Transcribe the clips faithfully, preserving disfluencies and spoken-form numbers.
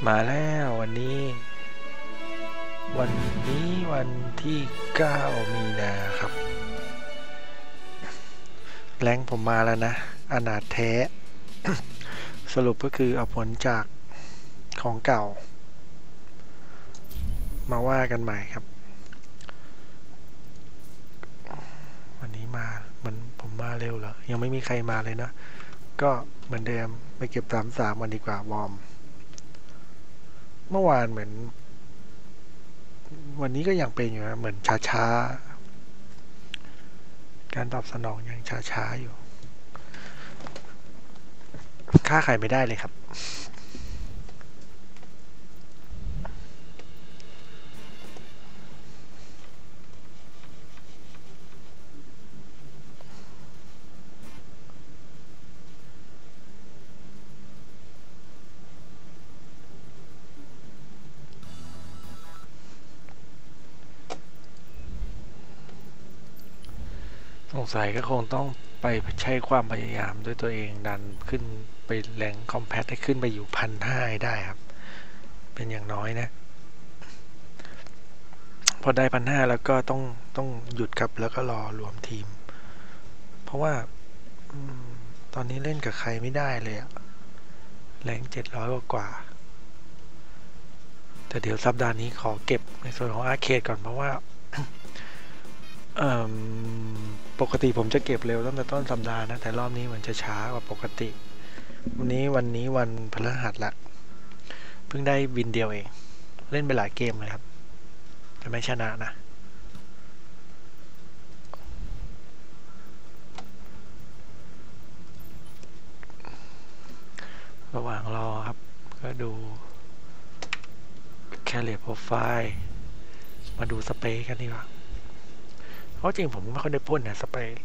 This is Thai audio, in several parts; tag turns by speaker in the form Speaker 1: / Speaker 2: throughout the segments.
Speaker 1: มาแล้ววันนี้วันนี้วันที่เก้ามีนาครับแรงผมมาแล้วนะอนาถแท้ สรุปก็คือเอาผลจากของเก่ามาว่ากันใหม่ครับวันนี้มามันผมมาเร็วเหรอยังไม่มีใครมาเลยนะก็เหมือนเดิมไปเก็บสามสามวันดีกว่าวอร์มเมื่อวานเหมือนวันนี้ก็ยังเป็นอยู่นะเหมือนช้าๆการตอบสนองยังช้าๆอยู่ค่าไข่ไม่ได้เลยครับสงสัยก็คงต้องไปใช้ความพยายามด้วยตัวเองดันขึ้นไปแรงคอมแพตให้ขึ้นไปอยู่พันห้าได้ครับเป็นอย่างน้อยนะพอได้พันห้าแล้วก็ต้องต้องหยุดครับแล้วก็รอรวมทีมเพราะว่าตอนนี้เล่นกับใครไม่ได้เลยอะแรงเจ็ดร้อยกว่าแต่เดี๋ยวสัปดาห์นี้ขอเก็บในส่วนของอาร์เคดก่อนเพราะว่าปกติผมจะเก็บเร็วตั้งแต่ต้นสัปดาห์นะแต่รอบนี้มันจะช้ากว่าปกติวันนี้วันนี้วันพฤหัสละเพิ่งได้วินเดียวเองเล่นไปหลายเกมเลยครับแต่ไม่ชนะนะระหว่างรอครับก็ดูแคลเลโปรไฟล์มาดูสเปรย์กันดีกว่าเพราะจริงผมไม่ค่อยได้พ่นนะสเปรย์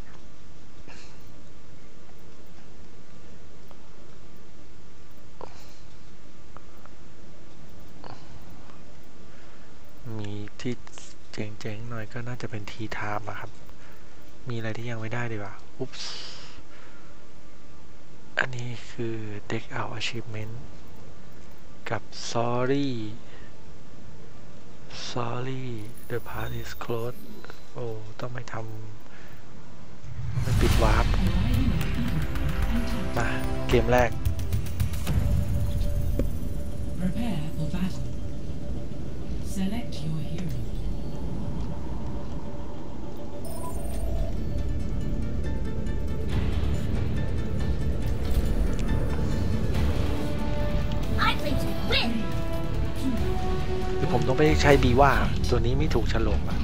Speaker 1: มีที่เจ๋งๆหน่อยก็น่าจะเป็นทีไทม์อะครับมีอะไรที่ยังไม่ได้ดีกว่าอุ๊ปส์อันนี้คือ Deck Out Achievement กับ Sorry Sorry the path is closed โอ้ต้องไปทำมันปิดวาร์ปมาเกมแรก
Speaker 2: Prepare for battle. Select your hero.
Speaker 3: I think you win.
Speaker 1: คือผมต้องไปใช้บีว่าตัวนี้ไม่ถูกฉลกอ่ะ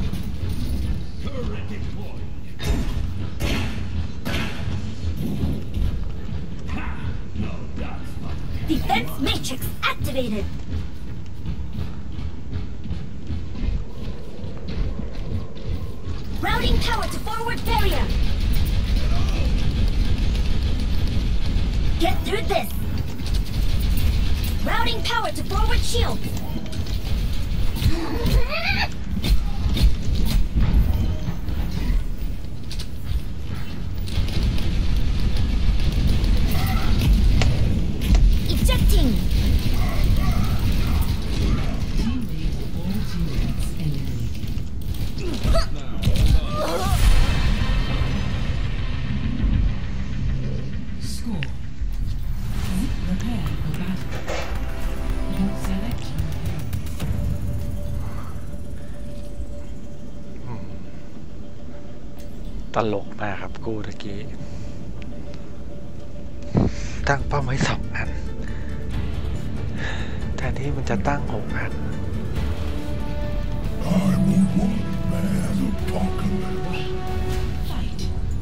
Speaker 3: Defense matrix activated. Routing power to forward barrier. Get through this. Routing power to forward shield. Ejecting.
Speaker 2: Teammate all teammates eliminated. Score. Prepare for battle. Select your hero.
Speaker 1: ตลกมากครับกูตะกี้ตั้งเป้าไว้สองอันแทนที่มันจะตั้งหกอัน
Speaker 4: I will one man apocalypse.
Speaker 2: Fight.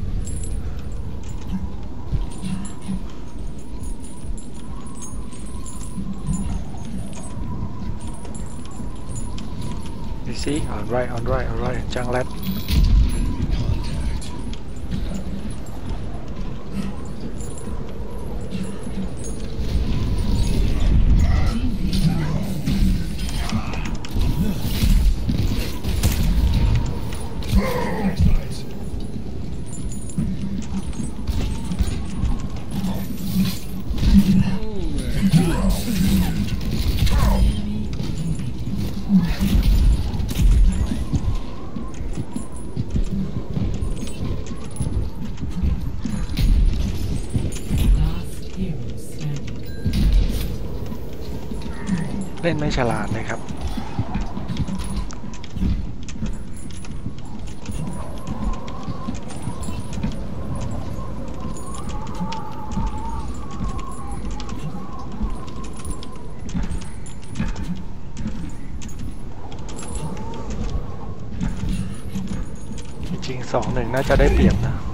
Speaker 1: You see all right all right all right จังแรดเล่นไม่ฉลาดเลยครับจริงสองหนึ่งน่าจะได้เปรียบนะ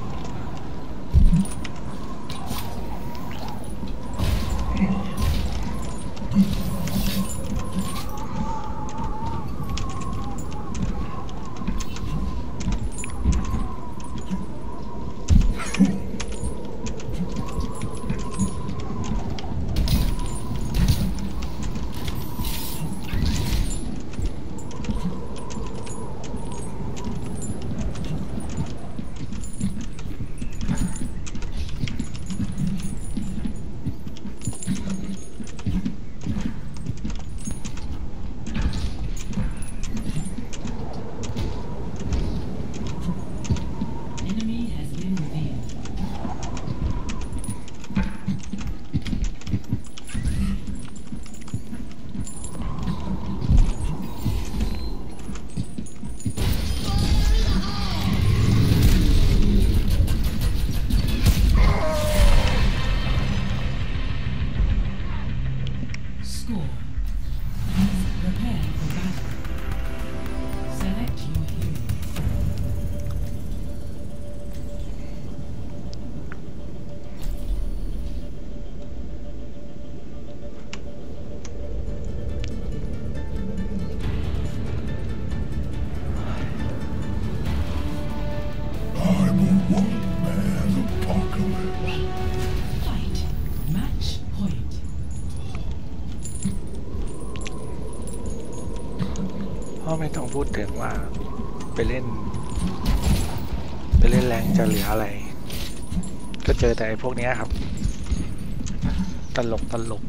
Speaker 1: ไม่ต้องพูดถึงว่าไปเล่นไปเล่นแรงจะเหลืออะไรก็เจอแต่ไอ้พวกนี้ครับตลกตลก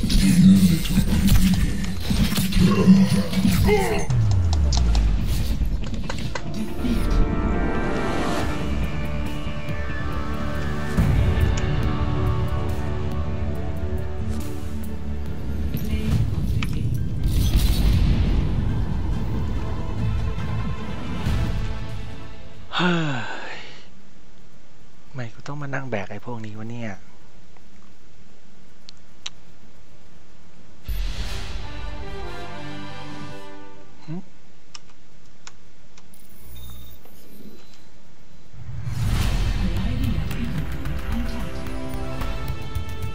Speaker 4: Team
Speaker 1: เฮ้ยไม่กูต้องมานั่งแบกไอ้พวกนี้วะเนี่ยหึ
Speaker 2: Arriving at Beacon Point untapped.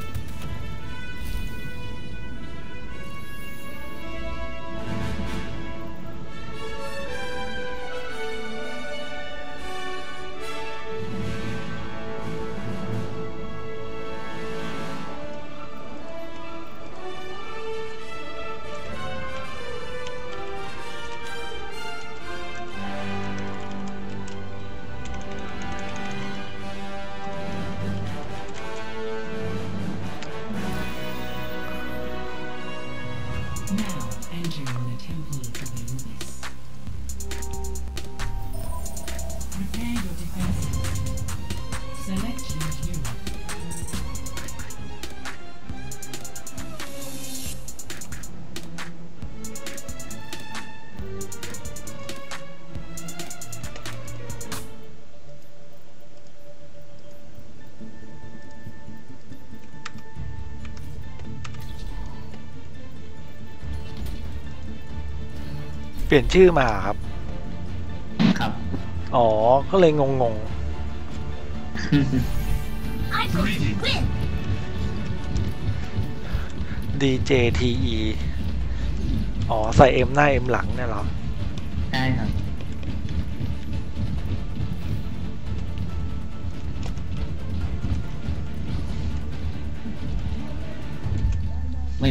Speaker 1: เปลี่ยนชื่อมาครับ
Speaker 5: ครับ
Speaker 1: อ๋อ ก็เลยงง
Speaker 3: I'm going to win.
Speaker 1: ๆ ดี เจ ที อี อ๋อ ใส่ M หน้า M หลังเนี่ยเหรอ
Speaker 5: ใช่ครับไม่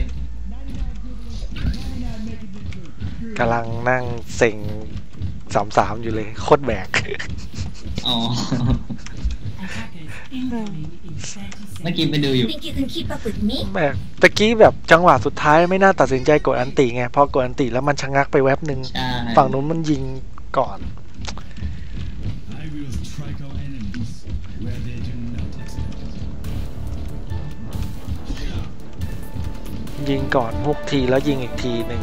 Speaker 1: กำลังนั่งเซ็งสามสามอยู่เลย โคตรแบก
Speaker 5: อ๋อ
Speaker 2: Attackers incoming in thirty
Speaker 5: เมื่อกี้
Speaker 2: seconds.
Speaker 5: ไปดูอยู่
Speaker 3: Think you can keep up with me?
Speaker 1: แบกตะกี้แบบจังหวะสุดท้ายไม่น่าตัดสินใจกดอันติไง พอกดอันติแล้วมันชะงักไปแวบหนึ่ง
Speaker 5: ใช่
Speaker 1: ฝั่งนู้นมันยิงก่อน
Speaker 4: I will strike our enemies where they do not expect.
Speaker 1: ยิงก่อนฮุกทีแล้วยิงอีกทีหนึ่ง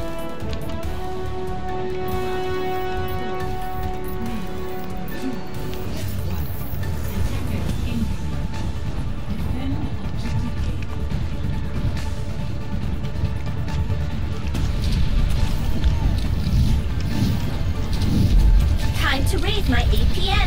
Speaker 2: Attackers incoming. Defend objective A.
Speaker 3: Time to raise my A P M.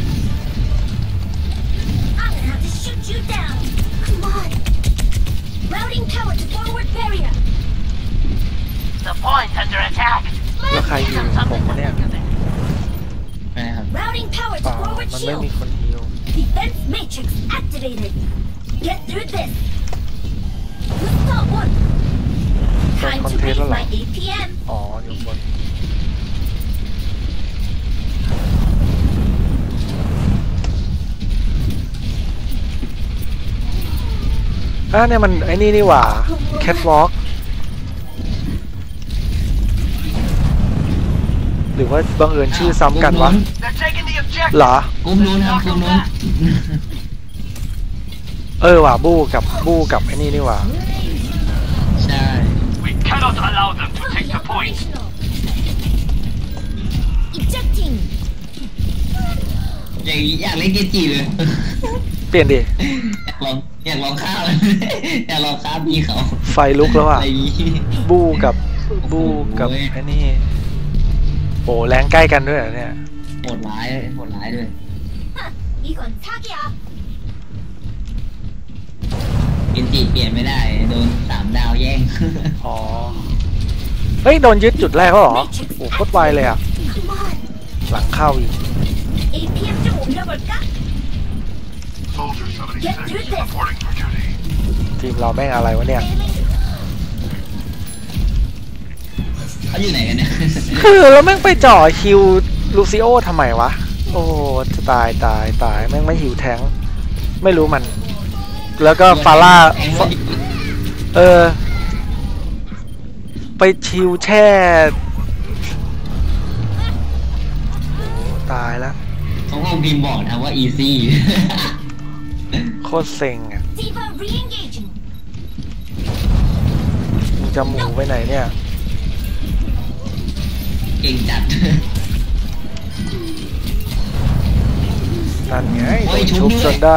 Speaker 3: I'm gonna have to shoot you down. Come on. Routing power to forward barrier.
Speaker 6: The point's under attack.
Speaker 1: แล้วใครยิงผมวะเนี่ย
Speaker 5: ใช่ครับ
Speaker 3: Routing power
Speaker 1: เป
Speaker 3: to
Speaker 1: ล่า
Speaker 3: forward
Speaker 1: มันไม่
Speaker 3: shield.
Speaker 1: มีคนฮิว
Speaker 3: Defense matrix activated. Get through this. Who's top one? Time to raise my A P M.
Speaker 1: อ๋อ อยู่บน อ่ะเนี่ยมันไอ้นี่นี่หว่า Catwalk หรือว่าบังเอิญชื่อซ้ำกันวะ
Speaker 6: They're taking the objective.
Speaker 1: เหรอ
Speaker 5: กลุ่มนู้นครับกลุ่มนู้น
Speaker 1: เออว่ะบู้กับบู้กับไอ้นี่นี่หว่า
Speaker 5: ใช่
Speaker 6: We cannot allow them to
Speaker 3: Fully
Speaker 6: take the point.
Speaker 3: operational. Ejecting.
Speaker 5: อยากอยากเล่นเกจิเลย
Speaker 1: เปลี่ยนดิ
Speaker 5: อยากลองอยากลองข้าวเลยอยากลองข้าวพี่เขา
Speaker 1: ไฟลุกแล้วอ่ะ
Speaker 5: อะไรอย่างงี้
Speaker 1: บู้กับบู้กับไอ้นี่โอ้แรงใกล้กันด้วยเหรอเนี่ย
Speaker 5: โหดร้ายโหดร้ายด้วย
Speaker 3: Huh. 이건 사기야.
Speaker 5: เกจิเปลี่ยนไม่ได้โดนสามดาวแย่ง
Speaker 1: อ๋อ เฮ้ย โดนยึดจุดแรกแล้วเหรอ โอ้โคตรไวเลยอ่ะ
Speaker 3: Come on.
Speaker 1: หลังเข้าอีก
Speaker 3: A P M 좀 올려볼까?
Speaker 4: Soldier
Speaker 3: Get through this.
Speaker 4: reporting for duty.
Speaker 1: ทีมเราแม่งอะไรวะเนี่ย
Speaker 5: เขาอยู่ไหนกันเนี่ย
Speaker 1: คือแล้วแม่งไปจ่อคิวลูซิโอทำไมวะ โอ้จะตายตายตายแม่งไม่หิวแทงค์ไม่รู้มัน แล้วก็ฟาร่า เออ ไปชิวแช่ตายแล้ว
Speaker 5: เขาคงพิมพ์บอกนะว่า easy
Speaker 1: โคตรเซ็งอ่ะ
Speaker 3: Diva re-engaging.
Speaker 1: มึงจะหมูไปไหนเนี่ย
Speaker 5: เก่งจัด
Speaker 1: นั่นไง
Speaker 5: โอ้
Speaker 1: โด
Speaker 5: ย
Speaker 1: น
Speaker 5: ชุ
Speaker 1: ชุ
Speaker 5: บบ ด้วย
Speaker 1: จนได้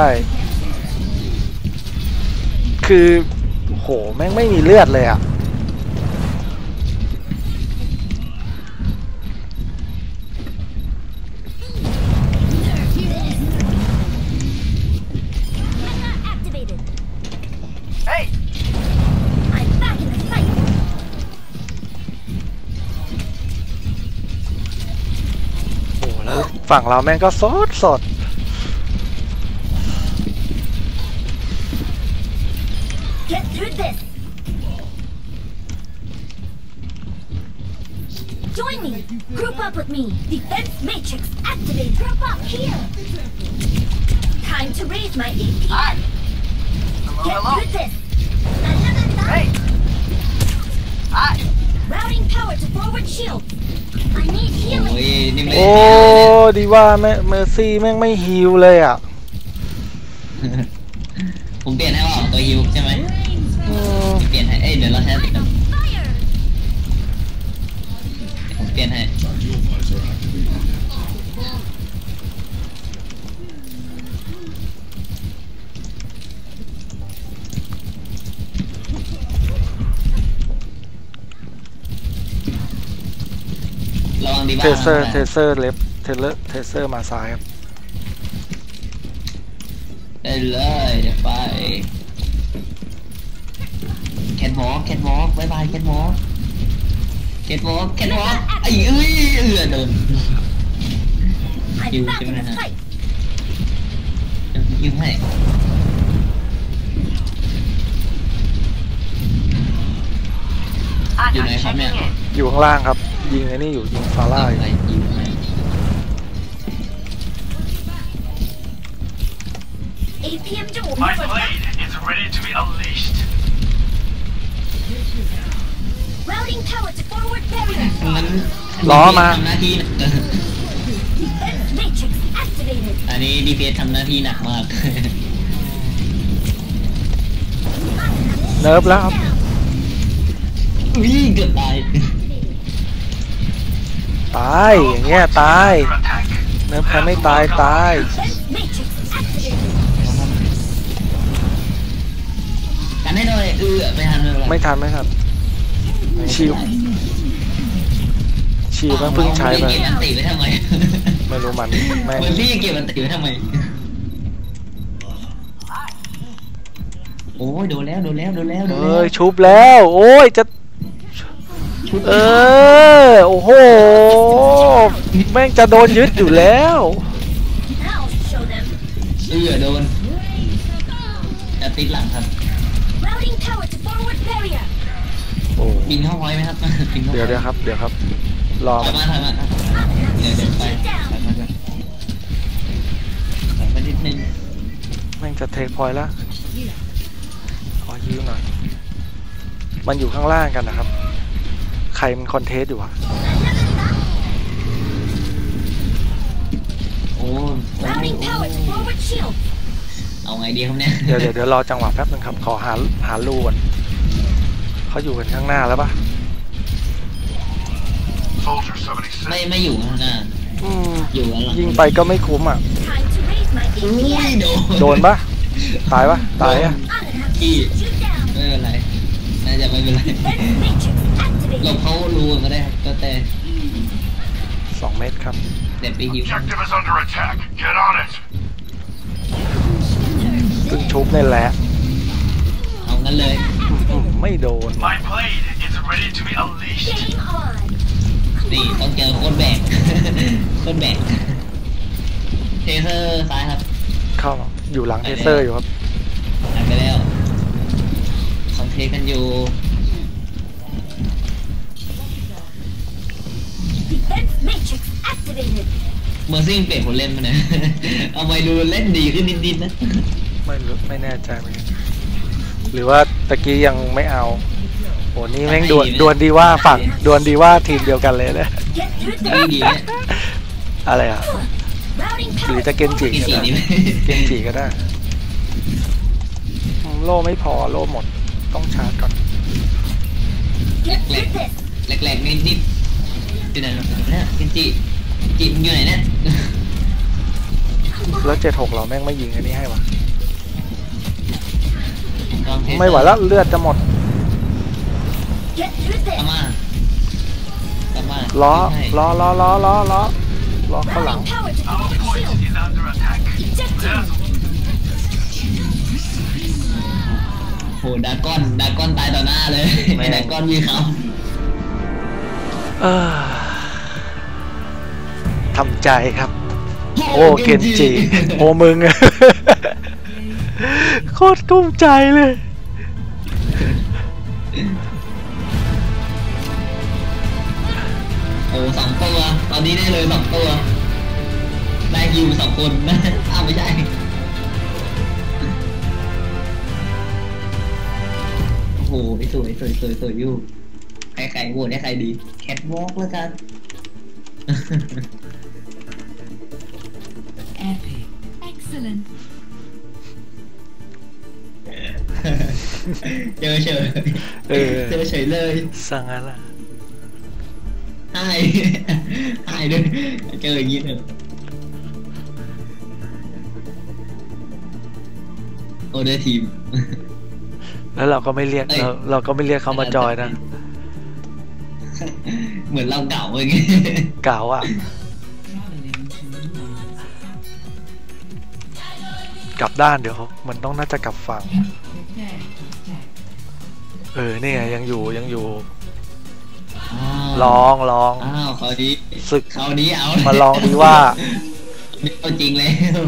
Speaker 1: คือโหแม่งไม่มีเลือดเลยอ่ะ
Speaker 3: Activated.
Speaker 6: Hey,
Speaker 3: I'm back in the fight.
Speaker 1: โอ้แล้วฝั่งเราแม่งก็สดสด
Speaker 3: Get through this. Join me. Group up with me. Defense matrix activate. Group up here. Time to raise my A P.
Speaker 6: hi.
Speaker 3: Get
Speaker 6: Hello,
Speaker 3: through this. Another
Speaker 6: Hey. Hi.
Speaker 3: routing power to forward shield. I need
Speaker 5: โอ้
Speaker 3: healing.
Speaker 5: ยนี่ไม่
Speaker 1: โอ้
Speaker 5: ได้
Speaker 1: ดีว่าแม่เมอร์ซี่แม่งไม่ฮิวเลยอ่ะ
Speaker 5: ผมเปลี่ยนให้ว่าตัวฮิวใช่ไหม
Speaker 1: อืม
Speaker 5: เปลี่ยนให้เอ้ยเดี๋ยวเราใช้ติดกัน
Speaker 3: Fire.
Speaker 5: ผมเปลี่ยนให้
Speaker 4: Tactical visor activated.
Speaker 5: ระวังดีบ้า
Speaker 1: เทเซอร์
Speaker 5: นะ
Speaker 1: เทเซอร์เล็บเทเลอร์เทเซอร์มาซ้ายครับ
Speaker 5: ได้เลยเดี๋ยวไปแคทวอล์กแคทวอล์กบายบายแคทวอล์กแคทวอล์กแคทวอล์กไอ้เอ้ยเอือโดน
Speaker 3: I'm
Speaker 5: You
Speaker 3: back in
Speaker 5: can
Speaker 3: the
Speaker 5: have-
Speaker 3: fight.
Speaker 5: ยิงให้
Speaker 6: I'm
Speaker 5: You
Speaker 6: not
Speaker 5: know,
Speaker 6: checking
Speaker 5: come
Speaker 6: in.
Speaker 1: อยู่ข้างล่างครับ ยิงไอ้นี่อยู่ยิงฟาร่าอยู่
Speaker 5: อะไรยิงให้
Speaker 3: A P M จะหมุน
Speaker 6: My
Speaker 3: มา
Speaker 6: blade is ready to be unleashed.
Speaker 3: routing power to forward barrier.
Speaker 5: งั้น
Speaker 1: ล้อมา
Speaker 5: ทำหน้าที่นะ
Speaker 3: Defense matrix activated.
Speaker 5: อันนี้ ดี พี เอส ทำหน้าที่หนักมาก
Speaker 1: เนิร์ฟแล้วครับ
Speaker 5: วิ่งเกือบตาย
Speaker 1: ตายอย่างเงี้ยตาย
Speaker 6: Under attack.
Speaker 1: เนิร์ฟใครไม่ตายตาย
Speaker 3: Defense matrix activated.
Speaker 5: กันให้หน่อยเออไม่ทันเลย
Speaker 1: ไม่ทันไม่ทันชิวชิวแม่งเพิ่งใช้ไป
Speaker 5: เก็บอันติไว้ทำไม
Speaker 1: ไม่รู้มันแม่ง
Speaker 5: เหมือนพี่เก็บอันติไว้ทำไม โอ้ยโดนแล้วโดนแล้วโดนแล้วโดนแล้
Speaker 1: เอ้
Speaker 5: วย
Speaker 1: ชุบแล้วโอ้ยจะเออโอ้โหแม่งจะโดนยึดอยู่แล้ว
Speaker 3: Now show them.
Speaker 5: เออโดนอันติดหลังครับ
Speaker 3: Routing power to forward barrier.
Speaker 1: โอ้
Speaker 5: บินเข้าพอยต์ไหมครับบินเข้าพอยต์
Speaker 1: เดี๋ยวเดี๋ยวครับเดี๋ยวครับ รอ
Speaker 5: ถอย
Speaker 1: มัน
Speaker 5: มาถอยมาเดี๋ยวเดี๋ยวไปถอยมาก่อนถอยมานิดนึง
Speaker 1: แม่งจะเทคพอยต์แล้วขอฮิวหน่อยมันอยู่ข้างล่างกันนะครับ ใครมันคอนเทสอยู่อะ
Speaker 5: โอ้โห
Speaker 3: Routing power to forward shield.
Speaker 5: เอาไงดีครับเนี่ย
Speaker 1: เดี๋ยวเดี๋ยวเดี๋ยวรอจังหวะแป๊บนึงครับ ขอหาหาลูก่อนเขาอยู่กันข้างหน้าแล้วปะ
Speaker 6: Soldier seventy-six.
Speaker 5: ไม่ไม่อยู่ข้างหน้า
Speaker 1: อืม
Speaker 5: อยู่ข้างหลัง
Speaker 1: ยิงไปก็ไม่คุ้มอ่ะ
Speaker 3: Time to raise my
Speaker 5: อุ้ย
Speaker 3: A P M.
Speaker 5: โดน
Speaker 1: โดนปะตายปะตายอ่ะ
Speaker 3: I'm gonna have to
Speaker 5: พี่
Speaker 3: shoot you down.
Speaker 5: ไม่เป็นไรน่าจะไม่เป็นไร
Speaker 3: Defense matrix
Speaker 5: หล
Speaker 3: activated.
Speaker 5: บเขารู้ก็ได้ครับก็แต่
Speaker 1: สองเมตรครับ
Speaker 5: เด็ดไปฮิว
Speaker 6: Objective is under attack. Get on it.
Speaker 1: เพิ่งชุบนี่แหละ
Speaker 5: เอางั้นเลย
Speaker 1: อืมไม่โดน
Speaker 6: My blade is ready to be unleashed.
Speaker 3: Game on.
Speaker 5: นี่ต้องเจอโคตรแบก โคตรแบกเทเซอร์ซ้ายครับ
Speaker 1: เข้ามาอยู่หลังเทเซอร์อยู่ครับ
Speaker 5: หันไปแล้วคอนเทกันอยู่
Speaker 3: Defense matrix activated.
Speaker 5: เมอร์ซิ่งเปลี่ยนคนเล่นมาเนี่ย เอาไปดูเล่นดีขึ้นนิดๆนะ
Speaker 1: ไม่รู้ไม่แน่ใจเหมือนกันหรือว่าตะกี้ยังไม่เอาโหนี่แม่งดวลดวลดีว่าฝั่งดวลดีว่าทีมเดียวกันเลยนะ
Speaker 3: Get through
Speaker 5: ดี
Speaker 3: this.
Speaker 5: ดีเนี่ย
Speaker 1: อะไรอ่ะ
Speaker 3: Routing
Speaker 1: หรือ
Speaker 3: power
Speaker 1: จะ
Speaker 3: to
Speaker 1: เกนจิ
Speaker 5: กี่
Speaker 1: ก็
Speaker 5: สี
Speaker 1: ได้
Speaker 5: ดีไหม
Speaker 1: เกนจิก็ได้อืมโล่ไม่พอโล่หมดต้องชาร์จก่อน
Speaker 3: Get through this.
Speaker 5: แหลกๆนิดนิดๆอยู่ไหนเนี่ยกินจิจิมึงอยู่ไหนเนี่ย
Speaker 1: แล้วเจ็ดหกเราแม่งไม่ยิงอันนี้ให้วะ
Speaker 5: ลองเทส
Speaker 1: ไม่ไหวแล้วเลือดจะหมด
Speaker 3: Get through
Speaker 5: กลับ
Speaker 3: this.
Speaker 5: มากลับมา
Speaker 1: ล้อ
Speaker 5: ให้
Speaker 1: ล้อล้อล้อล้อล้อล้อข้างหลัง
Speaker 3: Routing power to
Speaker 6: Our
Speaker 3: forward
Speaker 6: point
Speaker 3: shield.
Speaker 6: is under attack.
Speaker 3: Ejecting.
Speaker 5: โหดากอนดากอนตายต่อหน้าเลย
Speaker 1: แม่
Speaker 5: ไอ้
Speaker 1: ง
Speaker 5: ดากอนมีเขา
Speaker 1: เอ้อทำใจครับ โอ้เกนจิโอ้มึง โคตรกุ้มใจเลย
Speaker 5: โอ้สองตัวตอนนี้ได้เลยสองตัวได้คิวสองคนนะ อ้าวไม่ใช่โอ้โหสวยสวยสวยสวยอยู่ใครใครโหวตให้ใครดีแคทวอล์กแล้วกัน
Speaker 2: Epic. Excellent.
Speaker 5: เจอเฉย
Speaker 1: เออ
Speaker 5: เจอเฉยเลย
Speaker 1: สั่งงั้นล่ะ
Speaker 5: หาย หายด้วยเจออย่างนี้เถอะโอเดอร์ทีม
Speaker 1: แล้วเราก็ไม่เรียก
Speaker 5: เอ้ย
Speaker 1: เราเราก็ไม่เรียกเขามาจอยนะ
Speaker 5: เหมือนเราเก่าอย่างงี้
Speaker 1: เก่าอ่ะ
Speaker 2: Traveling to Mars.
Speaker 1: กลับด้านเดี๋ยวมันต้องน่าจะกลับฝั่ง
Speaker 2: Prepare to attack.
Speaker 1: เออนี่ไงยังอยู่ยังอยู่
Speaker 5: อ้าว
Speaker 1: ลองลอง
Speaker 5: อ้าวเขาวนี้
Speaker 1: ศึก
Speaker 5: เขาวนี้เอา
Speaker 1: มาลองดีว่า
Speaker 5: นี่เอาจริงแล้ว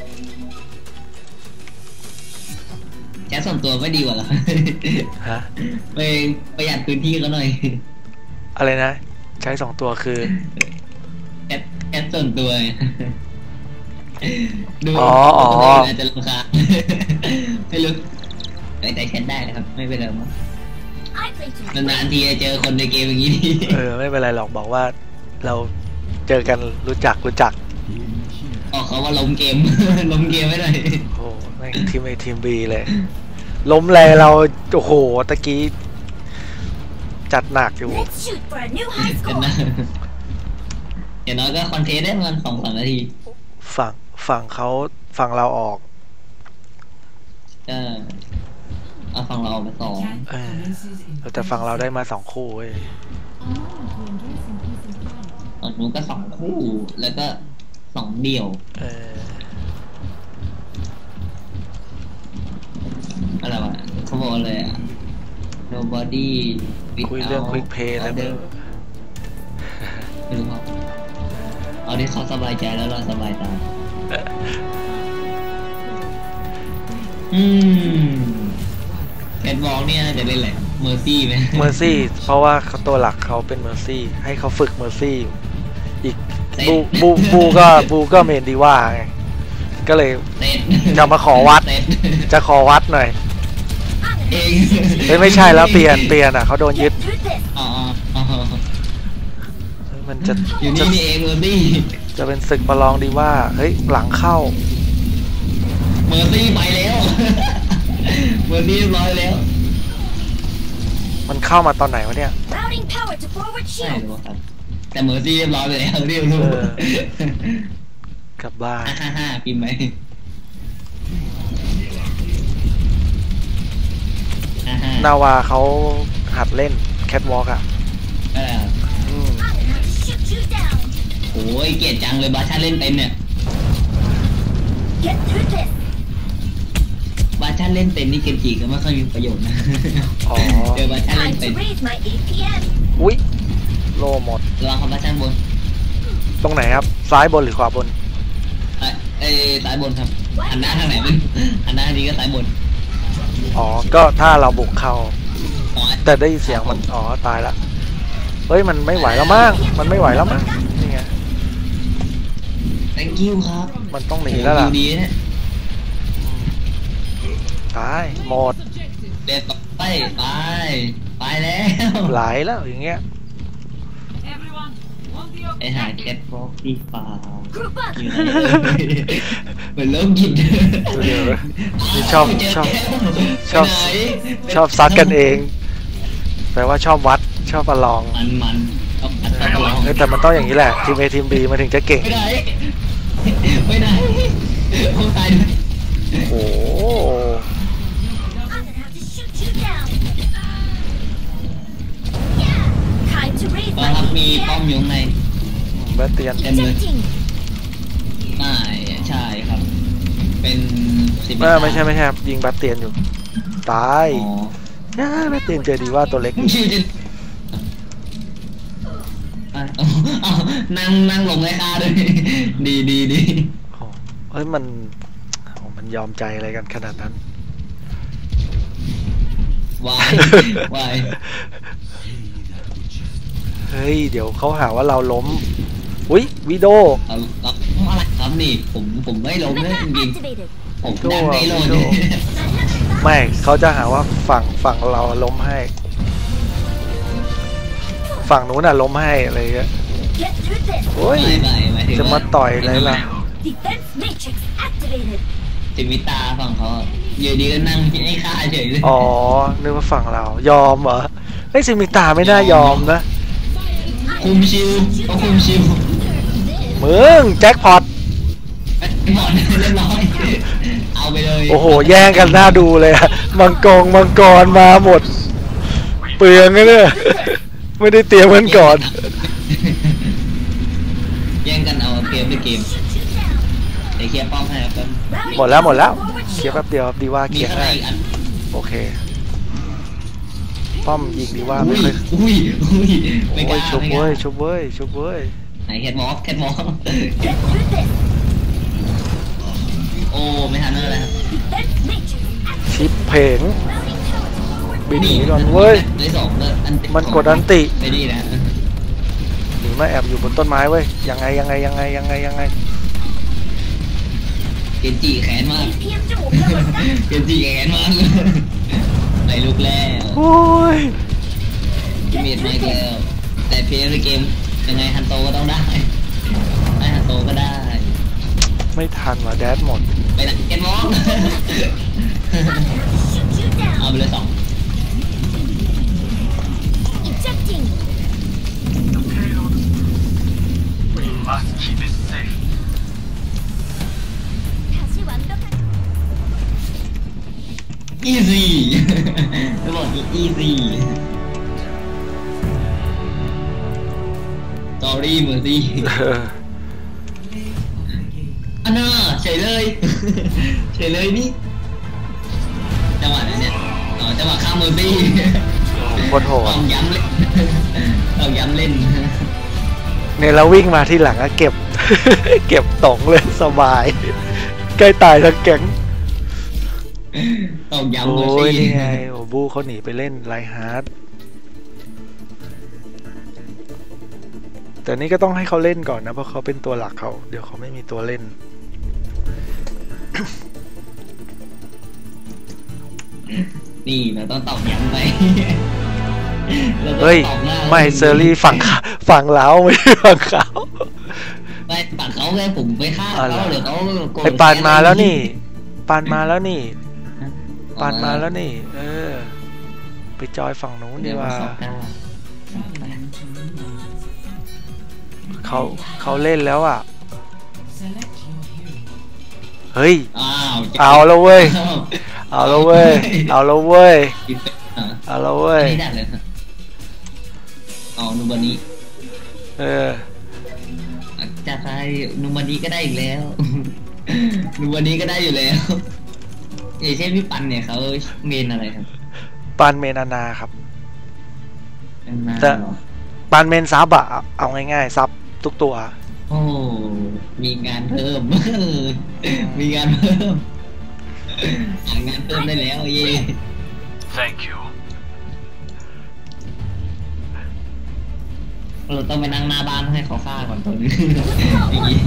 Speaker 5: แค่ส่วนตัวไม่ดีกว่าเหรอ
Speaker 1: ฮะ
Speaker 5: ไปประหยัดพื้นที่เขาหน่อย
Speaker 1: อะไรนะ ใช้สองตัวคือ
Speaker 5: แค่แค่ส่วนตัวไงดู
Speaker 1: อ๋ออ๋อ
Speaker 5: คนอื่นอาจจะรำคาญ ไม่รู้แต่แต่แชทได้นะครับ ไม่เป็นไรมั้ง
Speaker 3: I play to
Speaker 5: นานๆทีจะเจอคนในเกมอย่างนี้
Speaker 1: เออไม่เป็นไรหรอกบอกว่า เราเจอกันรู้จักรู้จัก
Speaker 5: ออกเขาว่าล้มเกม ล้มเกมไม่ได้
Speaker 1: โอ้แม่งทีม A ทีม B เลย ล้มเลยเราโอ้โหตะกี้จัดหนักอยู่
Speaker 3: Let's shoot for a new high
Speaker 5: กัน
Speaker 3: score.
Speaker 5: นะอย่างน้อยก็คอนเทนต์ได้ประมาณสองสามนาที
Speaker 1: ฝั่งฝั่งเขาฝั่งเราออก
Speaker 5: ก็เอาฟังเราไปสอง
Speaker 2: Attack
Speaker 1: Eh.
Speaker 2: commences in
Speaker 1: แต่ฝั่งเราได้มาสองคู่เว้ย
Speaker 5: ตอนนู้นก็สองคู่ แล้วก็สองเดี่ยว
Speaker 1: เออ
Speaker 5: อะไรวะเขาบอกเลยอะ nobody
Speaker 1: คุยเรื่อง quick play แล้ว
Speaker 5: order ไม่รู้ครับเอาที่เขาสบายใจแล้วเราสบายตาอืมแคทวอล์กเนี่ยน่าจะเล่นแหละเมอร์ซี่ไหม
Speaker 1: เมอร์ซี่เพราะว่าเขาตัวหลักเขาเป็นเมอร์ซี่ให้เขาฝึกเมอร์ซี่อีกบูบูบูก็บูก็เมนดีว่าไงก็เลย
Speaker 5: เต็ด
Speaker 1: จะมาขอวัด
Speaker 5: เต็ด
Speaker 1: จะขอวัดหน่อย
Speaker 5: เอง
Speaker 1: เฮ้ยไม่ใช่แล้วเปลี่ยนเปลี่ยนอ่ะเขาโดนยึด
Speaker 3: Get through this.
Speaker 5: อ๋ออ๋อ
Speaker 1: เฮ้ยมันจะ
Speaker 5: อยู่นี่
Speaker 1: จะ
Speaker 5: นี่เองเมอร์ซี่
Speaker 1: จะเป็นศึกประลองดีว่าเฮ้ยหลังเข้า
Speaker 5: เมอร์ซี่ไปแล้ว เมอร์ซี่เรียบร้อยแล้ว
Speaker 1: มันเข้ามาตอนไหนวะเนี่ย
Speaker 3: Routing power to forward
Speaker 5: ใช่
Speaker 3: shield.
Speaker 5: หรือเปล่าครับ แต่เมอร์ซี่เรียบร้อยไปแล้วเรียบร้อย
Speaker 1: เออ กลับบ้าน
Speaker 5: ฮ่าฮ่าพิมพ์ไหมฮ่าฮ่าน
Speaker 1: าวาเขาหัดเล่นแคทวอล์กอ่ะ
Speaker 5: เออ
Speaker 1: อืม
Speaker 3: I'm going to shoot you down.
Speaker 5: โอ้ยเกลียดจังเลยบาชาเล่นเป็นเนี่ย
Speaker 3: Get through this.
Speaker 5: บาชาเล่นเป็นนี่เกนจิก็ไม่ค่อยมีประโยชน์นะ
Speaker 1: อ๋อ
Speaker 5: เจอบาชาเล่น
Speaker 3: Time
Speaker 5: เป็น
Speaker 3: to raise my A P M.
Speaker 1: อุ๊ยโลหมด
Speaker 5: ระวังครับบาชาบน
Speaker 1: ตรงไหนครับ ซ้ายบนหรือขวาบน
Speaker 5: เอ้ยเอ้ยซ้ายบนครับหันหน้าทางไหนมันหันหน้าทางนี้ก็ซ้ายบน
Speaker 1: อ๋อ ก็ถ้าเราบุกเข้า
Speaker 5: อ๋อ
Speaker 1: แต่ได้ยินเสียงมัน อ๋อ ตายละ เฮ้ย มันไม่ไหวแล้วมั้ง มันไม่ไหวแล้วมั้ง นี่ไง
Speaker 5: thank you ครับ
Speaker 1: มันต้องหนีแล้วล่ะ
Speaker 5: โอ้โหดีเนี่ย
Speaker 1: ตาย หมด
Speaker 5: เด็ดต่อไปไปไปแล้ว
Speaker 1: ไหลแล้วอย่างเงี้ย
Speaker 5: ไปหาแคทวอล์กดีกว่า
Speaker 3: Group up.
Speaker 5: อยู่ไหนเหมือนเริ่มกิน
Speaker 1: เดี๋ยวนี่ชอบชอบ ชอบ
Speaker 5: ไปไหน
Speaker 1: ชอบซัดกันเอง แปลว่าชอบวัด ชอบประลอง
Speaker 5: มันมันๆต้องอัดตะลอง
Speaker 1: เฮ้ยแต่มันต้องอย่างนี้แหละ ทีม A ทีม B มันถึงจะเก่ง
Speaker 5: ไปไหนไปไหนผมตายด้วย
Speaker 1: โอ้โห
Speaker 3: I'm gonna have to shoot you down. Yeah. Time to raise
Speaker 5: ก็
Speaker 3: my
Speaker 5: ครับมี
Speaker 3: ace
Speaker 5: ป้อม
Speaker 3: again.
Speaker 5: อยู่ข้างใน
Speaker 1: แบตเตียน
Speaker 5: เต็มเลย
Speaker 3: Ejecting.
Speaker 5: ไม่ใช่ครับ เป็นสิบ
Speaker 1: ไม่ไม่ใช่ไม่ใช่ครับยิงแบตเตียนอยู่ ตาย
Speaker 5: อ๋อ
Speaker 1: ใช่แบตเตียนเจอดีว่าตัวเล็ก
Speaker 5: ชื่อจะอ่ะเอาเอานั่งนั่งลงให้ค่าด้วยดีดีดี
Speaker 1: โอ้เฮ้ยมันโอ้มันยอมใจอะไรกันขนาดนั้น
Speaker 5: วายวาย
Speaker 1: เฮ้ยเดี๋ยวเขาหาว่าเราล้มอุ้ยวิโด
Speaker 5: เอาเอาอะไรครับนี่ผมผมไม่ล้มเลย
Speaker 3: Mega
Speaker 5: จริง
Speaker 3: activated.
Speaker 5: ๆผมดังในโลด
Speaker 1: โด ไม่เขาจะหาว่าฝั่งฝั่งเราล้มให้ ฝั่งนู้นน่ะล้มให้อะไรเงี้ย
Speaker 3: Get through this.
Speaker 1: โอ้ย
Speaker 5: ไม่ไม่หมายถึง
Speaker 1: จะมาต่อยอะไรล่ะ
Speaker 3: Defense matrix activated.
Speaker 5: จิมิตาฝั่งเขาอยู่ดีก็นั่งให้ค่าเฉยเลย
Speaker 1: อ๋อนึกว่าฝั่งเรายอมเหรอเฮ้ยซิมิตาไม่น่ายอมนะ
Speaker 5: คุมชิวเขาคุมชิว
Speaker 1: มึงแจ็คพอต
Speaker 5: หมดเรียบร้อยเอาไปเลย
Speaker 1: โอ้โหแย่งกันน่าดูเลยอะมังกรมังกรมาหมด เปลืองเลยเนี่ยไม่ได้เตรียมกันก่อน
Speaker 5: แย่งกันเอาเกมไปเกมไอ้เคลียร์ป้อมให้ครับ
Speaker 1: หมดแล้วหมดแล้วเคลียร์แป๊บเดียวครับดีว่าเค
Speaker 5: มี
Speaker 1: ลียร์
Speaker 5: เท่าไหร่
Speaker 1: ให้
Speaker 5: อีกอัน
Speaker 1: โอเค ป้อมยิงดีว่า
Speaker 5: อุ้
Speaker 1: ไม่
Speaker 5: ย
Speaker 1: ค่อย
Speaker 5: อุ้ยอุ้ยไม่ก
Speaker 1: โอ้
Speaker 5: ล้าย
Speaker 1: ชุบ
Speaker 5: ไม่ก
Speaker 1: เว้
Speaker 5: ล้าย
Speaker 1: ชุบเว้ยชุบเว้ย
Speaker 5: ไหนแคทมอฟแคทมอฟ
Speaker 3: Get through this.
Speaker 5: โอ้ไม่ทันแล้วนะครับ
Speaker 3: Defense matrix
Speaker 1: ชิปเพง
Speaker 3: activated.
Speaker 1: บินหนีก่อนเว้ย
Speaker 5: เลยสองเลยอันติ
Speaker 1: มันกดอันติ
Speaker 5: ไปดีนะ
Speaker 1: หนีมาแอบอยู่บนต้นไม้เว้ยยังไงยังไงยังไงยังไงยังไง
Speaker 5: เกนจิแขนมาก
Speaker 3: A P M จมูกระเบิดนะ
Speaker 5: เกนจิแขนมากไปลุกแล้ว
Speaker 1: โอ้ย
Speaker 5: เมียดไม่แล้ว แต่เพลย์ในเกมยังไงฮันโตก็ต้องได้ได้ฮันโตก็ได้
Speaker 1: ไม่ทันว่ะแดดหมด
Speaker 5: ไปไหนเกนมอง
Speaker 3: Shoot you
Speaker 5: เอา
Speaker 3: down.
Speaker 5: ไปเลยสอง
Speaker 3: Ejecting.
Speaker 6: We must keep it safe.
Speaker 3: 다시 완벽한
Speaker 5: อีซี่จะบอกอีซี่สอรี่เมอร์ซี่
Speaker 1: เออ
Speaker 5: อันน่าเฉยเลย เฉยเลยนี่จังหวะนั้นเนี่ยอ๋อจังหวะข้ามเมอร์ซี่
Speaker 1: โคตรโหด
Speaker 5: ต้องย้ำเล่น ต้องย้ำเล่น
Speaker 1: เนี่ยเราวิ่งมาที่หลังอะเก็บ เก็บตงเลยสบาย ใกล้ตายทั้งแก๊ง
Speaker 5: ต้องย้ำ
Speaker 1: โอ้
Speaker 5: เมอร์ซี่
Speaker 1: ยนี่ไงโอ้บูเขาหนีไปเล่นไลฮาร์ดแต่นี่ก็ต้องให้เขาเล่นก่อนนะเพราะเขาเป็นตัวหลักเขาเดี๋ยวเขาไม่มีตัวเล่น
Speaker 5: นี่เราต้องตอบย้ำไป ราต้อง
Speaker 1: เฮ้ย
Speaker 5: ตอบหน้า
Speaker 1: ไม่เซอรี่ฝั่งเขาฝั่งเราไม่ใช่ฝั่งเขา
Speaker 5: ไม่ปัดเขาไงผมไปฆ่า
Speaker 1: อ๋อเหรอ
Speaker 5: เขาเดี๋ยวเขาโกรธ
Speaker 1: ไอปานมาแล้วนี่ปานมาแล้วนี่ปานมาแล้วนี่ เออ ไปจอยฝั่งนู้นดีกว่า
Speaker 2: Traveling to new lands.
Speaker 1: เขาเขาเล่นแล้วอ่ะ
Speaker 2: Select your hero.
Speaker 1: เฮ้ย
Speaker 5: อ้าว
Speaker 1: เอาแล้วเว้ย เอาแล้วเว้ย เอาแล้วเว้ย
Speaker 5: กินเป็ดอ่ะ
Speaker 1: เอาแล้วเว้ย
Speaker 5: ไม่ได้เลยครับเอานูบันนี้
Speaker 1: เออ
Speaker 5: จากใครนูบันนี้ก็ได้อีกแล้ว นูบันนี้ก็ได้อยู่แล้วอย่างเช่นพี่ปันเนี่ยเขาเมนอะไรครับ
Speaker 1: ปานเมนานาครับ
Speaker 5: เป็นมา
Speaker 1: แต่
Speaker 5: เหรอ
Speaker 1: ปานเมนซับอะเอาง่ายๆซับทุกตัว
Speaker 5: โอ้ มีงานเพิ่ม มีงานเพิ่มหางานเพิ่มได้แล้วเย่
Speaker 6: Thank you.
Speaker 5: เราต้องไปนั่งหน้าบ้านให้เขาฆ่าก่อนตัวนี้ อย่างนี้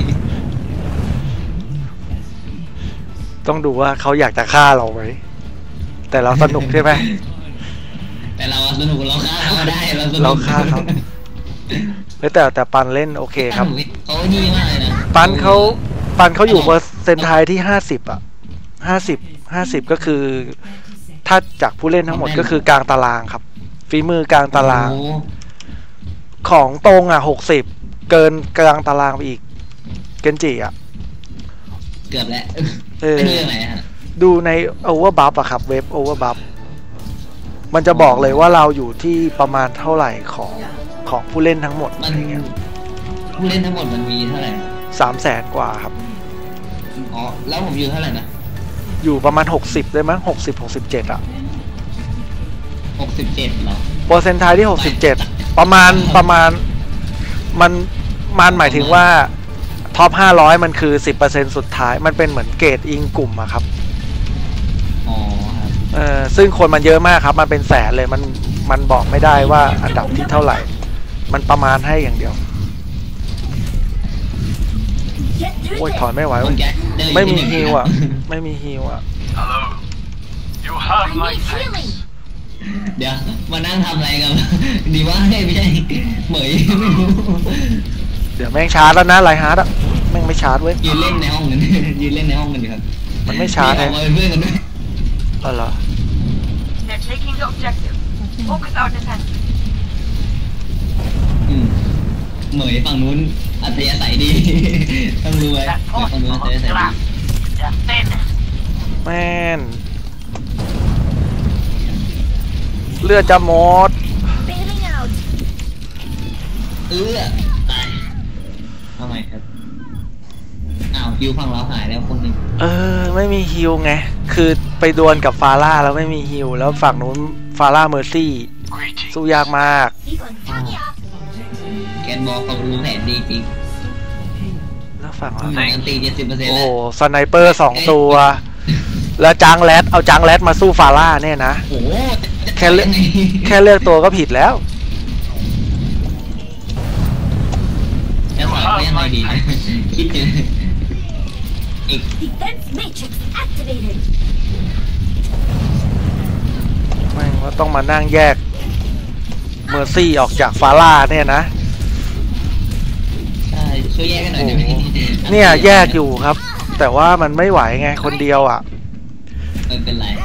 Speaker 1: ต้องดูว่าเขาอยากจะฆ่าเราไหมแต่เราสนุกใช่ไหม
Speaker 5: แต่เราสนุกเราฆ่าเขาได้เราสนุก
Speaker 1: เราฆ่าเขา เฮ้ยแต่แต่ปันเล่นโอเคครับ
Speaker 5: เขานี่มากเลยนะ
Speaker 1: ปันเขาปันเขาอยู่เปอร์เซ็นต์ไทยที่ห้าสิบอ่ะห้าสิบห้าสิบก็คือ ถ้าจากผู้เล่นทั้งหมดก็คือกลางตารางครับ ฝีมือกลางตาราง
Speaker 5: โอ้
Speaker 1: ของตรงอ่ะหกสิบเกินกลางตารางไปอีก เกนจิอ่ะ
Speaker 5: เกือบแล้ว
Speaker 1: เออ
Speaker 5: ไปดูยังไงฮะ
Speaker 1: ดูใน Overbuff อะครับเว็บ Overbuff มันจะบอกเลยว่าเราอยู่ที่ประมาณเท่าไหร่ของของผู้เล่นทั้งหมด
Speaker 5: มั
Speaker 1: อะ
Speaker 5: น
Speaker 1: ไรเงี้ย
Speaker 5: ผู้เล่นทั้งหมดมันมีเท่าไหร่
Speaker 1: สามแสนกว่าครับ
Speaker 5: อ๋อแล้วผมอยู่เท่าไหร่นะ
Speaker 1: อยู่ประมาณหกสิบได้มั้งหกสิบ หกสิบเจ็ดอะ
Speaker 5: หกสิบเจ็ดเหรอ
Speaker 1: เปอร์เซ็นต์ไทยที่หกสิบเจ็ดประมาณประมาณมันมันหมายถึงว่าท็อปห้าร้อยมันคือ สิบเปอร์เซ็นต์ สุดท้ายมันเป็นเหมือนเกรดอิงกลุ่มอะครับ
Speaker 5: อ๋อครับ
Speaker 1: เออซึ่งคนมันเยอะมากครับมันเป็นแสนเลยมันมันบอกไม่ได้ว่าอันดับที่เท่าไหร่ มันประมาณให้อย่างเดียว
Speaker 3: Get through
Speaker 1: โอ้ย
Speaker 3: this.
Speaker 1: ถอนไม่ไหว
Speaker 5: ค
Speaker 1: เว้
Speaker 5: น
Speaker 1: ย
Speaker 5: แก๊สเดิน
Speaker 1: ไม่มี
Speaker 5: ที่หนึ่ง
Speaker 1: ฮิว
Speaker 5: น
Speaker 1: อ่ะ ไม่มีฮิวอ่ะ
Speaker 6: Hello. You have
Speaker 3: I
Speaker 6: my
Speaker 3: need
Speaker 6: thanks.
Speaker 3: healing.
Speaker 5: เดี๋ยวมานั่งทำอะไรกัน ดีว่าให้ไม่ใช่เหมยไม่รู้
Speaker 1: เดี๋ยวแม่งชาร์จแล้วนะไลฮาร์ดอ่ะแม่งไม่ชาร์จเว้ย
Speaker 5: ยืนเล่นในห้องกัน ยืนเล่นในห้องกันดีครับ
Speaker 1: มันไม่ชาร์จ
Speaker 5: อ
Speaker 1: เล
Speaker 5: อย กมาเป็นเพื่อนกันด้วย
Speaker 1: อ๋อเหรอ
Speaker 7: They're taking the objective. Focus our defense.
Speaker 5: อืมเหมยฝั่งนู้นอัธยาศัยดี ต้องรู้ไว้
Speaker 7: That
Speaker 5: ฝั่ง
Speaker 7: point
Speaker 5: นู้นอัธยา
Speaker 7: of
Speaker 5: ศัยดี
Speaker 7: glass. Just then.
Speaker 1: แม่นเลือดจะหมด
Speaker 3: Bailing out.
Speaker 5: เออตายทำไมครับอ้าวคิวฝั่งเราหายแล้วคนหนึ่ง
Speaker 1: เออไม่มีฮิวไงคือไปดวลกับฟาร่าแล้วไม่มีฮิวแล้วฝั่งนู้นฟาร่าเมอร์ซี่
Speaker 6: Greetings.
Speaker 1: สู้ยากมาก
Speaker 3: Beacon Tagia.
Speaker 5: แกนบอกเขารู้แผนดีจริง
Speaker 1: แล้วฝั่งเรา
Speaker 5: อันตีเจ็ดสิบเปอร์เซ็นต์
Speaker 1: โอ้
Speaker 5: แล้ว
Speaker 1: โหสไนเปอร์สองตัว แล้วจังแรดเอาจังแรดมาสู้ฟาร่าเนี่ยนะ
Speaker 5: โอ้โห
Speaker 1: แค่เลือกแค่เลือกตัวก็ผิดแล้ว
Speaker 5: จะสอนเขายังไงดีนะคิดถึงอีก
Speaker 3: Defense matrix activated.
Speaker 1: ไม่งว่าต้องมานั่งแยกเมอร์ซี่ออกจากฟาร่าเนี่ยนะ
Speaker 5: ใช่ช่วยแยกกันหน่อยได้ไหม
Speaker 1: เนี่ยแยกอยู่ครับ แต่ว่ามันไม่ไหวไงคนเดียวอ่ะ
Speaker 5: ไม่เป็นไร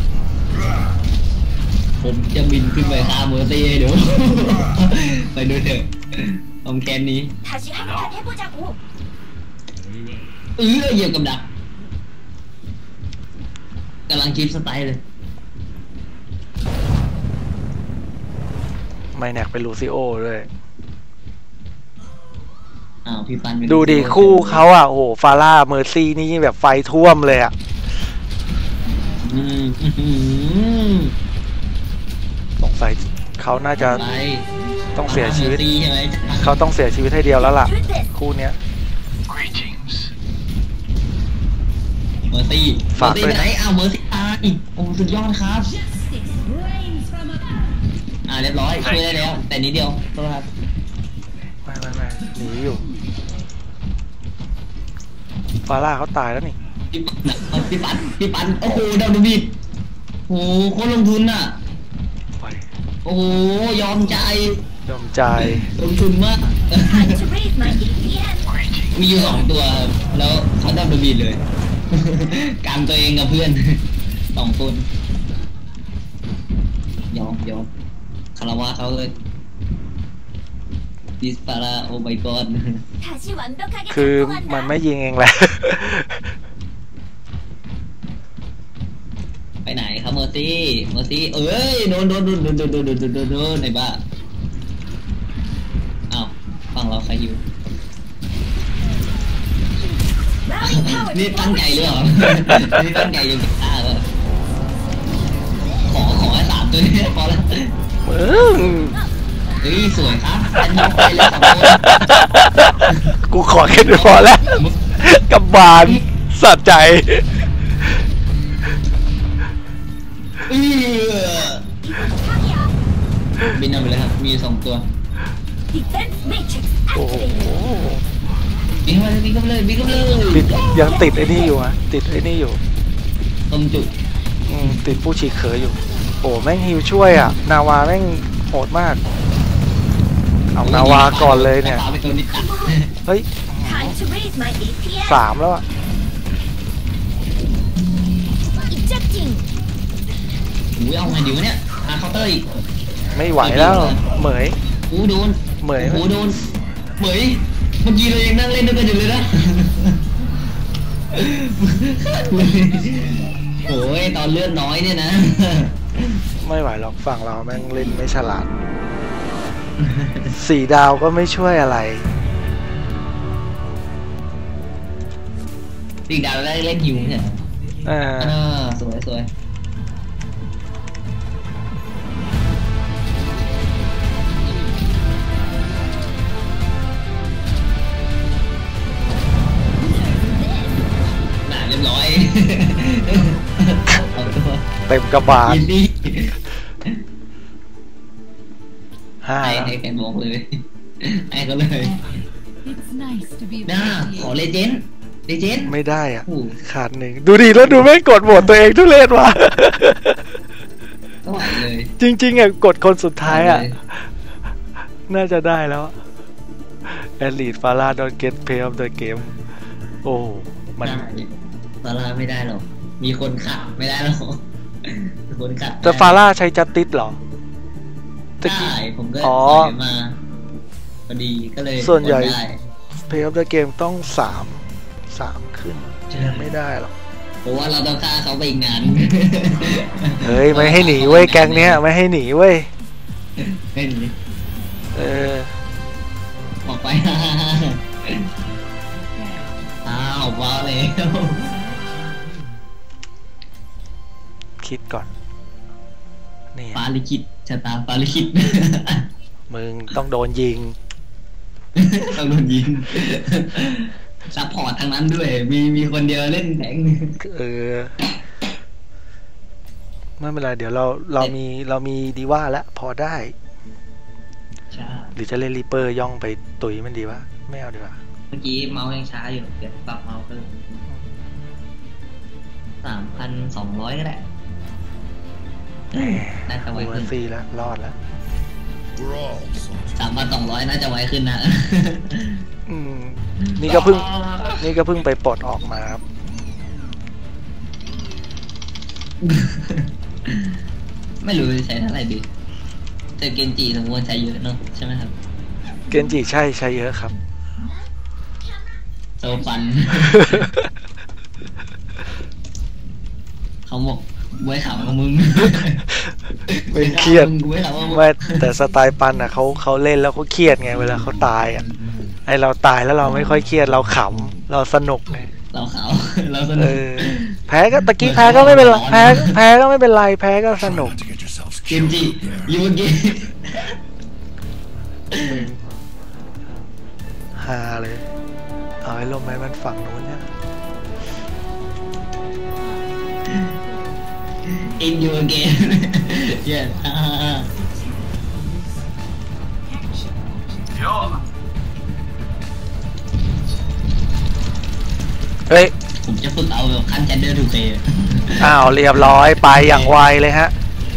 Speaker 5: ผมจะบินขึ้นไปฆ่าเมอร์ซี่ให้ดู ไปดูเถอะผมแคนนี้
Speaker 3: 다시 한 판 해보자고.
Speaker 5: เออเหยียบกับดักกำลังคิดสไตล์เลย
Speaker 1: ไม่แนกเป็นลูซิโอด้วย
Speaker 5: อ้าวพี่ปันเป็น
Speaker 1: ดูดิคู่เขาอ่ะ โอ้โหฟาร่าเมอร์ซี่นี่แบบไฟท่วมเลยอ่ะ
Speaker 5: อืมอื้อหือ
Speaker 1: สงสัยเขาน่าจะ
Speaker 5: ไป
Speaker 1: ต้องเสียชีวิต
Speaker 5: มอร์ซี่ใช่ไหม
Speaker 1: เขาต้องเสียชีวิตให้เดียวแล้วล่ะ
Speaker 3: Through this.
Speaker 1: คู่เนี้ย
Speaker 6: Greetings.
Speaker 5: เมอร์ซี่
Speaker 1: ฝาก
Speaker 5: เมอร์ซี่
Speaker 1: ด้วย
Speaker 5: ไปไหนอ้าวเมอร์ซี่ตายโอ้สุดยอดครับ อ่าเรียบร้อยช่วยได้แล้ว แต่นิดเดียวโทษครับ
Speaker 1: ไม่ไม่ไม่หนีอยู่ ฟาร่าเขาตายแล้วนี่
Speaker 5: พี่ปันน่ะเอาพี่ปันพี่ปันโอ้โหดาวดูบิดโอ้โหโคตรลงทุนน่ะ
Speaker 1: ไป
Speaker 5: โอ้โหยอมใจ
Speaker 1: ยอมใจ
Speaker 5: ลงทุนมาก
Speaker 3: Time to raise my A P M.
Speaker 6: Greetings.
Speaker 5: มีอยู่สองตัวครับแล้วเขาดับดูบิดเลย การตัวเองกับเพื่อน สองคนยอมยอมคารวะเขาเลยดิสปาราโอไมกอน
Speaker 3: 다시 완벽하게
Speaker 1: คือ
Speaker 3: 작동한다.
Speaker 1: มันไม่ยิงเองแหละ
Speaker 5: ไปไหนครับเมอร์ซี่เมอร์ซี่เอ้ยโดนโดนโดนโดนโดนโดนโดนโดนโดนโดนไหนบ้าอ้าวฝั่งเราใครอยู่
Speaker 3: Rally power
Speaker 5: นี่
Speaker 3: to
Speaker 5: ตั้งใจหรือเปล่า นี่ตั้งใจยังไม่กล้าเลยขอขอให้สามตัวนี้พอแล้ว
Speaker 1: มึง
Speaker 5: เฮ้ยสวยครับอันนี้ไปเลยสองคน
Speaker 1: กูขอแค่นี้พอแล้ว กับบานสะใจ
Speaker 5: เออ
Speaker 3: Tagia.
Speaker 5: บินเอาไปเลยครับมีอยู่สองตัว
Speaker 3: Defense matrix
Speaker 1: โอ้โห
Speaker 3: activated.
Speaker 5: บินเข้าไปเลยบินเข้าไปเลยบินเข้าไปเลย
Speaker 1: ติดยังติดไอ้นี่อยู่อะติดไอ้นี่อยู่
Speaker 5: ต้มจุก
Speaker 1: อืมติดผู้ฉีกเขยอยู่ โอ้แม่งฮิวช่วยอ่ะ นาวาแม่งโหดมาก เอานาวาก่อนเลยเนี่ย
Speaker 5: ปาไปตัวนี้ตัด
Speaker 1: เฮ้ย
Speaker 3: Time to raise my A P M.
Speaker 1: สามแล้วอ่ะ
Speaker 3: Ejecting.
Speaker 5: อุ้ยเอาไงดีวะเนี่ยหาเคาน์เตอร์อีก
Speaker 1: ไม่ไหวแล้วเหมย
Speaker 5: อู้โดน
Speaker 1: เหมย
Speaker 5: โอ้โหโดนเหมยเมื่อกี้เรายังนั่งเล่นด้วยกันอยู่เลยนะโอ้ยตอนเลือดน้อยเนี่ยนะ
Speaker 1: ไม่ไหวหรอกฝั่งเราแม่งเล่นไม่ฉลาด สี่ดาวก็ไม่ช่วยอะไร
Speaker 5: สี่ดาวได้เล่นฮิวใช่ไหม
Speaker 1: อ่า
Speaker 5: อ่าสวยสวยน่าเรียบร้อย เอาตัว
Speaker 1: เต็มกระบาล
Speaker 5: ยินดี
Speaker 1: ห้า
Speaker 5: ให้
Speaker 1: แล้ว
Speaker 5: ให้แกบอกเลยให้เขาเลย
Speaker 2: It's nice to be
Speaker 5: น่าขอเลเจนด์เลเจนด์
Speaker 1: ไม่ได้อ่ะ
Speaker 5: โอ้
Speaker 1: ขาดหนึ่งดูดิแล้วดูแม่งกดโหวตตัวเองทุเรศว่ะ
Speaker 5: ก็ไหวเลย
Speaker 1: จริงๆอ่ะกดคนสุดท้ายอ่ะ
Speaker 5: เลย
Speaker 1: น่าจะได้แล้วแอดลีดฟาร่าดอนเกตเพย์ออฟเดอะเกมโอ้มัน
Speaker 5: ได้ฟาร่าไม่ได้หรอกมีคนขัดไม่ได้หรอกมีคนขัด
Speaker 1: แต่ฟาร่าใช้จัสติสเหรอตะกี้
Speaker 5: ได้ผมก็
Speaker 1: อ๋อ
Speaker 5: ใส่มาพอดีก็เลย
Speaker 1: ส่วนใหญ่
Speaker 5: กดได้
Speaker 1: เพย์ออฟเดอะเกมต้องสามสามขึ้นยังไม่ได้หรอก
Speaker 5: เพราะว่าเราต้องฆ่าเขาไปอีกนาน
Speaker 1: เฮ้ย ไม่ให้หนีเว้ย แก๊งเนี้ย ไม่ให้หนีเว้ย
Speaker 5: ไม่หนี
Speaker 1: เออ
Speaker 5: ออกไป อ้าวว้าวแล้ว
Speaker 1: คิดก่อน นี่
Speaker 5: ปาลิคิดชะตาปาลิคิด
Speaker 1: มึงต้องโดนยิง
Speaker 5: ต้องโดนยิงซัพพอร์ตทางนั้นด้วย มีมีคนเดียวเล่นแทง
Speaker 1: เออ ไม่เป็นไร เดี๋ยวเราเรามีเรามีดีว่าแล้วพอได้
Speaker 5: ใช่
Speaker 1: หรือจะเล่นรีเปอร์ย่องไปตุยมันดีวะ ไม่เอาดีกว่า
Speaker 5: เมื่อกี้เมาส์ยังช้าอยู่ เดี๋ยวปรับเมาส์เพิ่มสามพันสองร้อยก็ได้
Speaker 1: แหม
Speaker 5: น่าจะไว
Speaker 1: โอเวอ
Speaker 5: ขึ้น
Speaker 1: ร์ซีแล้ว รอดแล้ว
Speaker 5: สามพันสองร้อยน่าจะไวขึ้นนะ
Speaker 1: อืม นี่ก็เพิ่ง นี่ก็เพิ่งไปปลดออกมาครับ
Speaker 5: ไม่รู้จะใช้เท่าไหร่ดีแต่เกนจิสมควรใช้เยอะเนอะใช่ไหมครับ
Speaker 1: เกนจิใช่ใช้เยอะครับ
Speaker 5: โซฟัน เขาบอกไว้ขำกับมึง
Speaker 1: ไม่เครียด
Speaker 5: มึงไว้ขำกับมึง
Speaker 1: ไม่แต่สไตล์ปันอ่ะเขาเขาเล่นแล้วเขาเครียดไงเวลาเขาตายอ่ะไอเราตายแล้วเราไม่ค่อยเครียดเราขำเราสนุกไง
Speaker 5: เราขาว เราส
Speaker 1: เอ
Speaker 5: นุก
Speaker 1: อแพ้ก็ตะกี้แพ้ก็ไม่เป็นไรแพ้แพ้ก็ไม่เป็นไรแพ้ก็สนุก
Speaker 5: เกนจิยูเก
Speaker 1: ฮาเลยเอาไอ้ลมไม้มันฝั่งนู้นเนี่ย
Speaker 5: อินยูเกน เย้อ่า
Speaker 6: Yo,
Speaker 1: เฮ้ย
Speaker 5: ผมจะฝึกเอาแบบขั้นแจนเดอร์ทูเปย์
Speaker 1: อ้าวเรียบร้อยไปอย่างไวเลยฮะ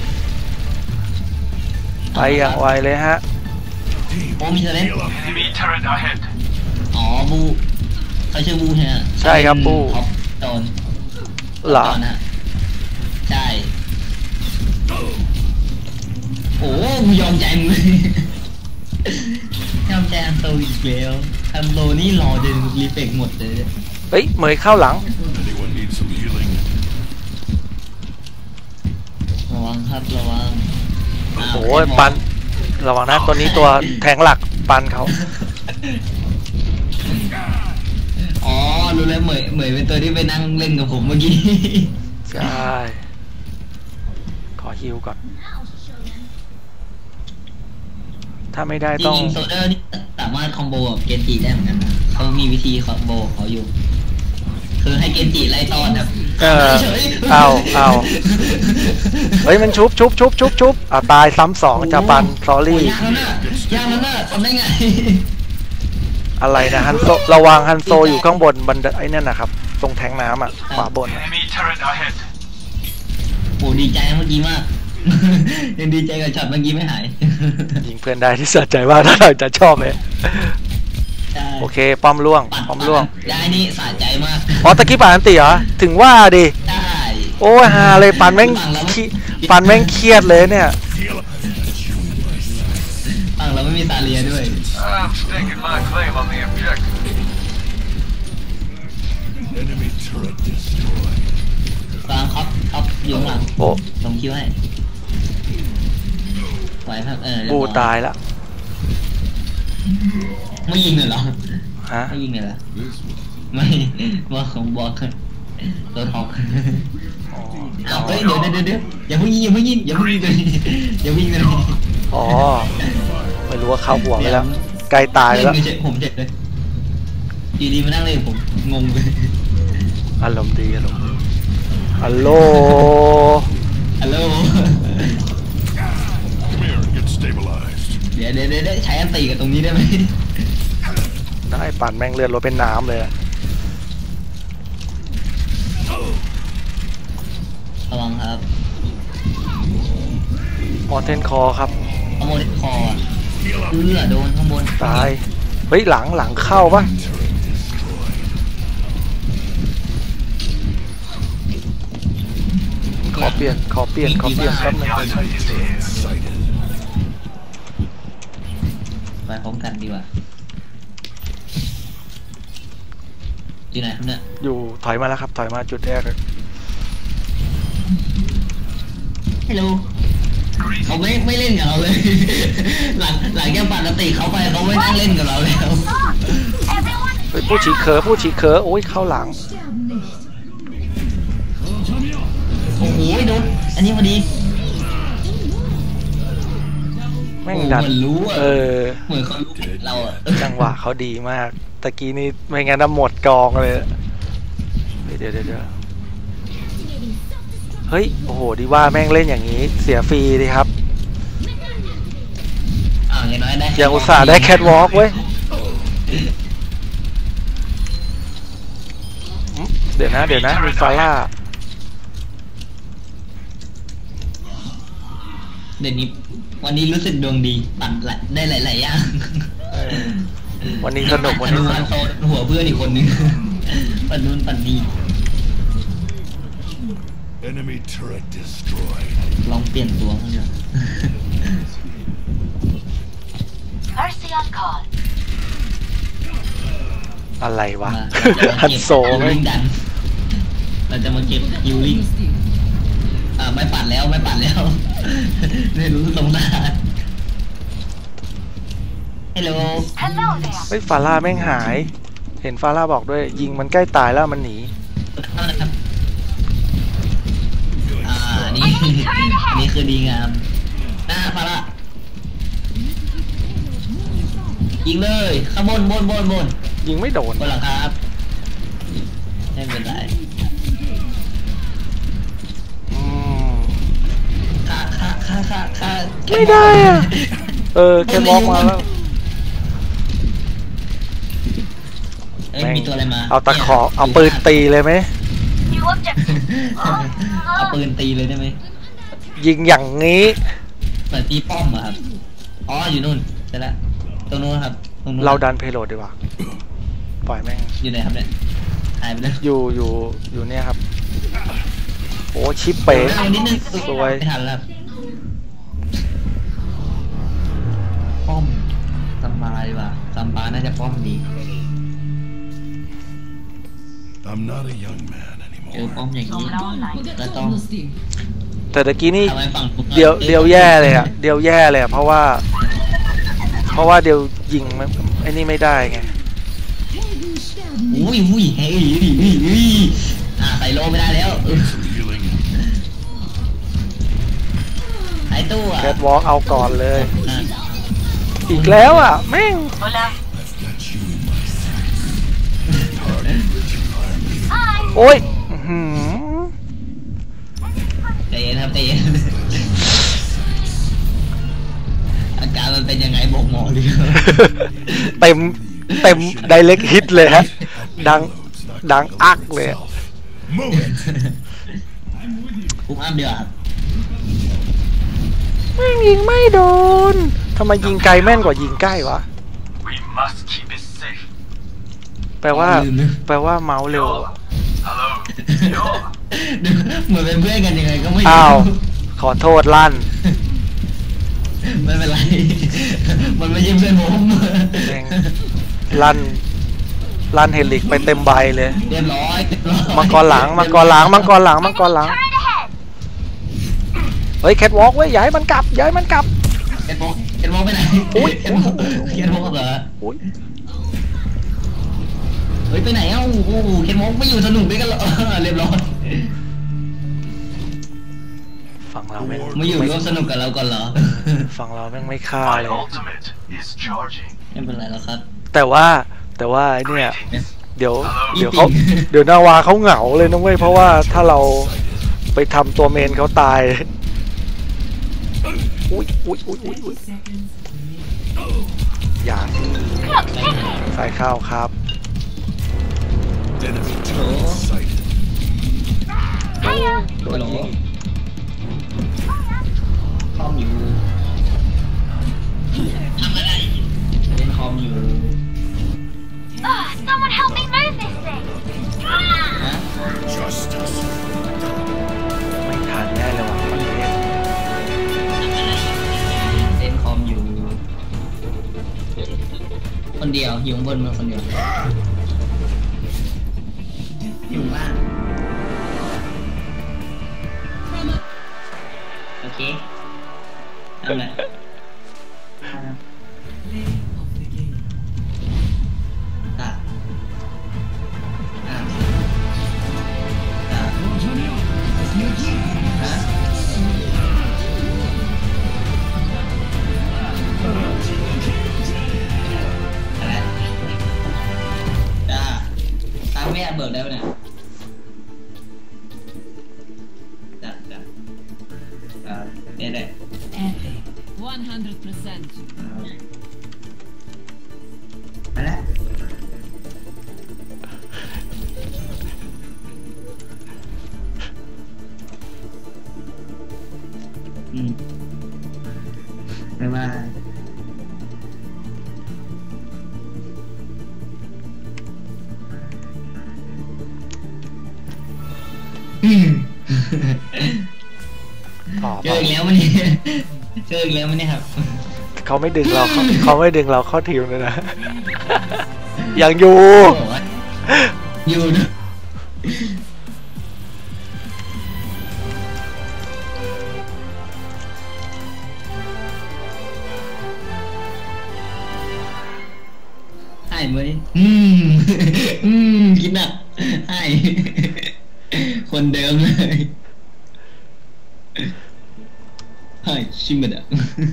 Speaker 1: ไปอย่างไวเลยฮะ
Speaker 5: โอ้มีเธอเล่น
Speaker 6: enemy turret ahead.
Speaker 5: อ๋อบูเขาชื่อบูใช่ไหม
Speaker 1: ใช่ครับบู
Speaker 5: ท็อปโดน
Speaker 1: เหรอ
Speaker 5: ตอนนะใช่ โอ้กูยอมใจมึงเลย ยอมใจอันโตอีกแล้วอันโตนี่รอจนรีเฟกหมดเลย
Speaker 1: เฮ้ยเหมยเข้าหลัง
Speaker 6: Anyone need some healing?
Speaker 5: ระวังครับระวังาว
Speaker 1: โอ้ยปันระวังนะตัวนี้ตัวแทงหลักปันเขา
Speaker 5: อ๋อรู้แล้วเหมยเหมยเป็นตัวที่ไปนั่งเล่นกับผมเมื่อกี้
Speaker 1: ใช่ขอฮิวก่อน ถ้าไม่ได้
Speaker 5: จ
Speaker 1: ต้อง
Speaker 5: ริงๆโซเดอร์นี่สามารถคอมโบกับเกนจิได้เหมือนกันนะเขามีวิธีคอมโบของเขาอยู่ คือให้เกนจิไล่ต้อนแบบ
Speaker 1: เออ
Speaker 5: ฉย
Speaker 1: เอาเอาเฮ้ยมันชุบชุบชุบชุบชุบอ่ะตายซ้ำสองจะปันซอรี่
Speaker 5: โยากแล้วน่ะยากแล้วน่ะทำได้ไง
Speaker 1: อะไรนะฮันโซระวังฮันโซอยู่ข้างบนบันไดไอ้นั่นนะครับตรงแทงน้ำอ่ะขวาบน
Speaker 6: Enemy turret ahead.
Speaker 5: โอ้ดีใจเมื่อกี้มาก ยังดีใจกับช็อตเมื่อกี้ไม่หาย
Speaker 1: ยิงเพื่อนได้ที่สะใจว่าถ้าเราจะชอบเลย
Speaker 5: ใช่
Speaker 1: โอเคป้อมล่วง
Speaker 5: ปัด
Speaker 1: ป้อมล่วง
Speaker 5: ได้นี่สะใจมาก
Speaker 1: อ๋อตะกี้ป่านอันติเหรอถึงว่าดิ
Speaker 5: ได้
Speaker 1: โอ้ยฮาเลยปันแม่งขี้ปันแม่งเครียดเลยเนี่ย
Speaker 5: ฝั่งเราไม่มีซาเลียด้วย
Speaker 6: I'm staking my claim on the objective. Enemy turret destroyed.
Speaker 5: กลางครับครับอยู่ข้างหลัง
Speaker 1: โอ้
Speaker 5: ลงคิวให้ไหวครับเออ
Speaker 1: บูตายแล้ว
Speaker 5: ไม่ยิงเลยเหรอ
Speaker 1: ฮะ
Speaker 5: ไม่ยิงเลยเหรอ
Speaker 6: This one.
Speaker 5: ไม่ว่าของบอลตัวทอง
Speaker 1: อ๋อ
Speaker 5: เอาเฮ้ยเดี๋ยวเดี๋ยวเดี๋ยวอย่าเพิ่งยิงอย่าเพิ่งยิงอย่าเพิ่งยิงเลยอย่าวิ่งเลย
Speaker 1: อ๋อไม่รู้ว่าเข้าหัวไปแล้วใกล้ตายแล้ว
Speaker 5: เล่นผมเจ็บเลยดีดีมานั่งเล่นผมงงเลย
Speaker 1: อารมณ์ดีอารมณ์ดีฮัลโหล
Speaker 5: ฮัลโหล
Speaker 6: Come here and get stabilized.
Speaker 5: เดี๋ยวเดี๋ยวเดี๋ยวใช้อันตีกับตรงนี้ได้ไหม
Speaker 1: ได้ปั่นแม่งเลือดรถเป็นน้ำเลยอะ
Speaker 5: ระวังครับ
Speaker 1: มอเทนคอครับ
Speaker 5: ขโมยคออ่ะเอื้อโดนข้างบน
Speaker 1: ตาย เฮ้ยหลังหลังเข้าปะขอเปลี่ยนขอเปลี่ยนขอเปลี่ยนแป๊บนึง
Speaker 6: Sighted.
Speaker 5: ไปพร้อมกันดีกว่าอยู่ไหนครับเนี่ย
Speaker 1: อยู่ถอยมาแล้วครับถอยมาจุดแรกเลย
Speaker 5: ฮัลโหลเขาไม่ไม่เล่นกับเราเลย หลังหลังแก้ปัดสติเขาไปเขาไม่นั่งเล่นกับเราแล้ว
Speaker 3: Everyone
Speaker 1: เฮ้ยผู้ฉีกเขอผู้ฉีกเขอโอ้ยเข้าหลัง
Speaker 5: โอ้โหโดนอันนี้พอดี
Speaker 1: แม่งดัน
Speaker 5: เหมือนรู้อะ
Speaker 1: เออ
Speaker 5: เหมือนเขารู้เราอะ
Speaker 1: จังหวะเขาดีมากตะกี้นี่ไม่งั้นน่ะหมดกองเลยเดี๋ยวเดี๋ยวเดี๋ยวเฮ้ยโอ้โหดีว่าแม่งเล่นอย่างนี้เสียฟรีดิครับ
Speaker 5: อ้าวอย่างน้อยได้
Speaker 1: อย่างอุตส่าห์ได้แคทวอล์กเว้ยอืมเดี๋ยวนะเดี๋ยวนะมีฟาร่า
Speaker 5: เดี๋ยวนี้วันนี้รู้สึกดวงดีปั่นหลายได้หลายๆอย่าง
Speaker 1: เออวันนี้สนุกวันนี้สนุก
Speaker 5: โซนหัวเพื่อนอีกคนนึง ปั่นนู่นปั่นนี่
Speaker 6: Enemy turret destroyed.
Speaker 5: ลองเปลี่ยนตัวเขาเนี่ย
Speaker 3: Mercy on call.
Speaker 1: อะไรวะ
Speaker 5: มา
Speaker 1: ฮันโซ
Speaker 5: ฮิ
Speaker 1: ไหม
Speaker 5: วลิ่งดันเราจะมาเก็บฮิวลิ่งอ่าไม่ปั่นแล้วไม่ปั่นแล้ว ไม่รู้ตรงหน้าฮัลโหล
Speaker 3: Hello there.
Speaker 1: เฮ้ยฟาร่าแม่งหาย เห็นฟาร่าบอกด้วย ยิงมันใกล้ตายแล้วมันหนี
Speaker 5: เท่านะครับอ่านี่ นี่คือดีงามหน้าพาระยิงเลยข้างบนบนบนบน
Speaker 1: ยิงไม่โดน
Speaker 5: บนหลังคาครับไม่เป็นไร
Speaker 1: อืม
Speaker 5: ค่าค่าค่าค่าค่า
Speaker 1: ไม่ได้อะเออแค่มองมาแล้ว
Speaker 5: เอ้ยมีตัวอะไรมา
Speaker 1: เอาตะขอเอาปืนตีเลยไหม
Speaker 3: New objective.
Speaker 5: เอาปืนตีเลยได้ไหม
Speaker 1: ยิงอย่างนี้
Speaker 5: เหมือนตีป้อมอะครับอ๋ออยู่นู่นใช่แล้วตรงนู้นครับตรงนู้น
Speaker 1: เราดันเพโลดดีกว่าปล่อยแม่ง
Speaker 5: อยู่ไหนครับเนี่ยหายไปแล้ว
Speaker 1: อยู่อยู่อยู่เนี่ยครับโอ้ชิปเป๋
Speaker 5: เอานิดนึง
Speaker 1: สวย
Speaker 5: ไม่ทันแล้วป้อมซัมบาดีกว่าซัมบาน่าจะป้อมดี
Speaker 6: I'm not a young man
Speaker 5: เจอป้อ
Speaker 6: anymore.
Speaker 5: มอย่างนี้
Speaker 2: We'll get
Speaker 5: That's
Speaker 2: to
Speaker 5: all.
Speaker 2: almost here.
Speaker 1: แต่ตะกี้นี่
Speaker 5: ทำไมฝั่งผม
Speaker 1: เดียวเดียวแย่เลยอะเดียวแย่เลยอะเพราะว่า เพราะว่าเดียวยิงไม่ไอ้นี่ไม่ได้ไง
Speaker 5: อุ้ยอุ้ยเฮ้ยอุ้ยอุ้ยอุ้ยอ่าใส่โลไม่ได้แล้วเออ
Speaker 6: Some healing.
Speaker 5: หายตัว
Speaker 1: แคทวอล์กเอาก่อนเลย
Speaker 5: อ่ะ
Speaker 1: อีกแล้วอ่ะแม่ง
Speaker 3: Hola.
Speaker 6: I've got you in my sights.
Speaker 3: Hi.
Speaker 1: โอ้ยอื้อหือ
Speaker 5: ใจเย็นครับใจเย็นอาการมันเป็นยังไงบอกหมอดิ
Speaker 1: เต็มเต็มไดเรกฮิตเลยฮะ ดังดังอักเลยอะ
Speaker 6: Move it.
Speaker 5: คุ้มอ้ามเดียวครับ
Speaker 1: แม่งยิงไม่โดนทำไมยิงไกลแม่นกว่ายิงใกล้วะ
Speaker 6: We must keep it safe.
Speaker 1: แปลว่า แปลว่าเมาส์เร็ว
Speaker 6: Hello. Yo.
Speaker 5: เหมือนเป็นเพื่อนกันยังไงก็ไม่รู้
Speaker 1: อ้าว ขอโทษลั่น
Speaker 5: ไม่เป็นไร มันไม่ใช่เพื่อนผม
Speaker 1: แม่ง ลั่นลันเฮลิกไปเต็มใบเลย
Speaker 5: เรียบร้อยเรียบร้อย
Speaker 1: มังกรหลังมังกรหลังมังกรหลังมังกรหลัง
Speaker 3: Turret ahead.
Speaker 1: เฮ้ยแคทวอล์กเว้ยอย่าให้มันกลับอย่าให้มันกลับ
Speaker 5: เอ็นมองเอ็นมองไปไหน
Speaker 1: อุ๊ย
Speaker 5: เอ็นมองเอ็นมองเหรอ
Speaker 1: อุ้ย
Speaker 5: เฮ้ยไปไหนเอ้าโอ้โหเอ็นมองไม่อยู่สนุกด้วยกันเหรอเรียบร้อย
Speaker 1: ฝั่งเราแม่ง
Speaker 5: มาอยู่ร่วมสนุกกับเราก่อนเหรอ
Speaker 1: ฝั่งเราแม่งไม่ฆ่า
Speaker 6: My
Speaker 1: เลย
Speaker 6: ultimate is charging.
Speaker 5: ไม่เป็นไรแล้วครับ
Speaker 1: แต่ว่าแต่ว่าไอ้เนี่ย
Speaker 6: Greetings.
Speaker 1: เดี๋ยว
Speaker 5: อี
Speaker 1: เดี๋ยว
Speaker 5: ปิ่
Speaker 1: เขา
Speaker 5: ง
Speaker 1: เดี๋ยวนาวาเขาเหงาเลยนะเว้ยเพราะว่าถ้าเราไปทำตัวเมนเขาตายอุ้ยอุ้ยอุ้ยอุ้ยอุ้ยอย่า
Speaker 3: Clock ticking.
Speaker 1: ใส่ข้าวครับ
Speaker 6: Enemy turret sighted.
Speaker 3: Hiya.
Speaker 5: โดนคอมอยู่ทำอะไรเล่นคอมอยู่
Speaker 3: Ugh, someone help me move this thing. Ah.
Speaker 5: ฮะ
Speaker 6: Justice.
Speaker 1: ไม่ทันแน่เลยว่ะคอนเทนต์
Speaker 5: เล่นคอมอยู่ คนเดียวอยู่ข้างบนมาคนเดียวอยู่บ้านโอเคทำไงอ่ะอ่ะอ่ะฮะอะไรจ้าตามแม่เบิกได้ปะเนี่ยจ้าจ้าอ่าเนี่ยได้
Speaker 2: Epic. one hundred percent.
Speaker 5: มาแล้วอืมบ๊ายบายอืม
Speaker 1: ต่อ
Speaker 5: เจออีกแล้วมันนี่เจออีกแล้วมันนี่ครับ
Speaker 1: เขาไม่ดึงเราเขาเขาไม่ดึงเราเข้าทีมเลยนะ ยังอยู่
Speaker 5: อยู่นะให้ไหมอืม อืมคิดหนักให้ คนเดิมเลยให้ชิมดะ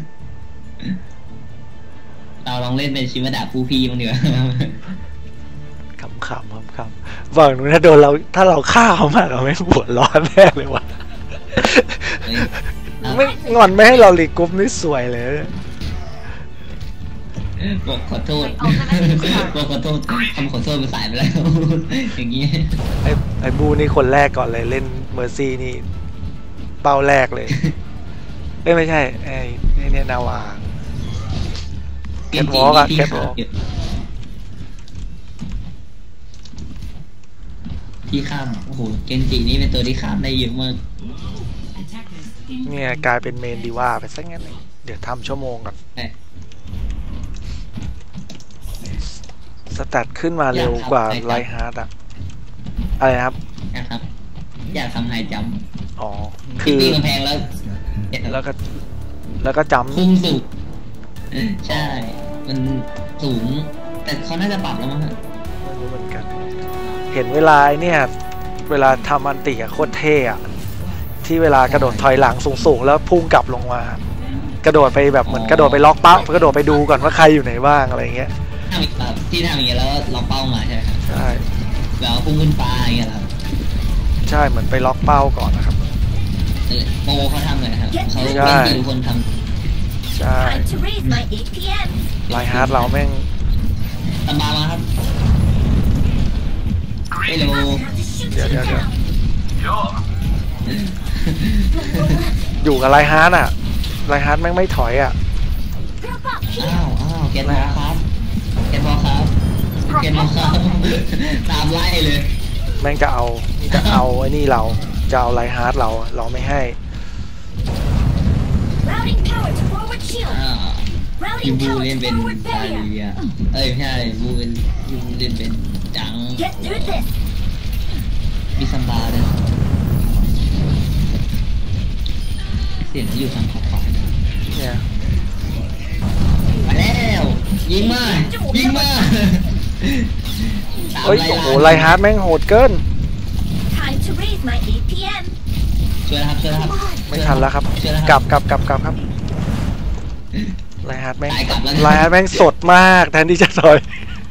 Speaker 5: เราลองเล่นเป็นชิมดะผู้พี่มั้างดีกว่า
Speaker 1: ขำๆครับครับฝั่งนู้นถ้าโดนเราถ้าเราฆ่าเขามาเราไม่ปวดร้อนแน่เลยว่ะ
Speaker 5: เฮ้ยเอา
Speaker 1: ไม่งอนไม่ให้เรารีกรุ๊ปนี่สวยเลย
Speaker 5: บอกขอโทษบอกขอโทษคำขอโทษมันสายไปแล้ว อย่างงี้
Speaker 1: ไอ้ไอ้บูนี่คนแรกก่อนเลยเล่นเมอร์ซี่นี่เป้าแรกเลย เอ้ยไม่ใช่ไอ้ไอ้เนี่ยนาวา แคทวอล์กอะแคทวอล์ก
Speaker 5: ที่ข้ามโอ้โหเกนจินี่เป็นตัวที่ข้ามได้เยอะมาก
Speaker 2: Attackers
Speaker 1: เนี่ยกลายเป็นเมนดีว่าไปซะงั้นเลยเดี๋ยวทำชั่วโมงก่อน
Speaker 5: แต่
Speaker 1: สแตทขึ้นมาเร็วกว่าไลท์ฮาร์ดอะอะไรนะครับ
Speaker 5: นะครับ อยากทำไฮจัมป์
Speaker 1: อ๋อ
Speaker 5: คื
Speaker 1: คือ อ
Speaker 5: ตีกำแพงแล้ว
Speaker 1: แล้วก็แล้วก็จำ
Speaker 5: พุ่งสูงใช่ มันสูง แต่เขาน่าจะปรับแล้วมั้งฮะ
Speaker 1: ไม่รู้เหมือนกัน เห็นเวลาไอ้เนี่ย เวลาทำอันติอะโคตรเท่อะที่เวลากระโดดถอยหลังสูงๆแล้วพุ่งกลับลงมา กระโดดไปแบบเหมือนกระโดดไปล็อกเป้ากระโดดไปดูก่อนว่าใครอยู่ไหนบ้างอะไรเงี้ย
Speaker 5: ทำอีกแบบที่ทำอย่างเงี้ยแล้วล็อกเป้ามาใช่ไหมครับ
Speaker 1: ใช่
Speaker 5: แล้วพุ่งขึ้นฟ้าอย่างเงี้ยครับ
Speaker 1: ใช่เหมือนไปล็อกเป้าก่อนนะครับ
Speaker 5: โมเขาทำเลยครับเขา
Speaker 1: ใช่
Speaker 5: เป็นคิวคนท
Speaker 1: ใช่
Speaker 3: Time to raise my A P M.
Speaker 1: ไลท์ฮาร์ดเราแม่ง
Speaker 5: ำตำบามาครับเฮลโล
Speaker 3: Have to shoot
Speaker 1: Yeah,
Speaker 3: you
Speaker 1: yeah, yeah.
Speaker 3: down.
Speaker 6: You're
Speaker 1: อยู่กับไลท์ฮาร์ดอะไลท์ฮาร์ดแม่งไม่ถอยอะ
Speaker 3: Group up
Speaker 5: อ้า
Speaker 3: here.
Speaker 5: วอ้าวเกนบอลครับเกนบอลครับเกนบอลครับ ตามไล่เลย
Speaker 1: แม่งจะเอาจะเอาไอ้นี่เราจะเอาไลท์ฮาร์ดเราเราไม่ให้
Speaker 3: Routing power to forward shield.
Speaker 5: อ่าพี่
Speaker 3: Routing
Speaker 5: บู
Speaker 3: power
Speaker 5: เล่น
Speaker 3: to
Speaker 5: เป็น
Speaker 3: forward
Speaker 5: ดา
Speaker 3: barrier.
Speaker 5: เลียเอ้ยไม่ใช่บูเป็นพี่บูเล่นเป็นจ
Speaker 3: Get through this.
Speaker 5: มีซัมบาด้วยเสียงอยู่ทางขวาขวา
Speaker 1: เนี่ย
Speaker 5: มาแล้วยิงมายิงมา
Speaker 1: เฮ้ยโอ้โหไลฮาร์ดแม่งโหดเกิน
Speaker 3: Time to raise my A P M.
Speaker 5: ช่วยนะครับช่วยนะครับ
Speaker 1: ไม่ทันแล้วครับ
Speaker 5: ช่วยนะค
Speaker 1: ก
Speaker 5: รั
Speaker 1: ลั
Speaker 5: บบ
Speaker 1: กลับกลับกลับครับไลฮาร์ดแม่ง
Speaker 5: ตายกลับแล้ว
Speaker 1: ไลฮาร์ดแม่งสดมากแทนที่จะถอย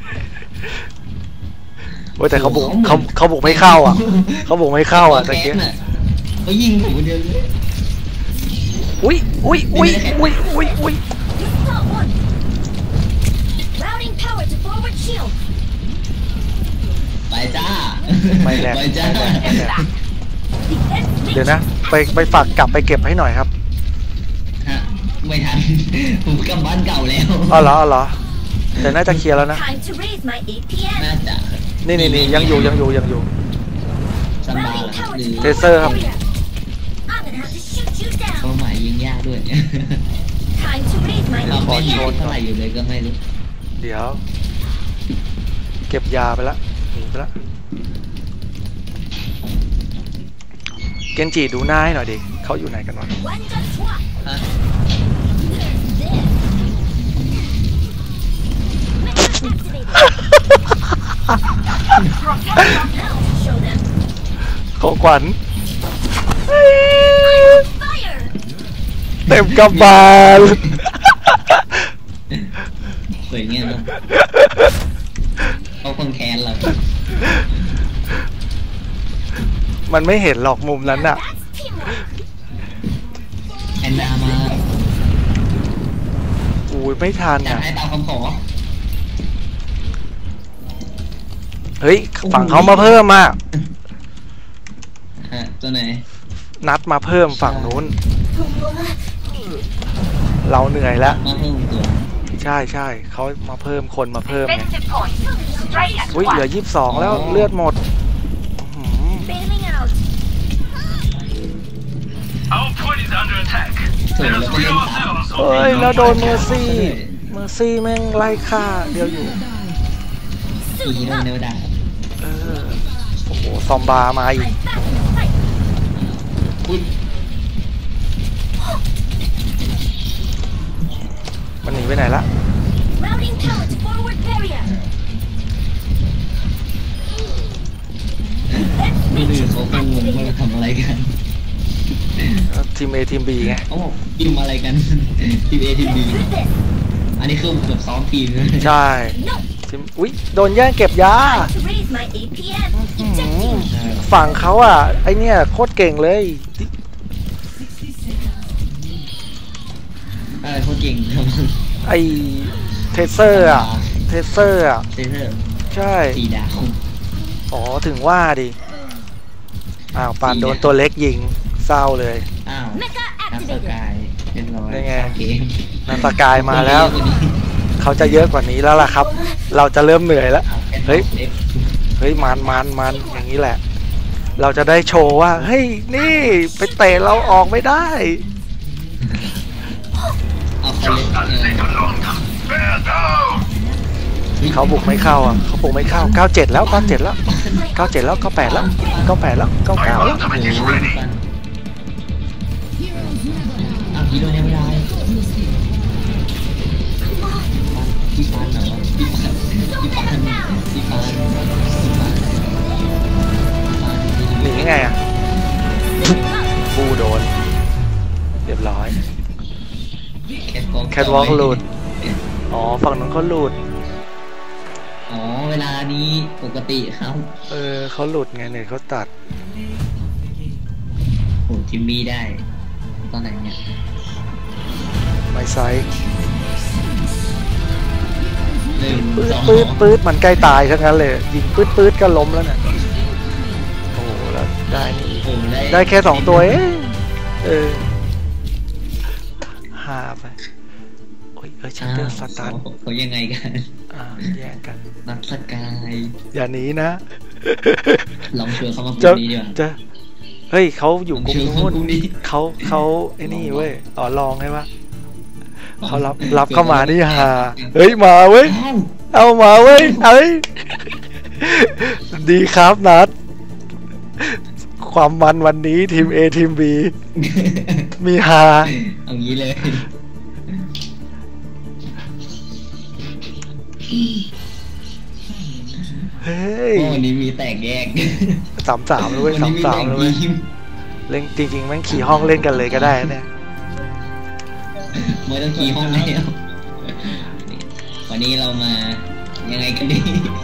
Speaker 1: โอ้ยแต่เขาบุกเขาเขาบุกไม่เข้าอ่ะเขาบุกไม่เข้าอ่ะตะเกียบ
Speaker 5: เขายิงผมคนเดียวเลย
Speaker 1: อุ้ยอุ้ยอุ้ยอุ้ยอุ้ยอุ้ย
Speaker 3: You spot one. Routing power to forward shield.
Speaker 5: ไปจ้า
Speaker 1: ไม่แลก
Speaker 5: ไป
Speaker 1: ไม่
Speaker 5: จ้า
Speaker 1: แลกไม่แลก
Speaker 3: Defense
Speaker 1: เดี๋ยวนะไปไปฝากกลับไปเก็บให้หน่อยครับ
Speaker 5: ฮะไม่ทันผมกลับบ้านเก่าแล้ว
Speaker 1: อ๋อเหรออ๋อเหรอแต่น่าจะเคลียร์แล้วนะ
Speaker 3: time to raise my A P M.
Speaker 5: น่าจะ
Speaker 1: นี่นี่นี่ยังอยู่ยังอยู่ยังอยู่
Speaker 5: ซัมบา
Speaker 3: Routing
Speaker 5: เหรอครับ
Speaker 3: power
Speaker 5: หรื
Speaker 3: to
Speaker 5: อ
Speaker 1: เทเซอร์ครับ
Speaker 3: barrier. I'm gonna have to shoot you
Speaker 5: เป้า
Speaker 3: down.
Speaker 5: หมายยิงยากด้วย
Speaker 3: Time to raise my
Speaker 5: เรา
Speaker 3: A
Speaker 5: ไม่
Speaker 3: P
Speaker 5: ยิง
Speaker 3: M.
Speaker 5: เท่าไหร่อยู่เลยก็ไม่รู้
Speaker 1: เดี๋ยว เก็บยาไปละหนีไปละเกนจิดูหน้าให้หน่อยดิเขาอยู่ไหนกันวะ
Speaker 3: One just swap.
Speaker 5: ฮะ
Speaker 3: This. Mega activated. Now show them.
Speaker 1: ของขวัญ
Speaker 3: Fire.
Speaker 1: เต็มกำบาล
Speaker 5: สวยเงี้ยเนอะเขาคงแค้นเรา
Speaker 1: มันไม่เห็นหรอกมุมนั้น
Speaker 3: Now
Speaker 1: น่ะ
Speaker 3: that's teamwork.
Speaker 5: แอนดามา
Speaker 1: อุ้ยไม่ทัน
Speaker 5: อยาก
Speaker 1: อ่ะ
Speaker 5: ให้ตามคำขอ
Speaker 1: เฮ้ยฝั่งเขามาเพิ่มอ่ะ
Speaker 5: ฮะตัวไหน
Speaker 1: นัดมาเพิ่มฝั่งนู้น เราเหนื่อยแล้ว
Speaker 5: มาเพิ่มตัว
Speaker 1: ใช่ใช่เขามาเพิ่มคนมาเพิ่มไง
Speaker 7: Defensive point. Straight at
Speaker 1: อุ้ยเหลือ
Speaker 7: one.
Speaker 1: ยี่สิบสองแล้วเลือดหมดอื้อหือ
Speaker 3: Bailing out.
Speaker 6: Our point is under attack.
Speaker 5: เสร็จ
Speaker 6: Let
Speaker 5: แล้ว
Speaker 6: us
Speaker 5: ก็
Speaker 6: rid
Speaker 5: เล่นตาม
Speaker 6: ourselves
Speaker 1: เฮ้ย
Speaker 6: of
Speaker 1: แล้วโดน
Speaker 6: these
Speaker 1: เมอร์ซี่เมอร์ซี่แม่งไล่ฆ่าเดียวอยู่
Speaker 5: ตี
Speaker 3: Suiting
Speaker 5: โดน
Speaker 3: up.
Speaker 5: เนวดา
Speaker 1: เออโอ้โหซอมบามาอีก
Speaker 3: I'm back in the fight.
Speaker 5: อุ้ย
Speaker 1: มันหนีไปไหนละ
Speaker 3: Routing power to forward barrier.
Speaker 5: คนอื่นเขาคงงงว่าเราทำอะไรกัน
Speaker 1: ทีม A ทีม B ไง
Speaker 5: เขาบอกทีมอะไรกัน ทีมเอทีม
Speaker 3: Get
Speaker 5: บี
Speaker 3: through this.
Speaker 5: อันนี้คือแบบซ้อมทีมเลย
Speaker 1: ใช่
Speaker 3: No.
Speaker 1: ทีมอุ้ยโดนแย่งเก็บยา
Speaker 3: Time to raise my A P M. Ejecting.
Speaker 1: ฝั่งเขาอ่ะ ไอเนี่ยโคตรเก่งเลย
Speaker 5: อะไรเขาเก่งครับ
Speaker 1: ไอเทเซอร์อ่ะ เทเซอร์อ่ะ
Speaker 5: เซเซอร์
Speaker 1: ใช่
Speaker 5: สีดาว
Speaker 1: อ๋อ ถึงว่าดิ อ้าวปานโดนตัวเล็กยิงเศร้าเลย
Speaker 5: อ้าว
Speaker 3: Mega
Speaker 5: นักส
Speaker 3: activated.
Speaker 5: กายเรียบร้อย
Speaker 1: ได้ไง
Speaker 5: เข้าเกม
Speaker 1: นักสกายมาแล้ว
Speaker 5: คนนี้
Speaker 1: เขาจะเยอะกว่านี้แล้วล่ะครับ เราจะเริ่มเหนื่อยแล้ว
Speaker 5: อ้าวแค่
Speaker 1: เฮ้ย
Speaker 5: อฟ
Speaker 1: เฮ้ยมันมันมันอย่างนี้แหละ เราจะได้โชว์ว่า เฮ้ย นี่ไปเตะเราออกไม่ได้
Speaker 5: เอาเขาเล่น
Speaker 6: Just a
Speaker 5: เออ
Speaker 6: little longer. Bear down.
Speaker 1: เขาบุกไม่เข้าอ่ะ เขาบุกไม่เข้า เก้าสิบเจ็ดแล้ว เก้าสิบเจ็ดแล้ว เก้าสิบเจ็ดแล้ว เก้าสิบแปดแล้ว เก้าสิบแปดแล้ว เก้าสิบเก้า
Speaker 6: My
Speaker 1: แล้ว
Speaker 6: ultimate is ready.
Speaker 5: อ้าวฮีโร่เนี่ยไม่ได้พี่ปานเหรอพี่ปานพี่ปานพี่ปานพี่ปานพี่ปาน
Speaker 1: หนีไงอ่ะบูโดน เรียบร้อย
Speaker 5: แคทวอล์ก
Speaker 1: แคทวอล์กหลุด อ๋อ ฝั่งนั้นเขาหลุด
Speaker 5: อ๋อเวลานี้ปกติครับ
Speaker 1: เออเขาหลุดไงเนี่ยเขาตัด
Speaker 5: โหทีมบีได้ตอนไหนเนี่ย
Speaker 1: ไม่ไซส์
Speaker 5: หนึ่ง
Speaker 1: ปื๊ด
Speaker 5: สอง
Speaker 1: ปื๊ดปื๊ดมันใกล้ตายทั้งนั้นเลย ยิงปื๊ดปื๊ดก็ล้มแล้วเนี่ยโอ้โหแล้วได้นี่
Speaker 5: โอ้ได้
Speaker 1: ได้แค่สองตัวเองเออหาไปโอ้ยเออชัน
Speaker 5: อ้าว
Speaker 1: เดอร์สตาร์
Speaker 5: เขาเขายังไงกัน
Speaker 1: อ่าแย่งกัน
Speaker 5: นักสกาย
Speaker 1: อย่าหนีนะ
Speaker 5: ลองชวนเขามาคุ
Speaker 1: จะ
Speaker 5: ยนี้ดีกว่า
Speaker 1: จะเฮ้ยเขาอยู่
Speaker 5: ลอง
Speaker 1: กรุง
Speaker 5: ชวนเขา
Speaker 1: นู้
Speaker 5: มาน คุยนี้
Speaker 1: เขาเขาไอ้นี่เว้ยอ๋อลองใช่ปะเขารับรับเข้ามานี่ฮาเฮ้ยมาเว้ย
Speaker 5: อ้าว
Speaker 1: เอามาเว้ยเอ้ยดีครับนัดความมันวันนี้ทีม A ทีม B มีฮา
Speaker 5: เอางี้เลย
Speaker 1: เฮ้ย
Speaker 5: วันนี้มีแตกแยก
Speaker 1: สามสามเลยเว้ย
Speaker 5: วัน
Speaker 1: สา
Speaker 5: นี้
Speaker 1: ม
Speaker 5: มี
Speaker 1: สา
Speaker 5: แต
Speaker 1: ม
Speaker 5: ก
Speaker 1: เลยเว้ย
Speaker 5: ทีม
Speaker 1: เล่นจริงๆแม่งขี่ห้องเล่นกันเลยก็ได้เนี่ย
Speaker 5: ไม่ต้องขี่ห้องแล้ววันนี้เรามายังไงกันดี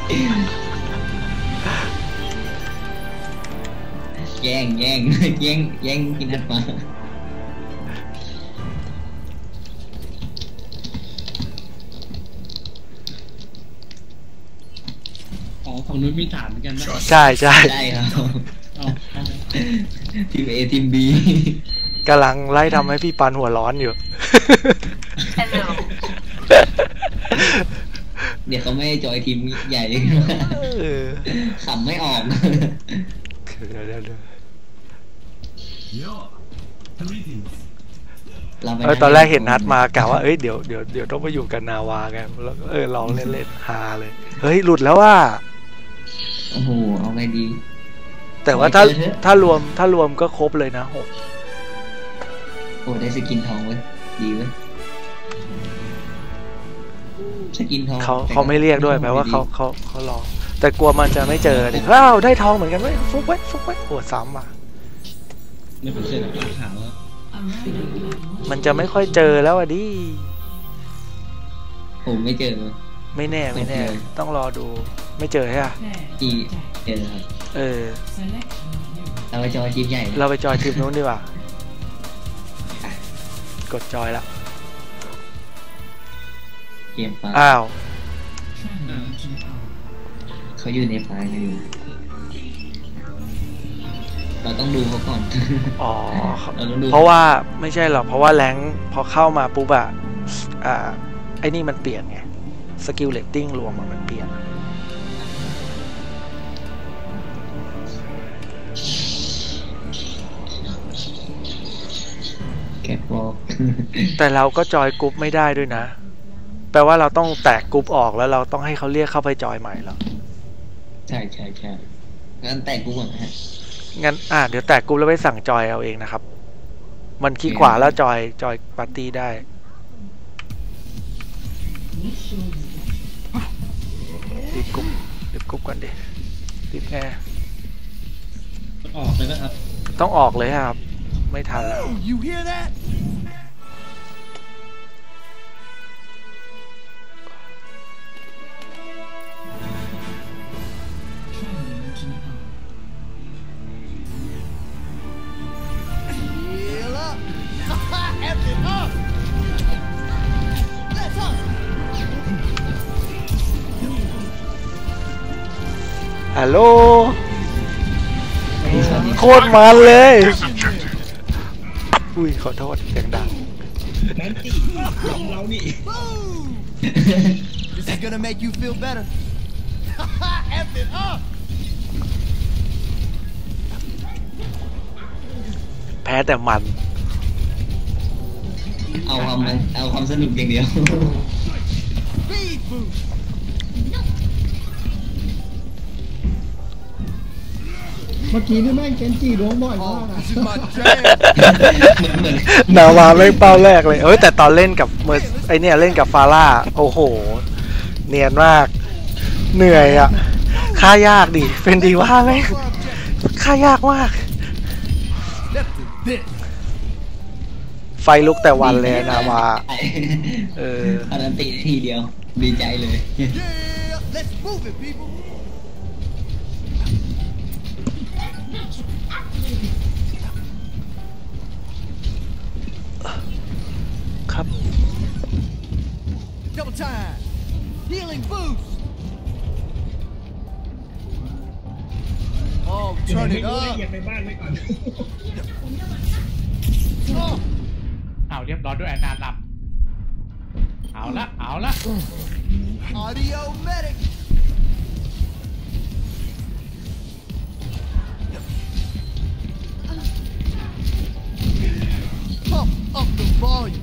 Speaker 5: แย่งแย่งแย่งแย่งกินนัดมา
Speaker 4: อ๋อของนู้นมีฐานเหมือนกันนะ
Speaker 1: ใช่ใช่
Speaker 5: ใช่ครับ
Speaker 4: อ๋อ
Speaker 5: ทีม A ทีม B
Speaker 1: กำลังไล่ทำให้พี่ปันหัวร้อนอยู่
Speaker 7: Hello.
Speaker 5: เดี๋ยวเขาไม่จอยทีมใหญ่
Speaker 1: เออ
Speaker 5: ขำไม่ออก
Speaker 1: เดี๋ยวเดี๋ยวเดี๋ยว
Speaker 4: Yo greetings
Speaker 5: เราไป
Speaker 1: เออตอนแรกเห็นนัดมากะว่าเอ้ยเดี๋ยวเดี๋ยวเดี๋ยวต้องไปอยู่กันนาวาไงแล้วก็เออลองเล่นเล่นฮาเลยเฮ้ยหลุดแล้วว่า
Speaker 5: โอ้โหเอาไงดี
Speaker 1: แต่ว่าถ้า
Speaker 5: เจอเถอะ
Speaker 1: ถ้ารวมถ้ารวมก็ครบเลยนะหก
Speaker 5: โอ้ได้สกินทองเว้ยดีเว้ยสกินทอง
Speaker 1: เขา
Speaker 5: แต่
Speaker 1: เขาไม่เรียกด้วยแปลว่าเขาเขาเขารอแต่กลัวมันจะไม่เจอดิว้าวได้ทองเหมือนกันเว้ยฟุกไว้ฟุกไว้โอ้ซ้ำอ่ะ
Speaker 4: นี่ผมเจอกับขาวแล้ว
Speaker 1: มันจะไม่ค่อยเจอแล้วอ่ะดิ
Speaker 5: ผมไม่เจอ
Speaker 1: ไม่แน่ไม่แน่ ต้องรอดูไม่เจอใช่ไหม
Speaker 5: อีเจอครับ
Speaker 1: เออ
Speaker 5: เราไปจอยทีมใหญ่
Speaker 1: เราไปจอยทีมนู้นดีกว่า กดจอยละ
Speaker 5: เกมฟ้า
Speaker 1: อ้าว
Speaker 5: เขาอยู่ในไฟล์กันอยู่เราต้องดูเขาก่อน
Speaker 1: อ๋อ
Speaker 5: เราต้องดู
Speaker 1: เพราะว่าไม่ใช่หรอกเพราะว่าแรงค์พอเข้ามาปุ๊บอะอ่าไอ้นี่มันเปลี่ยนไงสกิลเลตติ้งรวมอะมันเปลี่ยน
Speaker 5: แคทวอล์ก
Speaker 1: แต่เราก็จอยกรุ๊ปไม่ได้ด้วยนะ แปลว่าเราต้องแตกกรุ๊ปออกแล้วเราต้องให้เขาเรียกเข้าไปจอยใหม่เหรอ
Speaker 5: ใช่ใช่ใช่งั้นแต่งกูก่อนนะฮะ
Speaker 1: งั้นอ่าเดี๋ยวแตกกรุ๊ปแล้วไปสั่งจอยเอาเองนะครับ มันคลิกขวาแล้วจอยจอยปาร์ตี้ได้รีบกรุ๊ปรีบกรุ๊ปก่อนดิรีบแง่
Speaker 4: ออกเลยนะครับ
Speaker 1: ต้องออกเลยครับ ไม่ทันแล้ว
Speaker 8: You hear that?
Speaker 1: ฮัลโหลโคตรมันเลย อุ้ยขอโทษเสียงดัง
Speaker 4: แมนตี้ของเรานี่
Speaker 8: This is gonna make you feel better. F it up.
Speaker 1: แพ้แต่มัน
Speaker 5: เอาความเอาความสนุกอย่างเดียว
Speaker 8: Speed boost.
Speaker 9: เมื่อกี้นี่แม่งเกนจิล้วงบ่อยมาก
Speaker 8: Oh,
Speaker 9: อะ
Speaker 8: this is my jam.
Speaker 5: เหมือน
Speaker 1: นาวาไม่เป้าแรกเลย เอ้ยแต่ตอนเล่นกับเมอร์ไอเนี่ยเล่นกับฟาร่าโอ้โห เนียนมาก เหนื่อยอ่ะค่ายากดิเป็นดีว่าไหมค่ายากมาก
Speaker 8: Left to this.
Speaker 1: ไฟลุกแต่วันเลยนาวา เออ
Speaker 5: อันนั้นตีทีเดียวดีใจเลย
Speaker 8: Yeah, let's move it, people.
Speaker 1: ครับ
Speaker 8: Double time. Healing boost. Oh,
Speaker 4: เดี๋ยว
Speaker 8: turn
Speaker 4: ไม่
Speaker 8: it
Speaker 4: รู้ละเอียด
Speaker 8: up.
Speaker 4: ไปบ้านไว้ก่อน
Speaker 8: Oh.
Speaker 10: เอาเรียบร้อยด้วยแอนนาหลับ เอาละ เอาละ
Speaker 8: Audio medic. Pump up the volume.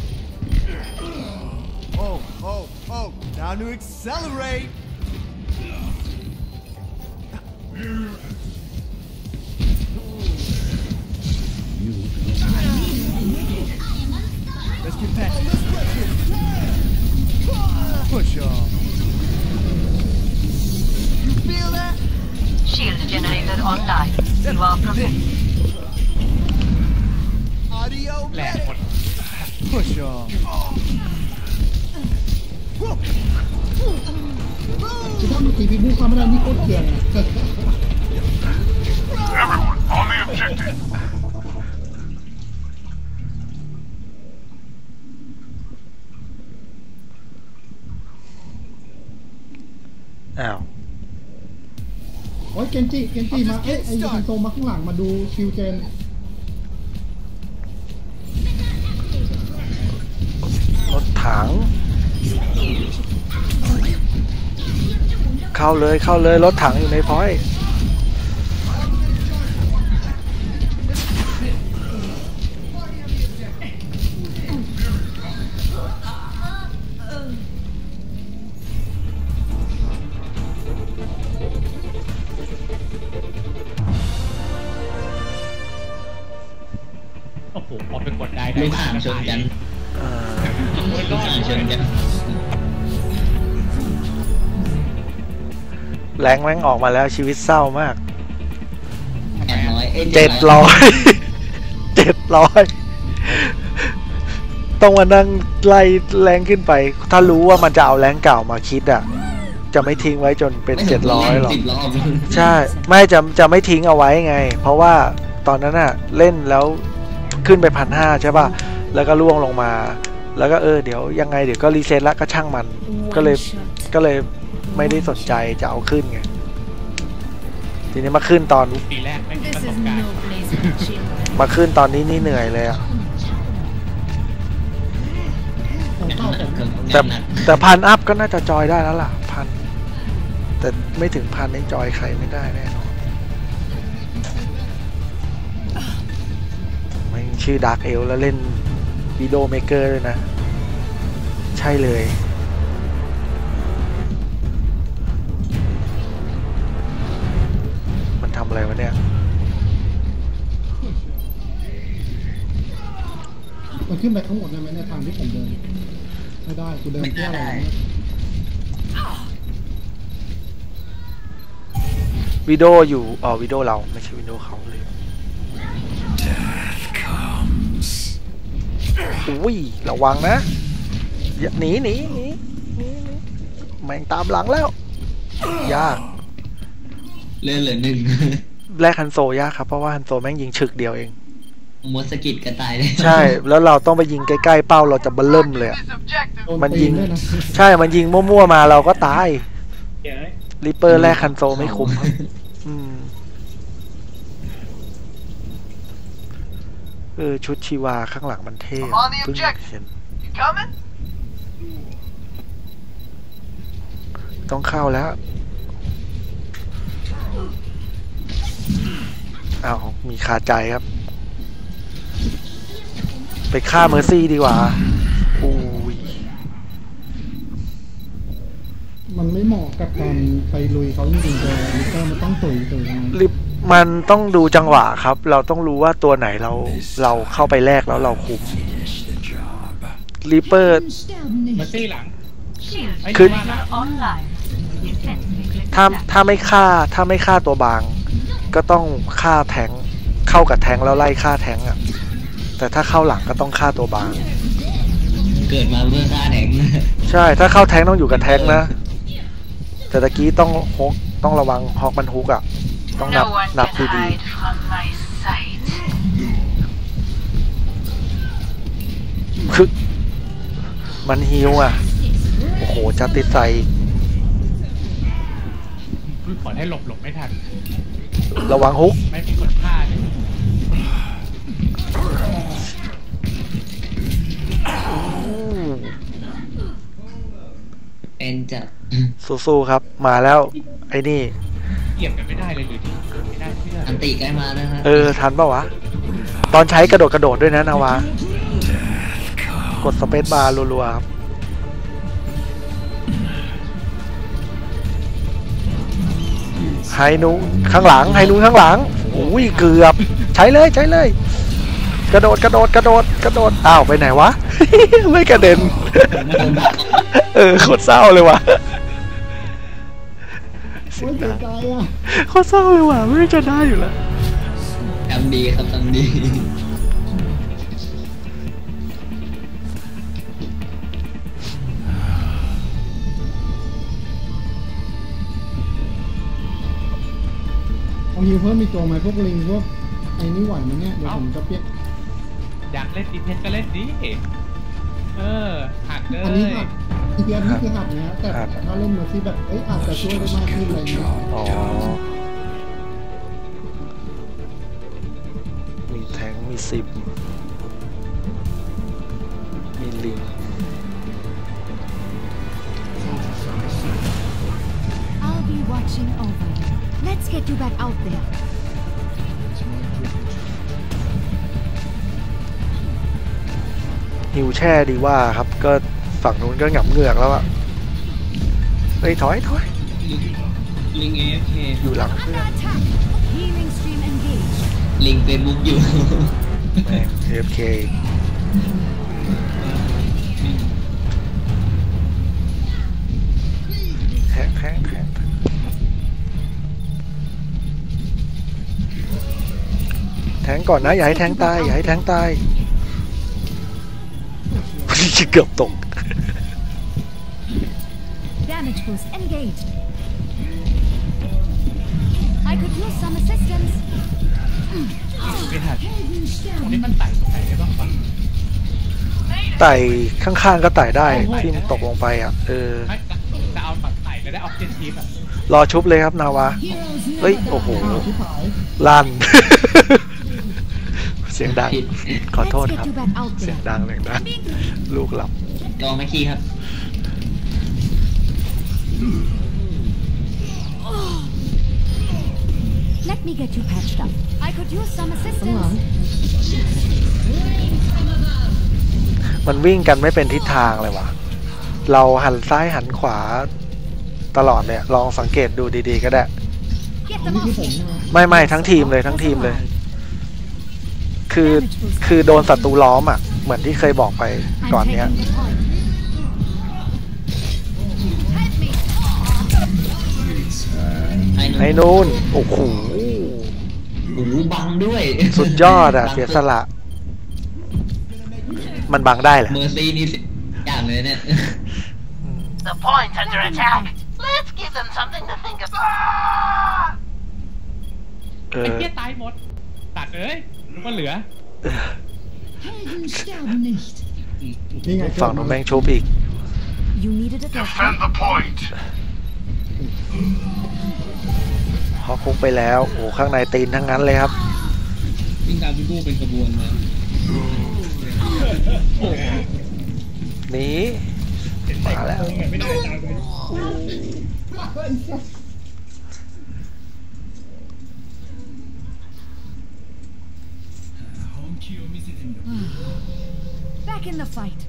Speaker 8: Oh, oh, oh. Now to accelerate. Let's get back. Push off. You feel that?
Speaker 7: Shield generator online. You are protected.
Speaker 8: Audio
Speaker 10: แหลกหมด
Speaker 8: push off.
Speaker 9: คือถ้าเมื่อกี้พี่บู๊คำอะไรนี่โคตรเกลียดอะ
Speaker 6: Everyone on the objective.
Speaker 1: อ้าว
Speaker 9: โอ้ยเกนจิเกนจิมาเอ้ยไอ้ยูคันโตมาข้างหลังมาดูคิวเจน
Speaker 1: รถถัง เข้าเลยเข้าเลยรถถังอยู่ในพอยต์
Speaker 10: โอ้โหพอไปกดได้
Speaker 5: ลูกห่างชนกัน
Speaker 1: เอ่อ
Speaker 5: ลูกห่างชนกัน
Speaker 1: แรงแม่งออกมาแล้วชีวิตเศร้ามาก
Speaker 5: แปดร้อยเอ้ย
Speaker 1: เจ็ดร้อยเจ็ดร้อยต้องมานั่งไล่แรงขึ้นไป ถ้ารู้ว่ามันจะเอาแรงเก่ามาคิดอ่ะ จะไม่ทิ้งไว้จนเป็นเจ็ดร้อยหรอก
Speaker 5: สิบรอบ
Speaker 1: ใช่ ไม่จะจะไม่ทิ้งเอาไว้ไง เพราะว่าตอนนั้นน่ะเล่นแล้วขึ้นไปพันห้าใช่ป่ะ แล้วก็ล่วงลงมา แล้วก็เออเดี๋ยวยังไงเดี๋ยวก็รีเซ็ตแล้วก็ช่างมัน ก็เลยก็เลยไม่ได้สนใจจะเอาขึ้นไง ทีนี้มาขึ้นตอน
Speaker 10: ปีแรกไม่มีประ
Speaker 2: This
Speaker 10: ส
Speaker 2: is
Speaker 10: บการณ์
Speaker 2: no place for children.
Speaker 1: มาขึ้นตอนนี้นี่เหนื่อยเลยอ่ะ
Speaker 9: ของเก่าผม
Speaker 1: แต่แต่พันอัพก็น่าจะจอยได้แล้วล่ะพันแต่ไม่ถึงพันนี่จอยใครไม่ได้แน่นอนมันชื่อดาร์กเอลแล้วเล่นวิดีโอเมเกอร์ด้วยนะ ใช่เลย มันทำอะไรวะเนี่ย
Speaker 9: มันขึ้นไปทั้งหมดได้ไหมในทางที่ผมเดินไม่ได้กูเดินเพื่ออะไรวะ
Speaker 1: วิดีโออยู่อ๋อวิดีโอเราไม่ใช่วิดีโอเขาเลยอุ้ยระวังนะอย่าหนีหนีหนีหนีหนีแม่งตามหลังแล้ว ยาก
Speaker 5: เลื่อนเหลือหนึ่ง
Speaker 1: แลกฮันโซยากครับเพราะว่าฮันโซแม่งยิงฉึกเดียวเอง
Speaker 5: มดสกิดกระต่ายเลย
Speaker 1: ใช่แล้วเราต้องไปยิงใกล้ๆเป้าเราจะเบิ่มเลยอะ
Speaker 6: This objective.
Speaker 9: โดน
Speaker 1: มัน
Speaker 9: ตี
Speaker 1: ยิง
Speaker 9: ด้วยนะ
Speaker 1: ใช่มันยิงมั่วๆมาเราก็ตาย
Speaker 10: เดี๋ยว
Speaker 1: ริปเปอร์แลกฮันโซไม่คุ้มครับอืมเออชุดชีวาข้างหลังมันเท่
Speaker 6: I'm on the
Speaker 1: เพิ่ง
Speaker 6: objective.
Speaker 1: เห็น
Speaker 6: You coming?
Speaker 1: ต้องเข้าแล้วอ้าวมีคาใจครับ ไปฆ่าเมอร์ซี่ดีกว่าอุ้ย
Speaker 9: มันไม่เหมาะกับการไปลุยเขาจริงๆเลยมิเตอร์มันต้องตุ๋ยตุ๋ยนะ
Speaker 1: ลิปมันต้องดูจังหวะครับ เราต้องรู้ว่าตัวไหนเราเราเข้าไปแลกแล้วเราคุ้มลิปเปอร์
Speaker 10: มาซี่หลัง
Speaker 7: Shield
Speaker 10: ไอ้
Speaker 1: คือ
Speaker 10: ว่าละ
Speaker 7: online. Intensely click
Speaker 1: ถ้า
Speaker 7: that.
Speaker 1: ถ้าไม่ฆ่าถ้าไม่ฆ่าตัวบาง ก็ต้องฆ่าแทงค์เข้ากับแทงค์แล้วไล่ฆ่าแทงค์อ่ะ แต่ถ้าเข้าหลังก็ต้องฆ่าตัวบาง
Speaker 5: เกิดมาเพื่อฆ่าแดง
Speaker 1: ใช่ถ้าเข้าแทงค์ต้องอยู่กับแทงค์นะ แต่ตะกี้ต้องฮกต้องระวังฮอกมันฮุกอ่ะ ต้องนับ
Speaker 7: No one
Speaker 1: นับ
Speaker 7: can
Speaker 1: ดี
Speaker 7: hide from my sight.
Speaker 1: ๆคือมันฮิวอ่ะ โอ้โหจะติดใส่
Speaker 10: ขอให้หลบหลบไม่ทัน
Speaker 1: ระวังฮุก
Speaker 10: ไม่มีคนฆ่าเลย
Speaker 5: เป็นจัด
Speaker 1: สู้ๆครับ มาแล้วไอ้นี่
Speaker 10: เหยียบกันไม่ได้เลยหรือที่ไม่ได้เชื่อ
Speaker 5: อันติใกล้มาแล้วครับ
Speaker 1: เออ ทันปะวะ ตอนใช้กระโดดกระโดดด้วยนะนาวา กดสเปซบาร์รัวๆครับ
Speaker 8: It's
Speaker 1: ไฮนูข้างหลังไฮนูข้างหลังอุ้ยเกือบใช้เลยใช้เลยกระโดดกระโดดกระโดดกระโดดอ้าวไปไหนวะ ไม่กระเด็น เออโคตรเศร้าเลยว่ะ
Speaker 9: โอ้ยเสียใจอ่ะ
Speaker 1: โคตรเศร้าเลยว่ะไม่จะได้อยู่แล้ว
Speaker 5: ทำดีครับทำดี
Speaker 9: เอาฮิวเพิ่มมีตัวไหมพวกลิงพวกไอ้นี่ไหวไหมเนี่ยเดี๋ยวผมจะเปียก
Speaker 10: อยากเล่นดีเพนก็เล่นดีเออหัดเล
Speaker 9: อันนี้
Speaker 10: ย
Speaker 9: หัดทีเดียวนี่คือหัดนะแต่ถ้าเล่นมาที่แบบเอ้ยอาจจะช่วยได้มากขึ้นอะไรเงี้ย
Speaker 1: อ๋อมีแทงมีสิบมีลิง
Speaker 3: I'll be watching over you. Let's get you back out there.
Speaker 1: หิวแช่ดีว่าครับก็ฝั่งนู้นก็หงับเหงือกแล้วอะเฮ้ยถอยถอย
Speaker 5: ลิงเอฟเค
Speaker 1: อยู่หลังเพื่อน
Speaker 3: Attack. Healing stream engaged.
Speaker 5: ลิงเฟซบุ๊กอยู่
Speaker 1: แม่ง เอ เอฟ เค แทงแทงแทงแทงก่อนนะอย่าให้แทงตายอย่าให้แทงตาย เกือบตก
Speaker 3: Damage boost engaged. I could use some assistance.
Speaker 10: ไม่ทันตรงนี้มันไต่ไต่ได้บ้างปะ
Speaker 1: ไต่ข้างๆก็ไต่ได้ที่มันตกลงไปอ่ะเออ
Speaker 10: ไม่จะเอาตัดไต่จะได้ออกเจนทีมอ่ะ
Speaker 1: รอชุบเลยครับนาวาเฮ้ยโอ้โห
Speaker 9: อ้าวชิบหาย
Speaker 1: ลั่น เสียงดังขอ
Speaker 3: Let's
Speaker 1: โทษ
Speaker 3: get
Speaker 1: ครับ
Speaker 3: you back out
Speaker 1: เสียง
Speaker 3: there.
Speaker 1: ดังเสียงดังลูกหลับ
Speaker 5: ลองแม็กกี้ครับ
Speaker 3: Let me get you patched up. I could use some
Speaker 9: ข้างหลัง
Speaker 3: assistance.
Speaker 1: มันวิ่งกันไม่เป็นทิศทางเลยว่ะเราหันซ้ายหันขวาตลอดเลยลองสังเกตดูดีๆก็ได้
Speaker 3: Get
Speaker 9: อัน
Speaker 3: them
Speaker 9: นี้คือ
Speaker 3: off
Speaker 9: ผม
Speaker 3: here.
Speaker 9: ใช่ไหม
Speaker 1: ไม่ไม่ทั้งทีมเลยทั้งทีมเลย คือคือโดนศัตรูล้อมอ่ะ เหมือนที่เคยบอกไป
Speaker 3: I'm
Speaker 1: ก่อนเนี้ย
Speaker 3: taking the point. Help me.
Speaker 1: ไอ้นู่นโอ้โห
Speaker 5: โอ้โหบังด้วย
Speaker 1: สุดยอดอ่ะ เสียสละ มันบังได้เหรอ
Speaker 5: เมอร์ซี่นี่สิอย่างเลยเนี่ย
Speaker 7: The point under attack. Let's give them something to think about.
Speaker 1: เอ
Speaker 10: ไอ้
Speaker 1: อ
Speaker 10: เหี้ยตายหมดตัดเอ้ยนึกว่าเหลือ
Speaker 2: Helden sterben nicht.
Speaker 9: นี่ไง
Speaker 1: ฝั่งนู้นแม่งชุบอีก
Speaker 3: You needed a doctor.
Speaker 6: Defend the point.
Speaker 1: ฮอคุกไปแล้ว โอ้ข้างในตีนทั้งนั้นเลยครับ
Speaker 5: วิ่งตามพี่บู้เป็นกระบวนนะ
Speaker 1: หนีมาแล้ว
Speaker 4: Home kill missing in the
Speaker 3: Back in the fight.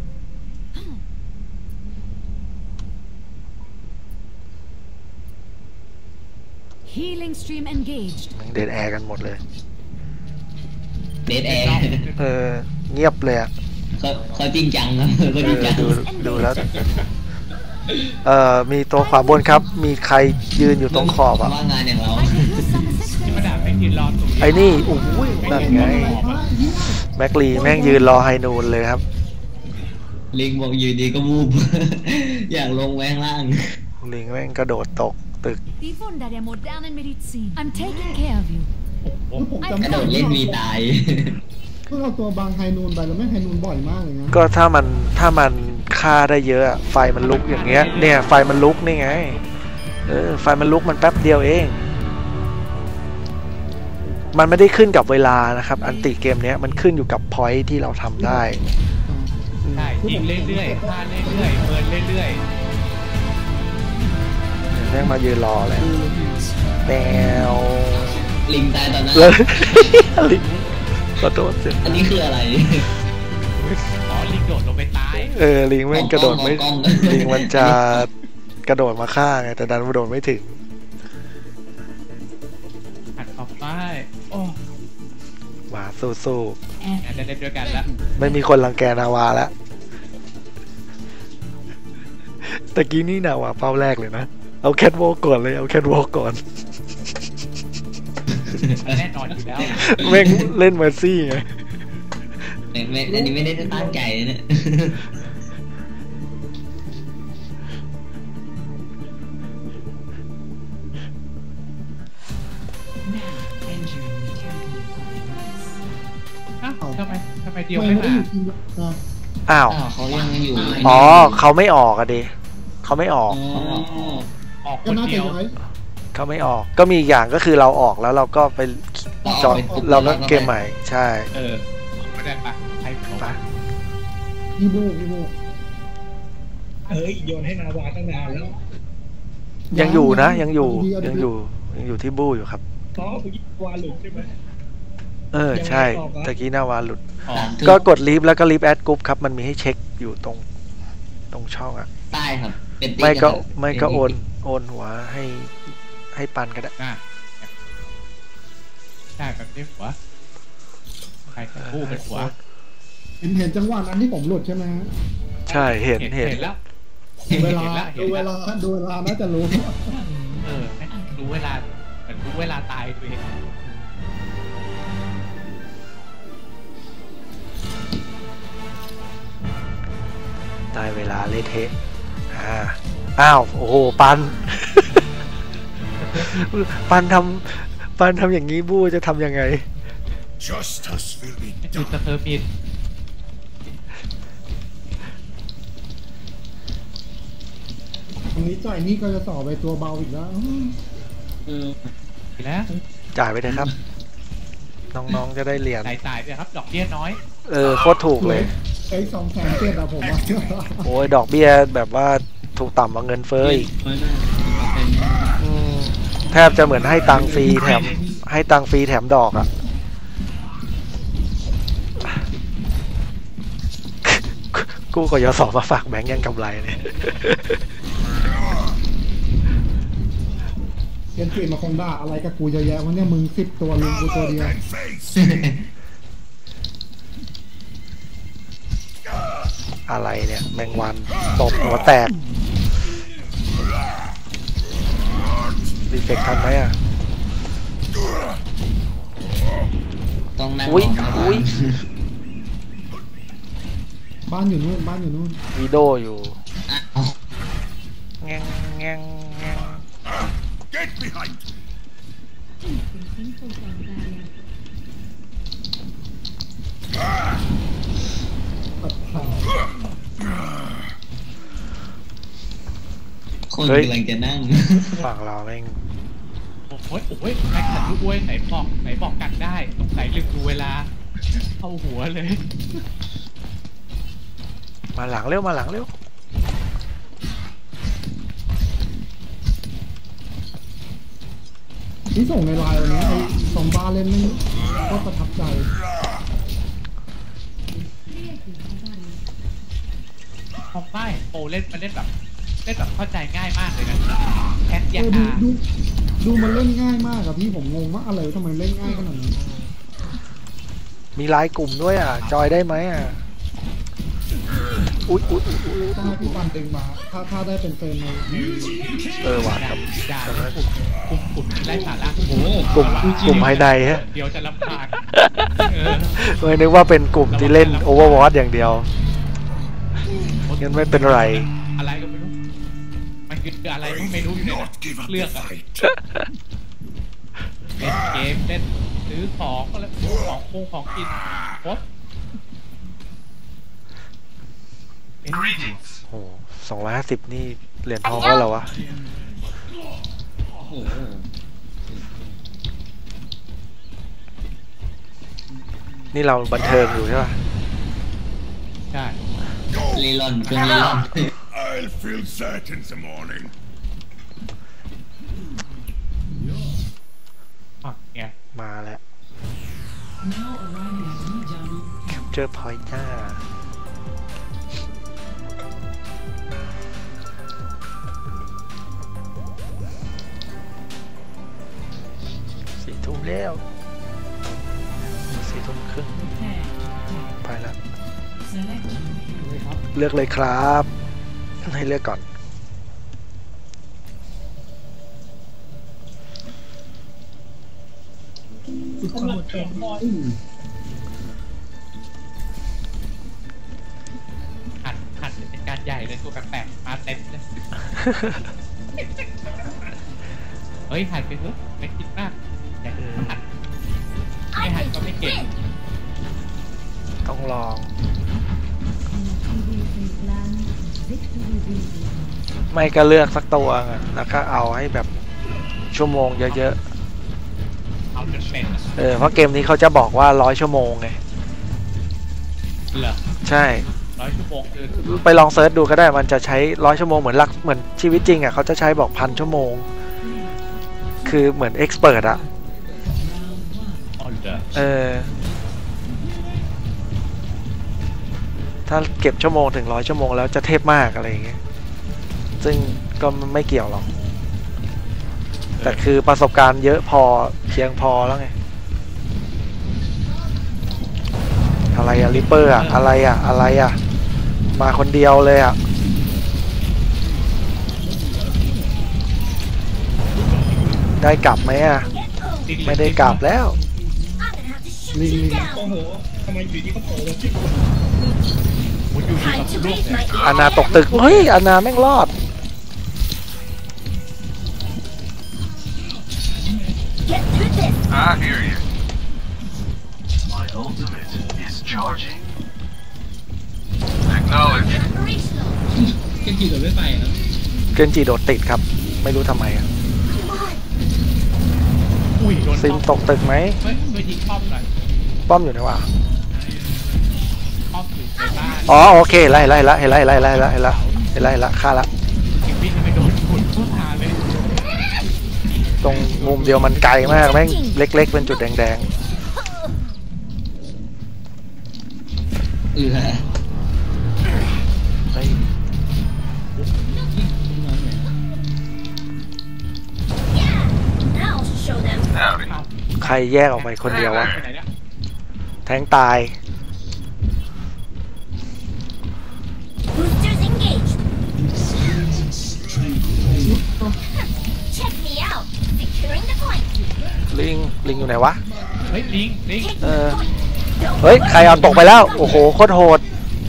Speaker 3: Healing stream engaged.
Speaker 1: แม่งเดดแอร์กันหมดเลย
Speaker 5: เดดแอร์
Speaker 1: เออ เงียบเลยอ่ะ
Speaker 5: เขาเขาจริงจังนะเขา
Speaker 1: เอ
Speaker 5: จริง
Speaker 1: อ
Speaker 5: จัง
Speaker 1: ดูดูแล้ว เอ่อ มีตัวขวาบนครับ มีใครยืนอยู่ตรงขอบอ่ะ
Speaker 5: ว่างานอย่างเรา
Speaker 3: I could use some
Speaker 10: ที่มา
Speaker 3: assistance.
Speaker 10: ด่าไปยืนรอตรงนี้
Speaker 1: ไอ้นี่โอ้ยนั่นไง แม็กลีแม่งยืนรอไฮนูนเลยครับ
Speaker 5: ลิงบอกอยู่ดีก็วูบ อยากลงแวงล่าง
Speaker 1: ลิงแม่งกระโดดตกตึก
Speaker 3: Die Wunder der modernen Medizin. I'm taking care of you.
Speaker 9: แล้วผม
Speaker 5: กระ
Speaker 9: จำ
Speaker 5: โดดเล่นมีตาย
Speaker 9: เพิ่งเอาตัวบางไฮนูนไปแล้วแม่งไฮนูนบ่อยมากเลยนะ
Speaker 1: ก็ถ้ามันถ้ามันฆ่าได้เยอะอะไฟมันลุกอย่างเงี้ย เนี่ยไฟมันลุกนี่ไง เออ ไฟมันลุกมันแป๊บเดียวเอง มันไม่ได้ขึ้นกับเวลานะครับ อันติเกมเนี้ยมันขึ้นอยู่กับพอยท์ที่เราทำได้
Speaker 10: ใช่ยิงเรื่อยๆฆ่าเรื่อยๆเมินเรื่อย
Speaker 1: แม่งมายืนรอเลยแมว
Speaker 5: ลิงตายตอนนั้น
Speaker 1: เลยลิงขอโทษเสีย
Speaker 5: อันนี้คืออะไร
Speaker 10: ๆอ๋อลิงโดดลงไปตาย
Speaker 1: เออลิงแม่งกระโดดไม่
Speaker 5: มองกล้อง
Speaker 1: ลิงมันจะกระโดดมาฆ่าไงแต่ดันกระโดดไม่ถึง
Speaker 10: ไม่โอ้
Speaker 1: มาสู้
Speaker 10: งานจะเล่นด้วยกันแล้ว
Speaker 1: ๆไม่มีคนรังแกนาวาแล้วตะกี้นี่นาวาเป้าแรกเลยนะเอาแคทวอล์กก่อนเลยเอาแคทวอล์กก่อน
Speaker 10: แน่นอนอยู่แล้ว
Speaker 1: แม่งเล่นเมอร์ซี่ไง
Speaker 5: ไม่ไม่อันนี้ไม่ได้ตั้งใจเลยเนี่ย
Speaker 10: อ้าวทำไมทำไมเดียว
Speaker 9: ไม่
Speaker 10: ไม่
Speaker 9: ได้
Speaker 10: มา
Speaker 9: อยู่ทีมอ่ะ
Speaker 1: อ้าว
Speaker 5: อ้าวเขายังอยู่
Speaker 1: อ๋อเขาไม่ออกอะดิเขาไม่ออก
Speaker 5: อ๋อ
Speaker 10: ออกค
Speaker 9: ก็
Speaker 10: น
Speaker 9: น่า
Speaker 10: เดี
Speaker 9: จะ
Speaker 10: ยว
Speaker 9: ย้าย
Speaker 1: เขาไม่ออกก็มีอีกอย่างก็คือเราออกแล้วเราก็ไปจอยเราก็เกมใหม่ใช่
Speaker 10: เออไม่ได้ปะใครเขา
Speaker 1: ไป
Speaker 9: พี่โบพี่โบ
Speaker 11: เฮ้ยโยนให้นาวาตั้งนานแล้ว
Speaker 1: ยังอยู่นะยังอยู่ยังอยู่ยังอยู่ที่บู้อยู่ครับ
Speaker 11: อ๋อเมื่อกี้วาหลุดใช่ไหม
Speaker 1: เออใช่ตะกี้หน้าวาหลุด
Speaker 10: อ๋อ
Speaker 1: ก็กดลีฟแล้วก็ลีฟแอดกรุ๊ปครับมันมีให้เช็คอยู่ตรงตรงช่องอะ
Speaker 5: ใต้ครับเป็นติ๊
Speaker 1: ไม่ก็
Speaker 5: ครับ
Speaker 1: ไม่ก็
Speaker 5: เป็
Speaker 1: โอน นโอนหัวให้ให้ปันก็ได้
Speaker 10: อ่ะได้แบบนี้หัวใครกู้เป็นหัว
Speaker 9: เห็นเห็นจังหวะนั้นที่ผมหลุดใช่ไหมฮะ
Speaker 1: ใช่เห็นเห็น
Speaker 10: เห็นแล้ว
Speaker 9: เวลา
Speaker 10: เห็
Speaker 9: ดู
Speaker 10: น
Speaker 9: เว
Speaker 10: แล้ว
Speaker 9: ลาดูเวลาน่าจะรู้
Speaker 10: เออแม่งรู้เวลาเหมือนรู้เวลาตายตัวเอง
Speaker 1: ได้เวลาเละเทะอ่าอ้าวโอ้โหปัน ปันทำปันทำอย่างนี้บู้จะทำยังไง
Speaker 6: Justice will be
Speaker 10: จุด
Speaker 6: done.
Speaker 10: สะเทอร์มิน
Speaker 9: ตรงนี้จ่ายนี่ก็จะต่อไปตัวเบาอีกแล้ว
Speaker 5: อืม
Speaker 10: แล้ว
Speaker 1: จ่ายไปเถอะครับ น้องๆจะได้เหรียญ
Speaker 10: จ่ายจ่ายเนี่ยครับดอกเบี้ยน้อย
Speaker 1: เออโคตรถูกเลย
Speaker 9: ไอ้สองแสนเจ็ดอะผมว่า
Speaker 1: โอ้ยดอกเบี้ยแบบว่าถูกต่ำกว่าเงินเฟ้ออีก
Speaker 5: น้อยมากเป็น
Speaker 1: อืมแทบจะเหมือนให้ตังค์ฟรีแถมให้ตังค์ฟรีแถมดอกอ่ะ กู้กยศมาฝากแบงก์ยังกำไรเลย
Speaker 9: เรียนปีมาคงด่าอะไรกับกูเยอะแยะวันนี้มึงสิบตัวลุงกูตัวเดียว
Speaker 6: And face.
Speaker 1: อะไรเนี่ยแมงวันตบหัวแตกรีเฟกทันไหมอ่ะ
Speaker 5: ต้องนั่ง
Speaker 1: อุ๊ย
Speaker 5: รอ
Speaker 1: อุ๊ย
Speaker 9: บ้านอยู่นู่นบ้านอยู่นู่น
Speaker 1: วีโดอยู่
Speaker 5: อ้าว
Speaker 1: แงงแงงแงง
Speaker 6: Get behind.
Speaker 9: ตัดขาด
Speaker 5: คนกำลังจะนั่ง
Speaker 1: ฝั่งเราแม่ง
Speaker 10: โอ้ยโอ้ยแม็กขันลูกอ้วยไหนบอกไหนบอกกันได้สงสัยลืมดูเวลาเข้าหัวเลย
Speaker 1: มาหลังเร็วมาหลังเร็ว
Speaker 9: ที่ส่งในไลน์วันนี้ไอ้สองบ้านเล่นนี่ก็ประทับใจ
Speaker 10: มองได้โปเล่นมันเล่นแบบเล่นแบบเข้าใจง่ายมากเลยนะแคท
Speaker 9: เอ
Speaker 10: ยัง
Speaker 9: อดู
Speaker 10: อา
Speaker 9: ดูดูมันเล่นง่ายมากอะพี่ผมงงว่าอะไรทำไมเล่นง่ายขนาดนั้น
Speaker 1: มีไลน์กลุ่มด้วยอ่ะ จอยได้ไหมอ่ะ อุ๊ยอุ๊ยอุ๊ยอุ๊ย
Speaker 9: ต้องให้พี่ปันดึงมา ถ้าถ้าได้เป็นเฟรนในใน
Speaker 1: เออหวานครับ
Speaker 10: ด่าแล้วกลุ่มกลุ่มไร้สาระโอ้โห
Speaker 1: กลุ่มกลุ่มภายในฮะ
Speaker 10: เดี๋ยวจะรำคาญเออ
Speaker 1: ไม่นึกว่าเป็นกลุ่มที่เล่น Overwatch อย่างเดียวงั้นไม่เป็นไร
Speaker 10: อะไรก็ไม่รู้มันคืออะไรก็ไม่รู้อยู่ในนั้น
Speaker 6: Not give up
Speaker 10: เลื
Speaker 6: the
Speaker 10: อกอะ
Speaker 6: fight.
Speaker 10: เล่นเกมเล่นซื้อของก็แล้วของคงของกินครบ
Speaker 6: Greetings.
Speaker 1: โอ้สองร้อยห้าสิบนี่เหรียญทองแล้วเหรอวะ
Speaker 5: โอ้โห
Speaker 1: นี่เราบันเทิงอยู่ใช่ป่ะ
Speaker 10: ใช่
Speaker 5: เลรอนเป็นเลรอน
Speaker 6: I'll feel that in the morning.
Speaker 10: อ่ะไง
Speaker 1: มาแล้วเจอพอยจ้าสีทุ่มทุ่มแล้วสี่ทุ่มครึ่งไปแล้วเลือกเลยครับให้เลือกก่อน
Speaker 11: คนหมดแข่งบอล
Speaker 10: หัดหัดเป็นการใหญ่เลยตัวแปลกๆมาเต็มเลยเฮ้ยหัดไปเถอะไม่คิดมากอย่าหัดไม่หัดก็ไม่เก่ง
Speaker 1: ต้องลองไม่ก็เลือกสักตัวแล้วก็เอาให้แบบชั่วโมงเยอะๆ
Speaker 10: เอาจนเป็น
Speaker 1: เออเพราะเกมนี้เขาจะบอกว่าร้อยชั่วโมงไง
Speaker 10: เหรอ
Speaker 1: ใช่
Speaker 10: ร้อยชั่วโมงคือ
Speaker 1: ไปลองเซิร์ชดูก็ได้มันจะใช้ร้อยชั่วโมงเหมือนหลักเหมือนชีวิตจริงอ่ะเขาจะใช้บอกพันชั่วโมงคือเหมือนเอ็กซ์เพิร์ตอ่ะเออถ้าเก็บชั่วโมงถึงร้อยชั่วโมงแล้วจะเทพมากอะไรอย่างเงี้ยซึ่งก็ไม่เกี่ยวหรอกแต่คือประสบการณ์เยอะพอเพียงพอแล้วไงอะไรอะริปเปอร์อะอะไรอะอะไรอะมาคนเดียวเลยอะได้กลับไหมอะไม่ได้กลับแล้วลิง
Speaker 11: โอ้โหทำไมอยู่ดีก็โผล่มาที่
Speaker 1: อานาตกตึกเฮ้ยอานาแม่งรอด
Speaker 6: I hear you. My ultimate is charging. Acknowledge.
Speaker 11: เกนจิโดดไม่ไปนะ
Speaker 1: เกนจิโดดติดครับไม่รู้ทำไมอะ
Speaker 10: อุ้ยโดน
Speaker 1: ซิมตกตึกไหม
Speaker 10: เฮ้ยไปยิงป้อมหน่อย
Speaker 1: ป้อมอยู่ไหนวะ
Speaker 10: ป้อมอยู่ในบ้าน
Speaker 1: อ๋อโอเคไล่ไล่ละเห็นไล่ไล่ไล่ไล่ไล่เห็นไล่ละฆ่าละ
Speaker 10: ยิงวิ่งไม่โดนขุดทุกทางเลย
Speaker 1: ตรงมุมเดียวมันไกลมากแม่งเล็กๆเป็นจุดแดง
Speaker 5: เออ
Speaker 1: ๆเฮ้ย
Speaker 3: Now show them.
Speaker 6: Howdy.
Speaker 1: ใครแยกออกไปคนเดียววะ
Speaker 10: ไปไหนเนี่ย
Speaker 1: แทงตาย
Speaker 3: Boosters engaged. Check me out. Securing the point.
Speaker 1: ลิงลิงอยู่ไหนวะ
Speaker 10: เฮ้ยลิงลิง
Speaker 1: เออเฮ้ยใครเอาตกไปแล้วโอ้โหโคตรโหด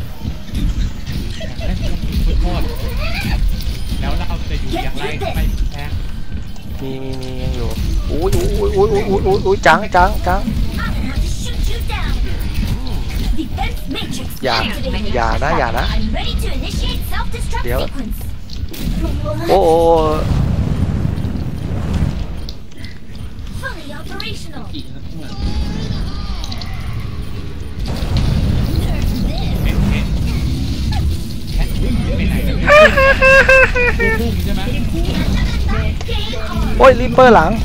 Speaker 10: เล่นสุดโทษแล้วเราจะอยู่อย่างไรไม่แพ้
Speaker 1: มีมีมียังอยู่อุ้ยอุ้ยอุ้ยอุ้ยอุ้ยอุ้ยอุ้ยจังจังจัง
Speaker 3: I'm gonna have to shoot you down. Defense matrix
Speaker 1: อย่า
Speaker 3: activated.
Speaker 1: อย่านะอย่านะ
Speaker 3: I'm ready to initiate self-destruct
Speaker 1: เดี๋ยว
Speaker 3: sequence.
Speaker 1: โอ้โห
Speaker 3: Fully operational.
Speaker 10: เป็นเห็นแค่ไปไหนกันพุ่งใช่ไหม
Speaker 1: โอ้ยริปเปอร์หลัง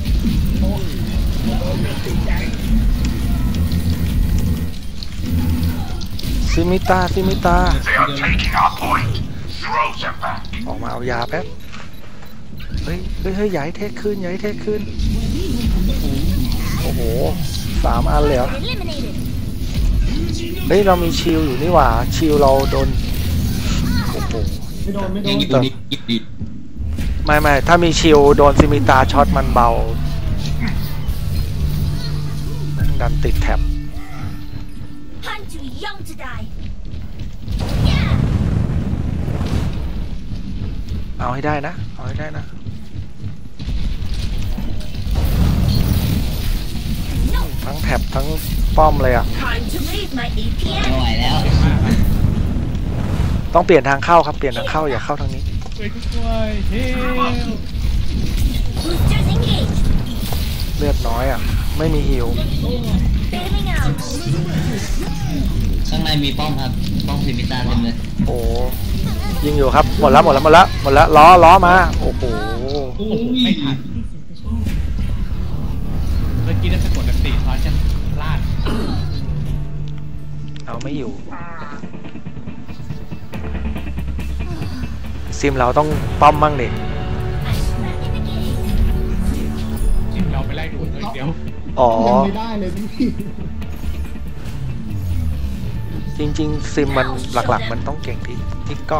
Speaker 1: ซิมิตาซิมิตา
Speaker 6: They are taking our point. Throw them back.
Speaker 1: ออกมาเอายาแป๊บเฮ้ยเฮ้ยเฮ้ยย้ายเทคขึ้นย้ายเทคขึ้นโอ้โหสามอันเลยเหรอ
Speaker 3: Eliminated.
Speaker 1: เฮ้ยเรามีชิลอยู่นี่หว่าชิลเราโดนโอ้โห
Speaker 9: ไม่โดนไม่โด
Speaker 5: ยัง
Speaker 9: น
Speaker 5: อยู่ตรงนี้ยิบดิ
Speaker 1: ไม่ไม่ถ้ามีชิลโดนซิมิตาช็อตมันเบาดันติดแท็บ
Speaker 3: I'm too young to die.
Speaker 1: เอาให้ได้นะเอาให้ได้นะ
Speaker 3: No
Speaker 1: ทั้งแท็บทั้งป้อมเลยอ่ะ
Speaker 3: time to raise my
Speaker 5: ไม่
Speaker 3: A P M.
Speaker 5: ไหวแล้ว
Speaker 1: ต้องเปลี่ยนทางเข้าครับเปลี่ยนทางเข้าอย่าเข้าทางนี้
Speaker 10: ช่วยด้วยเฮ้ย
Speaker 3: Boosters engaged.
Speaker 1: เลือดน้อยอ่ะไม่มีฮิว
Speaker 3: Bailing out.
Speaker 5: ข้างในมีป้อมครับป้อมพิมิตาเต็มเลย
Speaker 1: โอ้ยิงอยู่ครับหมดแล้วหมดแล้วหมดแล้วหมดแล้วล้อล้อมาโอ้โห
Speaker 10: โอ้โหไม่ทันเมื่อกี้ได้สะกดแบบสี่ช้อนจะพลาด
Speaker 1: เอาไม่อยู่ซิมเราต้องป้อมมั่งดิ
Speaker 3: I'm back in the game.
Speaker 10: จิ้มเราไปไล่ดูฮ้ยเดี๋ยว
Speaker 1: อ๋อ
Speaker 9: ยังไม่ได้เลยพี่
Speaker 1: จริงๆซิมมันหลักๆ มันต้องเก่งที่ที่กล้อง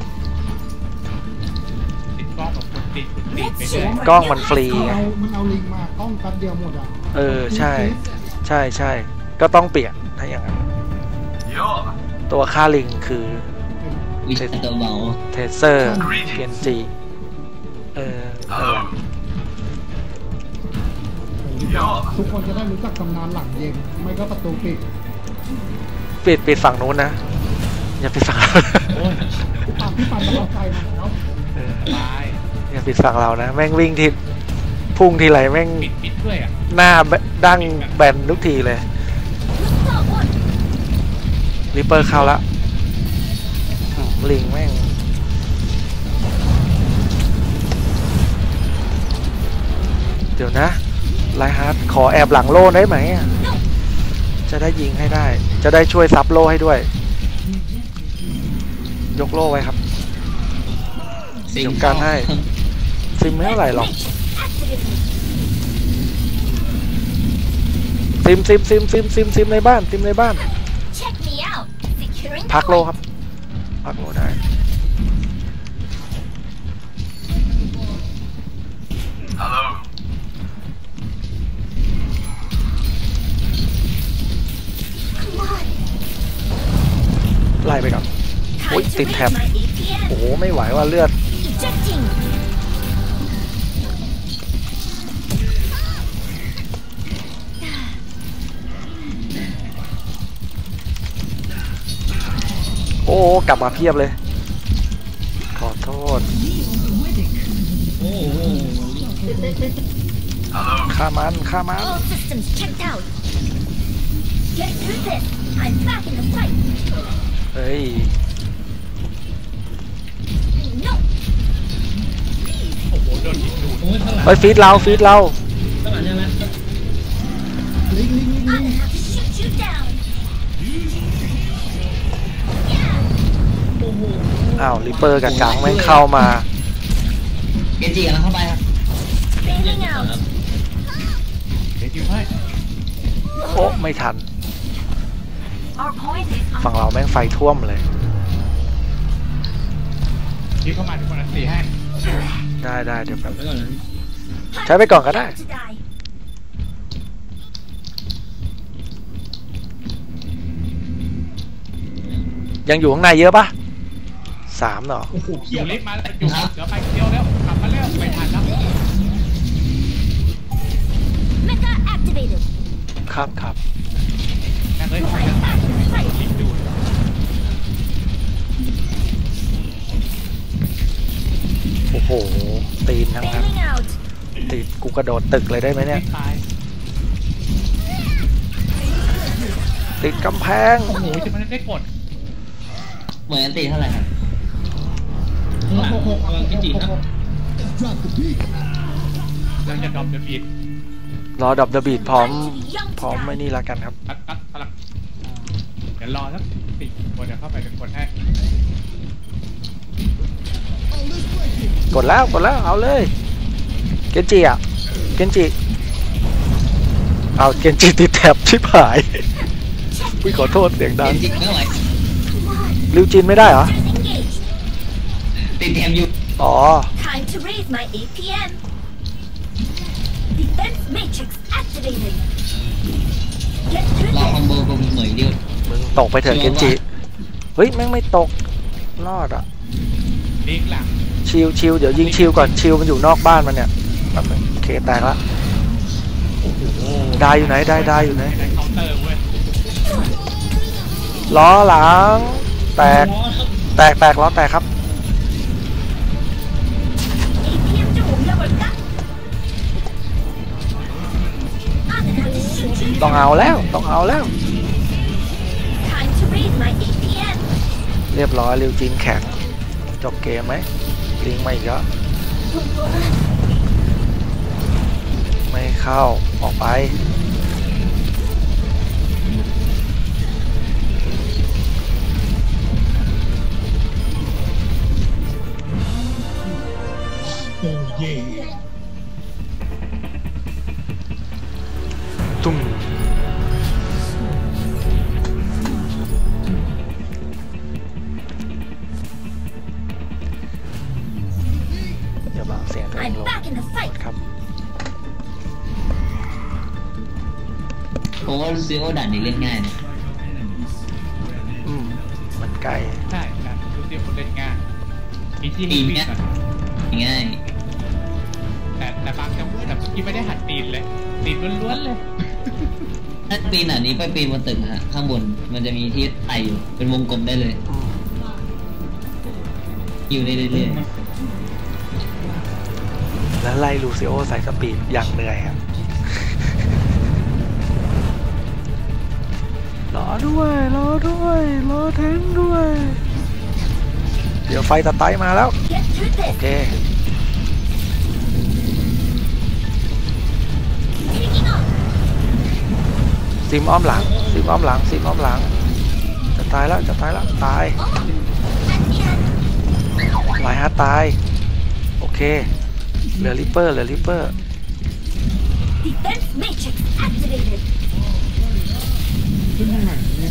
Speaker 10: ติดกล้องกับคนติดติดไปเลย
Speaker 1: กล้องมันฟรี
Speaker 9: มัน
Speaker 1: ไง
Speaker 9: เอามันเอาลิงมากล้องแป๊บเดียวหมดอ่ะ
Speaker 1: เออใช่ใช่ใช่ก็ต้องเปลี่ยนถ้าอย่างนั้น
Speaker 6: You're
Speaker 1: ตัวค่าลิงคือ
Speaker 5: วิชาตัวเบา
Speaker 1: เทเซอร์เกนจิเออเออ
Speaker 6: You're
Speaker 9: ทุกคนจะได้รู้จักตำนานหลังเย็นไม่ก็ประตูปิด
Speaker 1: ปิดปิดฝั่งนู้นนะ อย่าปิดฝั่งเรา
Speaker 10: โอ้ย
Speaker 9: พี่ปันพี่ปันจะเอาใจมาแล้ว
Speaker 1: เออ
Speaker 10: ตาย
Speaker 1: อย่าปิดฝั่งเรานะ แม่งวิ่งทีพุ่งทีไรแม่ง
Speaker 10: ปิดปิดด้วยอ่ะ
Speaker 1: หน้าแบดั้งแบนทุกทีเลยริปเปอร์เข้าละอืมลิงแม่ง เดี๋ยวนะไลฮาร์ดขอแอบหลังโล่ได้ไหมอะจะได้ยิงให้ได้ จะได้ช่วยซับโล่ให้ด้วย ยกโล่ไว้ครับ
Speaker 5: สิง
Speaker 1: เดี๋ยวการให้ ซิมไม่เท่าไหร่หรอก ซิมซิมซิมซิมซิมซิมในบ้านซิมในบ้าน
Speaker 3: Check me out. Securing
Speaker 1: พักโลครับ พักโลได้
Speaker 6: hello.
Speaker 1: ไล่ไปก่อน โอ้ย
Speaker 3: Time to
Speaker 1: ติด
Speaker 3: raise
Speaker 1: แท็บ
Speaker 3: my A P M.
Speaker 1: โอ้โห ไม่ไหวว่าเลือด
Speaker 3: Ejecting.
Speaker 1: โอ้กลับมาเพียบเลย ขอโทษ
Speaker 6: Hello.
Speaker 1: ฆ่ามันฆ่ามัน
Speaker 3: All systems checked out. Get through this. I'm back in the fight.
Speaker 1: เฮ้ย
Speaker 3: No.
Speaker 10: โอ้โหโดนยิงดูด
Speaker 11: โอ้ยข้างหลัง
Speaker 1: เฮ้ยฟีดเราฟีดเรา
Speaker 11: ข้างหลังใช่ไหม
Speaker 9: ลิงลิงลิงลิง
Speaker 3: I'll have to shoot you down.
Speaker 1: อ้าวริปเปอร์กับกังแม่งเข้ามา
Speaker 5: เกจิกำลังเข้าไปครับ
Speaker 3: Bailing out.
Speaker 10: เดี๋ยวยิงให้
Speaker 1: โอ้ไม่ทัน
Speaker 3: Our point is
Speaker 1: ฝั่งเราแม่งไฟท่วมเลย
Speaker 10: ยิงเข้ามาทุกคนอันตีให้
Speaker 1: ได้ได้เดี๋ยวแบบ
Speaker 11: ไว้ก่อนนะ
Speaker 1: ใช้ไปก่อนก็ได้
Speaker 3: to die.
Speaker 1: ยังอยู่ข้างในเยอะปะสามเหรอ
Speaker 11: โอ้โห
Speaker 10: อ
Speaker 11: เพีย
Speaker 10: ยู่
Speaker 11: บ
Speaker 10: ลิฟต์มาแล้วอยู่เดี๋ยวไปเดียวแล้วกลับมาแล้วไม่ทันแล้ว
Speaker 3: Mecha activated.
Speaker 1: ครับครับ
Speaker 10: แม่งเลยไป
Speaker 3: I'm
Speaker 10: แล้ว
Speaker 3: back in the fight.
Speaker 10: ยิงดูด
Speaker 1: โอ้โห ตีนทั้งนั้น
Speaker 3: Bailing out.
Speaker 1: ตีนกูกระโดดตึกเลยได้ไหมเนี่ย
Speaker 10: ตาย
Speaker 1: ติดกำแพง
Speaker 10: โอ้โหจะมันได้กด
Speaker 5: เหมือนอันตีเท่าไหร่ครับ
Speaker 11: ข้างหลังระวังกิจิครับ
Speaker 10: เราจะดรอปเดอะบีด
Speaker 1: รอดับเดอะบีดพร้อม
Speaker 3: Young
Speaker 1: พร้อม
Speaker 3: to
Speaker 1: ไม่
Speaker 3: die.
Speaker 1: นี่ละกันครับ
Speaker 10: ตัดตัดตัดเดี๋ยวรอสักสี่คนเดี๋ยวเข้าไปเป็นคนให้
Speaker 1: กดแล้วกดแล้วเอาเลย เกนจิอ่ะ เกนจิ เอาเกนจิติดแท็บชิบหายวิขอโทษเสียง
Speaker 5: เก
Speaker 1: ดัง
Speaker 5: จิไม่ไหว
Speaker 1: ริวจินไม่ได้เหรอ
Speaker 3: Engaged.
Speaker 5: ติดแถมอยู่
Speaker 1: อ๋อ
Speaker 3: Time to raise my A P M. Defense matrix activated. Get through
Speaker 5: รอคอม
Speaker 3: this.
Speaker 5: โบกับเหมยเดียว
Speaker 1: มึงตกไปเถอะเกนจิ เฮ้ยแม่งไม่ตก รอดอ่ะ
Speaker 10: ลิงก์หลัง
Speaker 1: ชิวชิวเดี๋ยวยิงชิวก่อนชิวมันอยู่นอกบ้านมันเนี่ยแป๊บนึงโอเคแตกละได้อยู่ไหนได้ได้อยู่ไหน
Speaker 10: ในเคาน์เตอร์เว้ย
Speaker 1: ล้อหลัง แตก แตกแตกล้อแตกครับ
Speaker 3: A P M จะผมระเบิดกั๊ก I'm gonna have to shoot you
Speaker 1: ต้อง
Speaker 3: down.
Speaker 1: เอาแล้วต้องเอาแล้ว
Speaker 3: Time to raise my A P M.
Speaker 1: เรียบร้อยริวจินแข็งจบเกมไหมลิงมาอีกแล้วไม่เข้าออกไป
Speaker 11: โอ้เย่
Speaker 1: ลง
Speaker 3: back in the fight.
Speaker 1: ครับ
Speaker 5: ผมว่าลูซิโอด่านนี้เล่นง่ายนะ
Speaker 1: อืมมันไกล
Speaker 10: ใช่ครับดูเดียวคนเล่นง่ายมีที่
Speaker 5: ปี
Speaker 10: ให้
Speaker 5: น
Speaker 10: วิ่ง
Speaker 5: ง่าย
Speaker 10: ก่อน
Speaker 5: ง่าย
Speaker 10: แต่แต่บางจังหวะแต่เมื่อกี้ไม่ได้หัดปีนเลยปีนล้วนๆเลย
Speaker 5: ถ้าปีนอ่ะนี้ไปปีนบนตึกฮะข้างบนมันจะมีที่ไต่อยู่เป็นวงกลมได้เลยอยู่ได้เรื่อย
Speaker 1: แล้วไล่ลูซิโอใส่สปีดอย่างเหนื่อยครับ รอด้วยรอด้วยรอแทงด้วย เดี๋ยวไฟตะไตมาแล้ว
Speaker 3: Get through
Speaker 1: โอ
Speaker 3: this.
Speaker 1: เค
Speaker 3: Taking off.
Speaker 1: ซิมอ้อมหลังซิมอ้อมหลังซิมอ้อมหลังจะตายแล้วจะตายแล้วตาย
Speaker 3: Oh, at the end.
Speaker 1: ไลฮาร์ดตายโอเคเหลือริปเปอร์เหลือริปเปอร์
Speaker 3: Defense matrix activated.
Speaker 9: ขึ้นทางไหนเนี่ย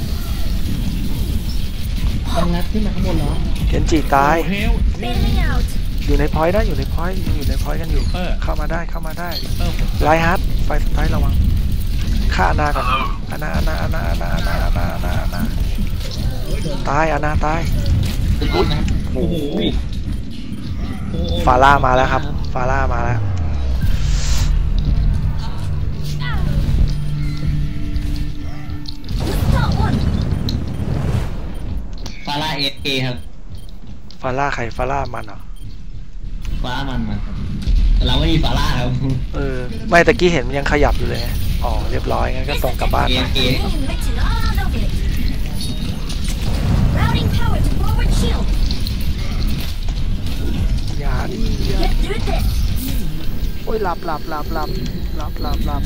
Speaker 9: ต้องงัดขึ้นมาข้างบนเหรอ
Speaker 1: เคนจิตาย
Speaker 10: โอ้เฮล
Speaker 3: Bailing out.
Speaker 1: อยู่ในพอยต์นะอยู่ในพอยต์อยู่ในพอยต์กันอยู่
Speaker 10: เออ
Speaker 1: เข้ามาได้เข้ามาได้
Speaker 10: เออ
Speaker 1: ไลฮาร์ดไฟสไตล์ระวังฆ่าอานาก่อนอานาอานาอานาอานาอานาอานาอานาอานาตายอานาตาย
Speaker 5: ๆตึกนี้นะ
Speaker 1: โอ้โหฟาร่ามาแล้วครับฟาร่ามาแล้ว
Speaker 3: Stop one.
Speaker 5: ฟาร่าเอฟเครับ
Speaker 1: ฟาร่าใครฟาร่ามันเหรอ
Speaker 5: ฟาร่ามันมันครับแต่เราไม่มีฟาร่าครับ
Speaker 1: เออไม่ตะกี้เห็นมันยังขยับอยู่เลยอ๋อเรียบร้อยงั้นก็ส่งกลับบ้าน
Speaker 5: เอ
Speaker 1: ไป
Speaker 5: ฟเ
Speaker 3: Being written all over it. Routing power to forward shield.
Speaker 1: อย่าดิอย่า
Speaker 3: Get through this.
Speaker 1: โอ้ยหลับหลับหลับหลับหลับหลับหลับ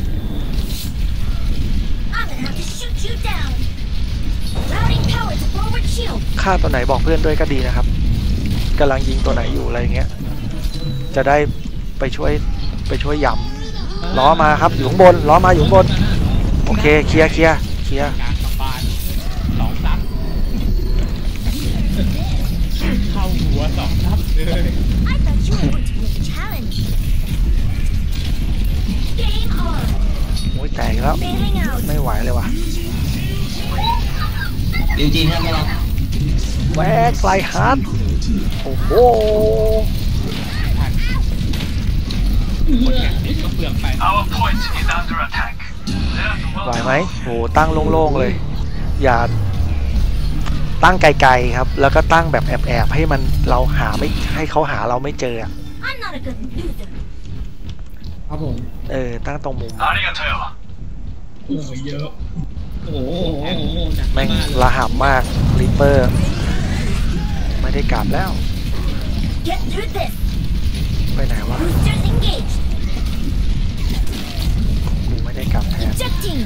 Speaker 3: I'm gonna have to shoot you down. Routing power to forward shield.
Speaker 1: ฆ่าตัวไหนบอกเพื่อนด้วยก็ดีนะครับกำลังยิงตัวไหนอยู่อะไรเงี้ยจะได้ไปช่วยไปช่วยยำล้อมาครับอยู่ข้างบนล้อมาอยู่ข้างบนโอเคเคลียร์เคลียร์เคลียร์
Speaker 10: กลางกำบานสองซับเข้าหัวสองซับเลย
Speaker 3: I thought you were going to be a challenge. Game on.
Speaker 1: โอ้ยแตกแล้ว
Speaker 3: Bailing out.
Speaker 1: ไม่ไหวเลยว่ะ
Speaker 5: บิวจีนครับไม่รับ
Speaker 1: แวกไกลฮาร์ดโอ้โห
Speaker 10: คนแข่งนี่ก็เปลืองไป
Speaker 6: Our point is under attack. There's
Speaker 1: ไหว
Speaker 6: one
Speaker 1: ไหมโหตั้งโล่งๆเลย อย่าตั้งไกลๆครับ แล้วก็ตั้งแบบแอบๆให้มันเราหาไม่ให้เขาหาเราไม่เจออะ
Speaker 3: I'm not a good loser.
Speaker 9: ครับผม
Speaker 1: เออตั้งตรงมุม
Speaker 6: Arigato.
Speaker 11: โอ้ยเยอะ โอ้โหโอ้โหหนัก
Speaker 1: แม่ง
Speaker 11: มากเลย
Speaker 1: ระห่ำมากริปเปอร์ไม่ได้กลับแล้ว
Speaker 3: Get through this.
Speaker 1: ไปไหนวะ
Speaker 3: Boosters engaged.
Speaker 1: กูไม่ได้กลับแทน
Speaker 3: Ejecting.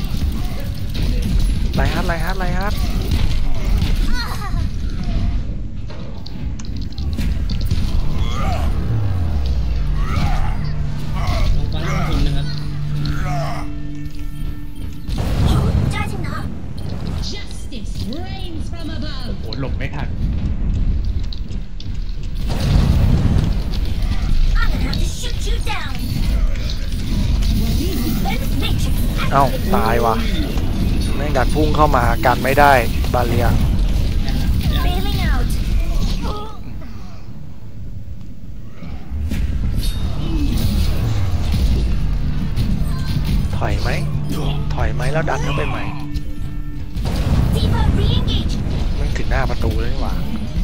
Speaker 1: ไลฮัทไลฮัทไลฮัท
Speaker 11: ตอนแรกคนนะครับ
Speaker 3: 짜증나.
Speaker 2: Justice reigns from above.
Speaker 10: โอ้โหหลบไม่ทัน
Speaker 3: I'm gonna have to shoot you down. Defense matrix
Speaker 1: เอ้า
Speaker 3: activated.
Speaker 1: ตายว่ะแม่งดันพุ่งเข้ามากันไม่ได้บาเลีย
Speaker 3: Bailing out.
Speaker 1: ถอยไหมถอยไหมแล้วดันเข้าไปใหม่
Speaker 3: Diva re-engage.
Speaker 1: มันถึงหน้าประตูเลยนี่หว่า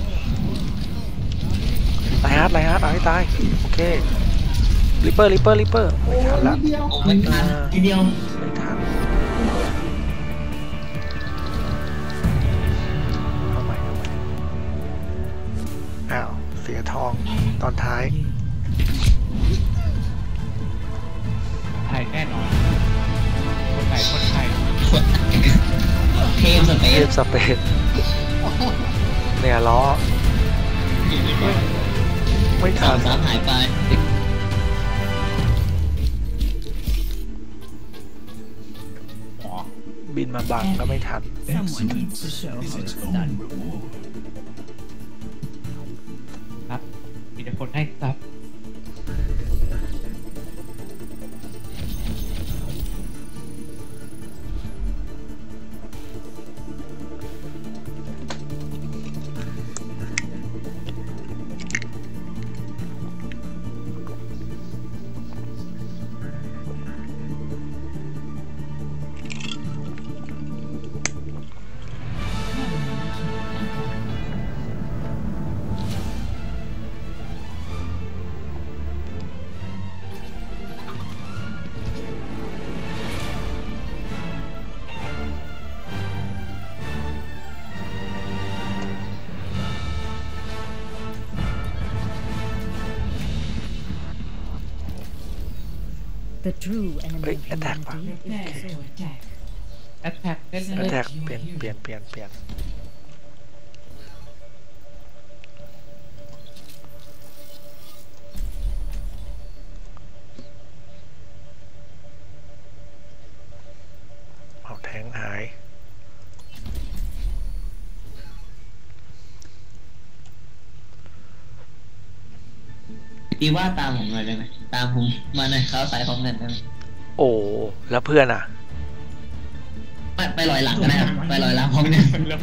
Speaker 1: ไลฮัทไลฮัทเอาให้ตายโอเคริปเปอร์ริปเปอร์ริปเปอร์ไม่ทันละ
Speaker 9: นิดเดียว
Speaker 5: โอ้ไม่ทันทีเดียว
Speaker 1: ไม่ทันเอาใหม่เอาใหม่อ้าวเสียทองตอนท้าย
Speaker 10: ไทยแน่นอน คนไทยคนไทย
Speaker 5: เทมสเป
Speaker 1: เท
Speaker 5: ซ
Speaker 1: พสเปซเนี่ยล้อไม่
Speaker 5: สา
Speaker 1: ทั
Speaker 5: ม
Speaker 1: น
Speaker 5: สามหายไป
Speaker 10: อ๋อ
Speaker 1: บินมาบังก็ไม่ทัน
Speaker 10: ครับ มีแต่คนให้ครับ
Speaker 12: The true enemy
Speaker 1: เฮ้ย
Speaker 12: of
Speaker 1: แอตแทกปะ
Speaker 12: humanity.
Speaker 10: แอตแทกเล่น
Speaker 1: แอ
Speaker 10: เล
Speaker 1: ต
Speaker 10: ย
Speaker 1: แทกเปลี่ยนเปลี่ยนเปลี่ยนเปลี่ยนเอาแทงหาย
Speaker 5: ตีว่าตามผมหน่อยได้ไหมตามผมมาหน่อยเขาสายพร้อมกันได้ไหม
Speaker 1: โอ้แล้วเพื่อนอ่ะ
Speaker 5: ไปไปลอยหลังก็ได้ครับไปลอยหลังพร้อมกัน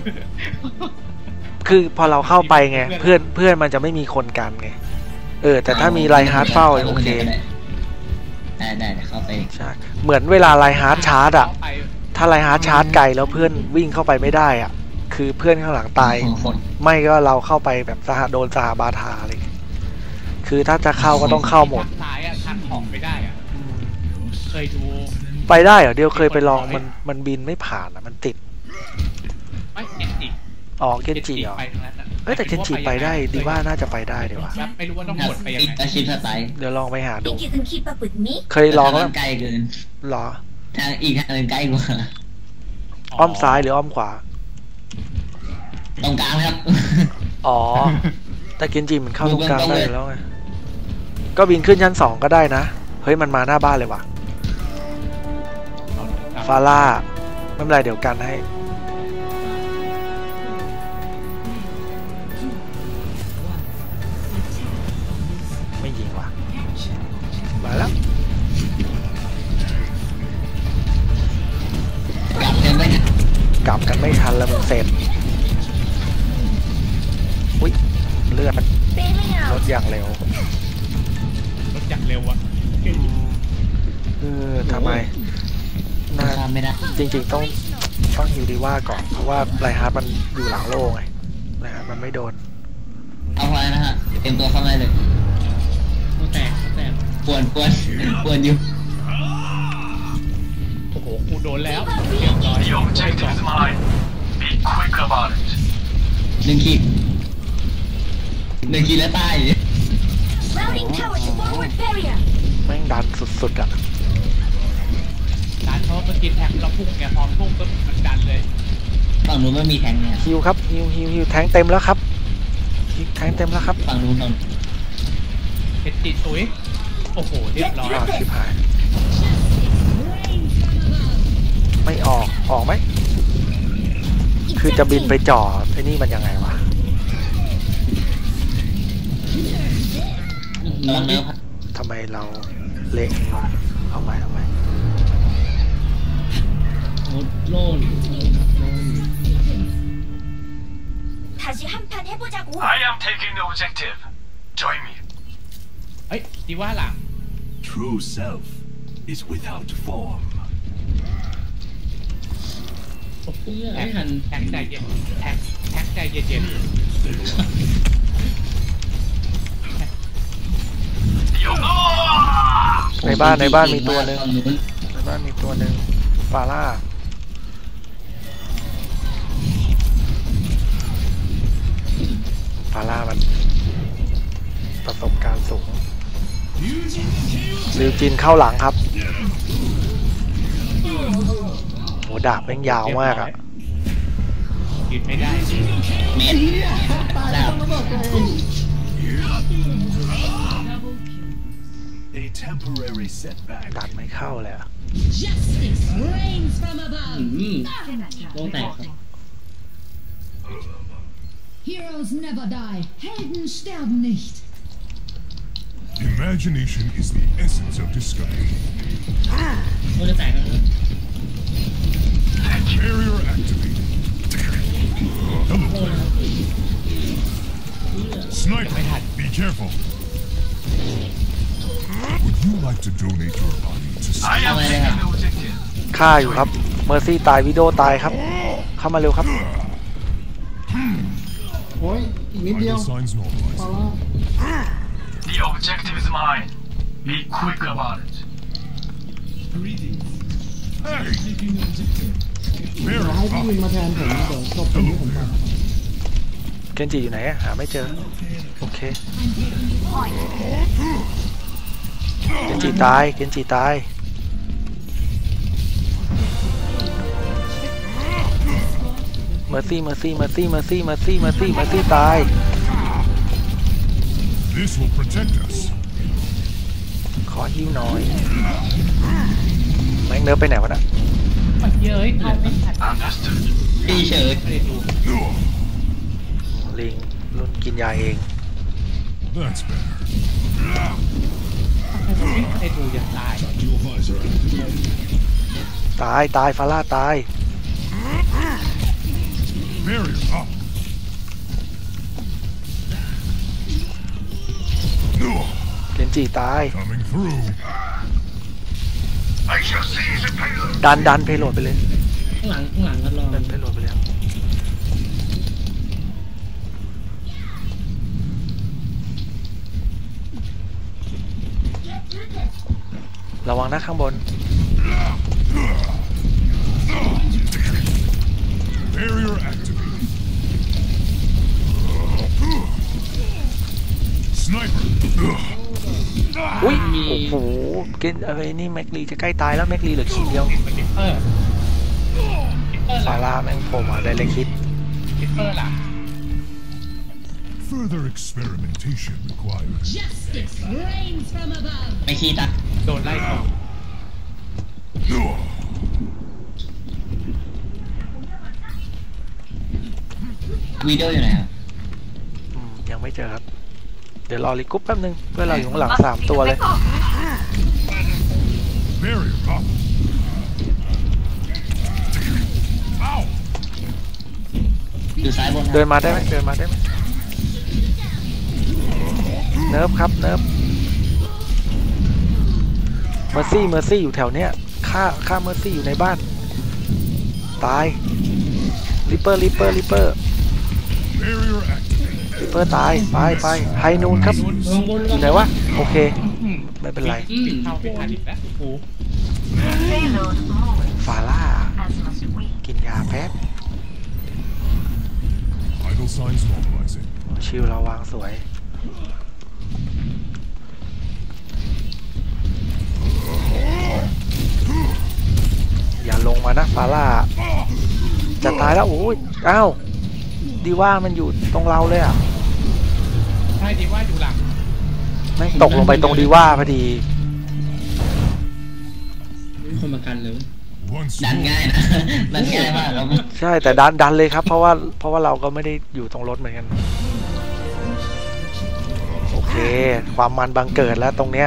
Speaker 1: คือพอเราเข้าไปไงเพื่อนเพื่อนมันจะไม่มีคนกันไงเออแต่ถ้ามีไลฮาร์ดเฝ้าโอเค
Speaker 5: ได้ได้เดี๋ยวเข้าไป
Speaker 1: ใช่เหมือนเวลาไลฮาร์ดชาร์จอ่ะถ้าไลฮาร์ดชาร์จไกลแล้วเพื่อนวิ่งเข้าไปไม่ได้อ่ะคือเพื่อนข้างหลังตายหมดไม่ก็เราเข้าไปแบบสหโดนสหบาทาอะไรคือถ้าจะเข้าก็ต้องเข้าหมด
Speaker 10: ซ้ายอ่ะทันของไม่ได้อ่ะเคยดู
Speaker 1: ไปได้เหรอเดียวเคยไปลองมันมันบินไม่ผ่านอ่ะมันติด
Speaker 10: ไม่เกนจิ
Speaker 1: อ๋อเกนจิเหรอเอ้ยแต่เกนจิไปได้ดีว่าน่าจะไปได้เดี๋ยววะ
Speaker 10: ไม่รู้ว่าต้องกดไปยัง
Speaker 5: อีก
Speaker 10: ไง
Speaker 5: อาชีพสไตล์
Speaker 1: เดี๋ยวลองไปหาดู
Speaker 3: Think you can keep up with me?
Speaker 1: เคยลองแล้ว
Speaker 5: ไกลเกิน
Speaker 1: หรอ
Speaker 5: ทางอีกทางหนึ่งใกล้กว่า
Speaker 1: อ้อมซ้ายหรืออ้อมขวา
Speaker 5: ตรงกลางครับ
Speaker 1: อ๋อแต่เกนจิมันเข้าตรงกลางได้แล้วไงก็บินขึ้นชั้นสองก็ได้นะเฮ้ยมันมาหน้าบ้านเลยว่ะฟาร่าไม่เป็นไรเดี๋ยวกันให้ไม่ยิงว่ะมาแล้ว
Speaker 5: กลับยังไม่
Speaker 1: กลับกันไม่ทันแล้วมันเสร็จอุ้ยเลือดมันลดอย่างเร็ว
Speaker 10: รถจักรเร็วอ่ะ
Speaker 1: เออทำไมน่า
Speaker 5: ทำไม่ได้
Speaker 1: จริงๆต้องต้องฮิวดีว่าก่อนเพราะว่าไลฮาร์ดมันอยู่หลังโล่ไงไลฮาร์ดมันไม่โดน
Speaker 5: เอาไว้นะฮะเตรียมตัวเข้ามาเลย
Speaker 10: แตกแตก
Speaker 5: ปวนปวนปวนอยู่
Speaker 10: โอ้โหกูโดนแล้วเรียบร้อย
Speaker 6: The objective is mine. Be quick about it.
Speaker 5: หนึ่งขีดหนึ่งขีดแล้วตาย
Speaker 3: Routing tower to forward barrier.
Speaker 1: แม่งดันสุดๆอ่ะ
Speaker 10: ดันเพราะเมื่อกี้แท็กเราพุ่งไงพอพุ่งก็มันดันเลย
Speaker 5: ฝั่งนู้นไม่มีแทงเนี่ย
Speaker 1: ฮิวครับฮิวฮิวฮิวแทงเต็มแล้วครับแทงเต็มแล้วครับ
Speaker 5: ฝั่งนู้นฝั่ง
Speaker 10: เกนจิตุ้ยโอ้โหเรียบร้อย
Speaker 1: อ้าวชิบหายไม่ออกออกไหมคือจะบินไปจ่อไอ้นี่มันยังไงวะ
Speaker 5: น้องเนื้อ
Speaker 1: ทำไมเราเละเอาใหม่เอาใหม่
Speaker 5: โล่น
Speaker 3: 다시 한 판 해보자고.
Speaker 6: I am taking the objective. Join me.
Speaker 10: เฮ้ยดีว่าหลัง
Speaker 4: True self is without form.
Speaker 10: แท็กแท็กใจเย็นแท็กแท็กใจเย็น
Speaker 1: ในบ้านในบ้านมีตัวหนึ่ง
Speaker 5: ฝั่นู้น
Speaker 1: ในบ้านมีตัวหนึ่งฟาร่าฟาร่ามันประสบการณ์สูงลิวจินเข้าหลังครับโหดาบแม่งยาวมากอะ
Speaker 10: ยืนไม่ได้
Speaker 5: เม็ดดาบ
Speaker 4: A temporary setback.
Speaker 1: ดันไม่เข้าเลยอะ
Speaker 2: Justice reigns from above.
Speaker 5: โล่แตก
Speaker 2: Heroes never die. Helden sterben nicht.
Speaker 4: Imagination is the essence of discovery.
Speaker 5: โล่จะแตกแล้ว
Speaker 4: Barrier activated. Hello. Sniper, be careful. Would you like to donate your body to
Speaker 6: I am taking the objective.
Speaker 1: ฆ่าอยู่ครับเมอร์ซี่ตายวิโดตายครับเข้ามาเร็วครับ
Speaker 9: โอ้ยอีกนิดเดียว
Speaker 4: vital signs
Speaker 9: ฟา
Speaker 4: normalized.
Speaker 9: ร่า
Speaker 6: The objective is mine. Be quick about it.
Speaker 4: Hey!
Speaker 9: เดี๋ยวให้พี่วินมาแทนผมเดี๋ยวจบตรงนี้ผมไป
Speaker 1: เกนจิอยู่ไหนอะหาไม่เจอโอเคเกนจิตายเกนจิตายเมอร์ซี่เมอร์ซี่เมอร์ซี่เมอร์ซี่เมอร์ซี่เมอร์ซี่เมอร์ซี่ตาย
Speaker 6: This will protect us.
Speaker 1: ขอหิ้วน้อยแม็กเนิร์ฟไปไหนวะน่ะ
Speaker 10: มาเยอะเอาไม่ทัน
Speaker 6: Understood.
Speaker 5: ดีเฉย
Speaker 10: ไม่ได้ดู
Speaker 1: ลิงรุ่นกินยาเอง
Speaker 6: That's better.
Speaker 10: ทำไมผมไม่ได้ดูยังตาย
Speaker 6: Dual visor active.
Speaker 1: ตายตายฟาร่าตาย
Speaker 6: Barrier up.
Speaker 1: เกนจิตาย
Speaker 6: Coming through. I shall seize the payload.
Speaker 1: ดันดันเพโลดไปเลย
Speaker 11: ข้างหลังข้างหลังก็รอ
Speaker 1: ดันเพโลดไปเลยระวังนะข้างบน
Speaker 6: Barrier activated. Sniper.
Speaker 1: อุ้ยโอ้โหเกนอะไรนี่แม็กลีจะใกล้ตายแล้วแม็กลีเหลือขีดเดียว
Speaker 10: เป็นลิปเปอร์ลิปเปอร์
Speaker 1: ฟา
Speaker 10: ล่ะ
Speaker 1: ร่าแม่งโผล่มาได้เลยคิด
Speaker 10: ลิปเปอร์ล่ะ
Speaker 6: Further experimentation required.
Speaker 2: Justice reigns from above.
Speaker 5: ไม่ขี้ตา
Speaker 10: โดนไล่ต่อ
Speaker 5: วีดีโออยู่ไหนครับ
Speaker 1: อืมยังไม่เจอครับ เดี๋ยวรอรีกรุ๊ปแป๊บนึงเพื่อนเราอยู่ข้างหลังสามตัวเลย
Speaker 6: Barrier up. Ow.
Speaker 5: อยู่ซ้ายบน
Speaker 1: เดินมาได้ไหมเดินมาได้ไหมเนิร์ฟครับเนิร์ฟเมอร์ซี่เมอร์ซี่อยู่แถวเนี้ยฆ่าฆ่าเมอร์ซี่อยู่ในบ้านตายริปเปอร์ริปเปอร์ริปเปอร์
Speaker 6: Barrier activated.
Speaker 1: ริปเปอร์ตายไปไปไฮนูนครับอยู่ไหนวะโอเคไม่เป็นไร
Speaker 10: ปิดเข้าไปทันอีกแล้วโอ้โห
Speaker 7: Payload moving
Speaker 1: ฟาร่า
Speaker 7: as must we.
Speaker 1: กินยาแป๊บ
Speaker 6: Vital signs normalizing.
Speaker 1: ชิลเราวางสวยอย่าลงมานะฟาร่าจะตายแล้วโอ้ยอ้าวดีว่ามันอยู่ตรงเราเลยอ่ะ
Speaker 10: ใช่ดีว่าอยู่หลัง
Speaker 1: แม่งตกลงไปตรงดีว่าพอดี
Speaker 11: มีคนมากันเลย
Speaker 6: Once
Speaker 5: ดัน
Speaker 6: more.
Speaker 5: ง่ายนะ ดันง่ายมากครับ
Speaker 1: ใช่แต่ดันดันเลยครับ เพราะว่าเพราะว่าเราก็ไม่ได้อยู่ตรงรถเหมือนกันโอเค ความมันบังเกิดแล้วตรงเนี้ย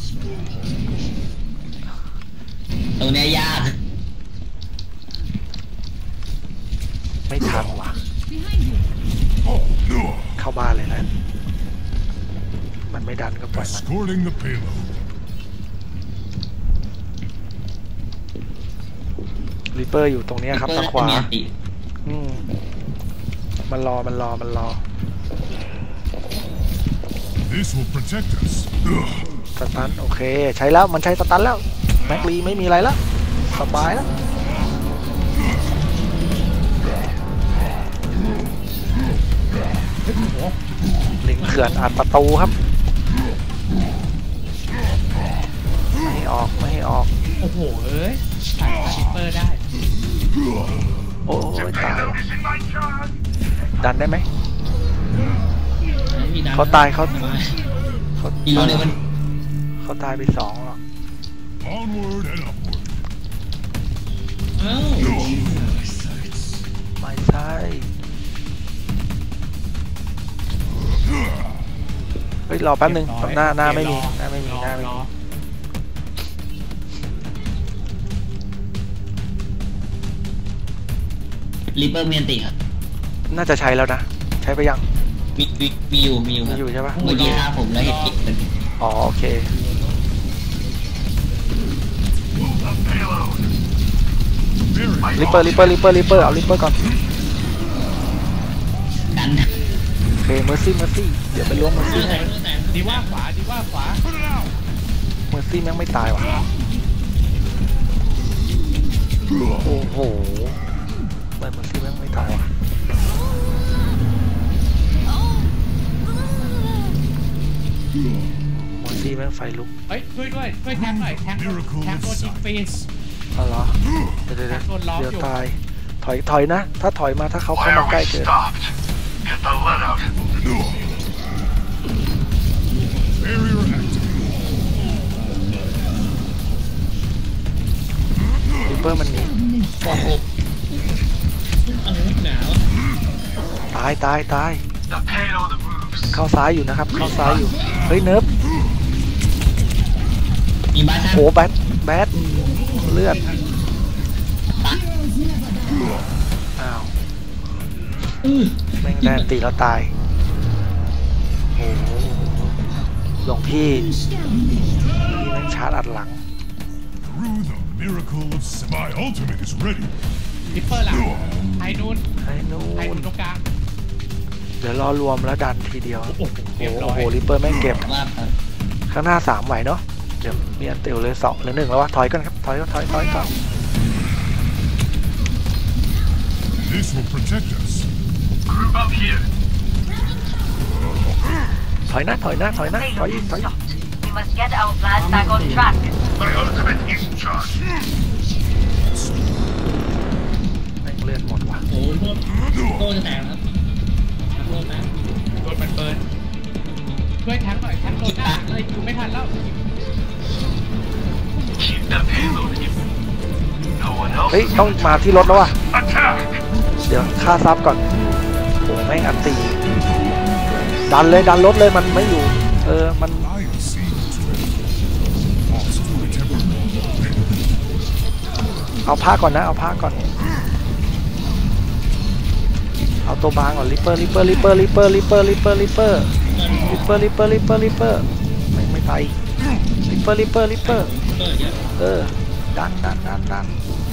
Speaker 5: ตรงเนี้ยยาก
Speaker 1: ไม่ทันว่ะ
Speaker 2: Behind you.
Speaker 1: เข้าบ้านเลยนะมันไม่ดันก็ปล่อยมัน
Speaker 6: Escorting the payload.
Speaker 1: ริปเปอร์อยู่ตรงเนี้ยครับทางขวา
Speaker 5: เปิดมีอันติ
Speaker 1: อืมมันรอมันรอมันรอ
Speaker 6: This will protect us. Ugh.
Speaker 1: สตันโอเค ใช้แล้วมันใช้สตันแล้วแม็กลีไม่มีอะไรแล้วสบายแล้วลิงเขื่อนอัดประตูครับไม่ให้ออกไม่ให้ออก
Speaker 10: โอ้โหเอ้ยถ่ายลิปเปอร์ได้
Speaker 1: โอ้ยตายดันได้ไหมเขาตายเขาเขา
Speaker 5: อีโรเนี่ยมัน
Speaker 1: เขาตายไปสองหรอก
Speaker 6: Onward and upward.
Speaker 11: อ้าว
Speaker 1: ไม่ใช่เฮ้ยรอแป๊บนึงหน้าหน้าไม่มีหน้าไม่มีหน้าไม่มี
Speaker 5: ริปเปอร์มีอันติครับ
Speaker 1: น่าจะใช้แล้วนะใช้ไปยัง
Speaker 5: มีมีมีอยู่มีอยู่ค
Speaker 1: มี
Speaker 5: รับ
Speaker 1: อยู่ใช่ปะ
Speaker 5: เมื่อกี้ฆ่าผมแล้วเห็นติดมัน
Speaker 1: อ๋อโอเค
Speaker 6: Barrier
Speaker 1: ริปเปอร์ริปเปอร์ริปเปอร์ริปเปอร์เอาริปเปอร์ก่อน
Speaker 5: ดัน
Speaker 1: โอเคเมอร์ซี่เมอร์ซี่เดี๋ยวไปล้วงเมอร์ซี่ให้
Speaker 10: ดีว่าขวาดีว่าขวา
Speaker 1: เมอร์ซี่แม่งไม่ตายว่ะโอ้โหทำไมเมอร์ซี่แม่งไม่ตายว่ะเมอร์ซี่แม่งไฟลุก
Speaker 10: เฮ้ยช่วยด้วยช่วยแทงหน่อยแทงแทงโดนยิงฟรี
Speaker 1: อ๋อเหรอเดี๋ยวเดี๋ยวเดี๋ยวเดี๋ยวตายถอยถอยนะถ้าถอยมาถ้าเขาเข้า
Speaker 6: Why
Speaker 1: มา
Speaker 6: are
Speaker 1: ใกล้
Speaker 6: we
Speaker 1: เกิน
Speaker 6: stopped? Get the lead out.
Speaker 4: Barrier activated.
Speaker 1: ริปเปอร์มันหนี
Speaker 11: โอ้โหอะไรนักหนาว
Speaker 1: ตายตายตาย
Speaker 6: The payload moves.
Speaker 1: เข้าซ้ายอยู่นะครับเข้าซ้ายอยู่เฮ้ยเนิร์ฟ
Speaker 5: มีบ้าช่าง
Speaker 1: โหแบทแบทเลือด อ้าวแม่งแดนตีแล้วตายโอ้โหหลวงพี่พี่แม่งชาร์จอัดหลัง
Speaker 4: Through the miracle of s- my ultimate is ready.
Speaker 10: ริปเปอร์หลังไอ้นู้น
Speaker 1: ไอ้นู่
Speaker 10: ไอ้
Speaker 1: น
Speaker 10: นู้นตรงกลาง
Speaker 1: เดี๋ยวรอรวมแล้วดันทีเดียว
Speaker 10: โอ้โห
Speaker 1: โอ้
Speaker 10: เรียบ
Speaker 1: โห
Speaker 10: ร้อย
Speaker 1: ริปเปอร์แม่งเก็บ
Speaker 5: ว่าครับ
Speaker 1: ข้างหน้าสามไหวเนาะเดี๋ยวมีอันเตียวเลยสองหรือหนึ่งแล้ววะถอยกันครับถอยถอยถอยถอย
Speaker 4: This will protect us.
Speaker 6: Group up here.
Speaker 1: ถอยนะถอยนะถอยนะถอยถอย
Speaker 7: We must get our plan back on track.
Speaker 6: My ultimate is charged.
Speaker 1: แม่งเลือดหมดว่ะ
Speaker 11: โอ้โหโตจะแตกครับโตนะ
Speaker 10: โดนมันเบิร์นช่วยแทงหน่อยแทงโดนหน้าเลยอยู่ไม่ทันแล้ว
Speaker 6: Keep the payload in. No one else.
Speaker 1: เฮ้ยต้องมาที่รถแล้วว่ะ
Speaker 6: Attack.
Speaker 1: เดี๋ยวค่าซับก่อนโอ้แม่งอันตีดันเลยดันรถเลยมันไม่อยู่เออมัน
Speaker 4: I have seen this treasure. Lost to a temper.
Speaker 1: เอาผ้าก่อนนะเอาผ้าก่อนเอาตัวบางก่อนลิปเปอร์ลิปเปอร์ลิปเปอร์ลิปเปอร์ลิปเปอร์ลิปเปอร์ลิปเปอร์ลิปเปอร์ลิปเปอร์ลิปเปอร์ลิปเปอร์ไม่ไม่ไปลิปเปอร์ลิปเปอร์ลิปเปอร์
Speaker 11: เปิดเยอะ
Speaker 1: เออดันดันดันดัน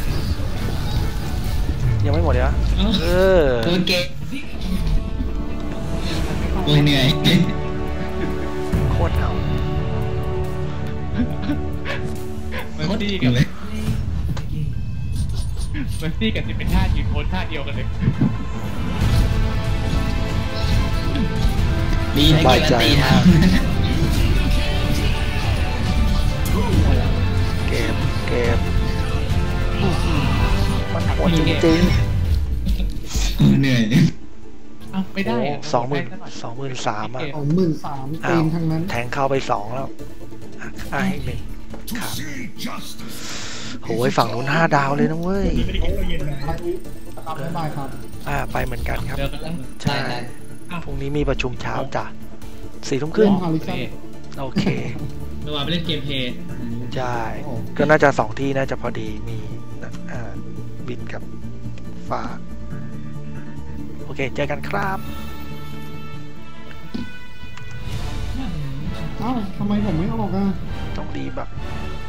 Speaker 1: ยังไม่หมดเลยเหรอเออ
Speaker 5: โอเคโอ้ยเหนื่อย
Speaker 1: โคตรเอา
Speaker 10: เมอร์ซี่กับเมอร์ซี่กับซิเป็นท่ายืนโพสท่าเดียวกันเลย
Speaker 5: ดีนะเก็บอันตีนะ
Speaker 1: เก็บเก็บมันโหดจริง
Speaker 5: เหนื่อย
Speaker 10: อ้าวไม่ได้ะ
Speaker 1: ๆสองหมื่นสองหมื่นสามอ่ะ
Speaker 9: สองหมื่นสามเต็มทั้งนั้น
Speaker 1: แทงเข้าไปสองแล้วอ่ะอ่ะให้หนึ่งครับ
Speaker 4: See justice.
Speaker 1: โหยฝั่งนู้นห้าดาวเลยนะเว้ย
Speaker 11: ไม่ได้คิดว่าเย็นนะ
Speaker 9: ครับบ๊ายบายครับ
Speaker 1: อ่าไปเหมือนกันครับ
Speaker 10: เดินกันแล้ว
Speaker 1: ใช่
Speaker 5: ได้
Speaker 1: พรุ่งนี้มีประชุมเช้าจ้ะสี่ทุ่มครึ่ง
Speaker 9: เล่นฮาริสัน
Speaker 1: โอเค
Speaker 11: เมื่อวานไปเล่นเกมเพลย์
Speaker 1: ใช่ก็น่าจะสองที่น่าจะพอดีมีอ่าบินกับฟ้าโอเคเจอกันครับ
Speaker 9: เอ้าทำไมผมไม่ออกอ่ะ
Speaker 1: ต้องดีแบบ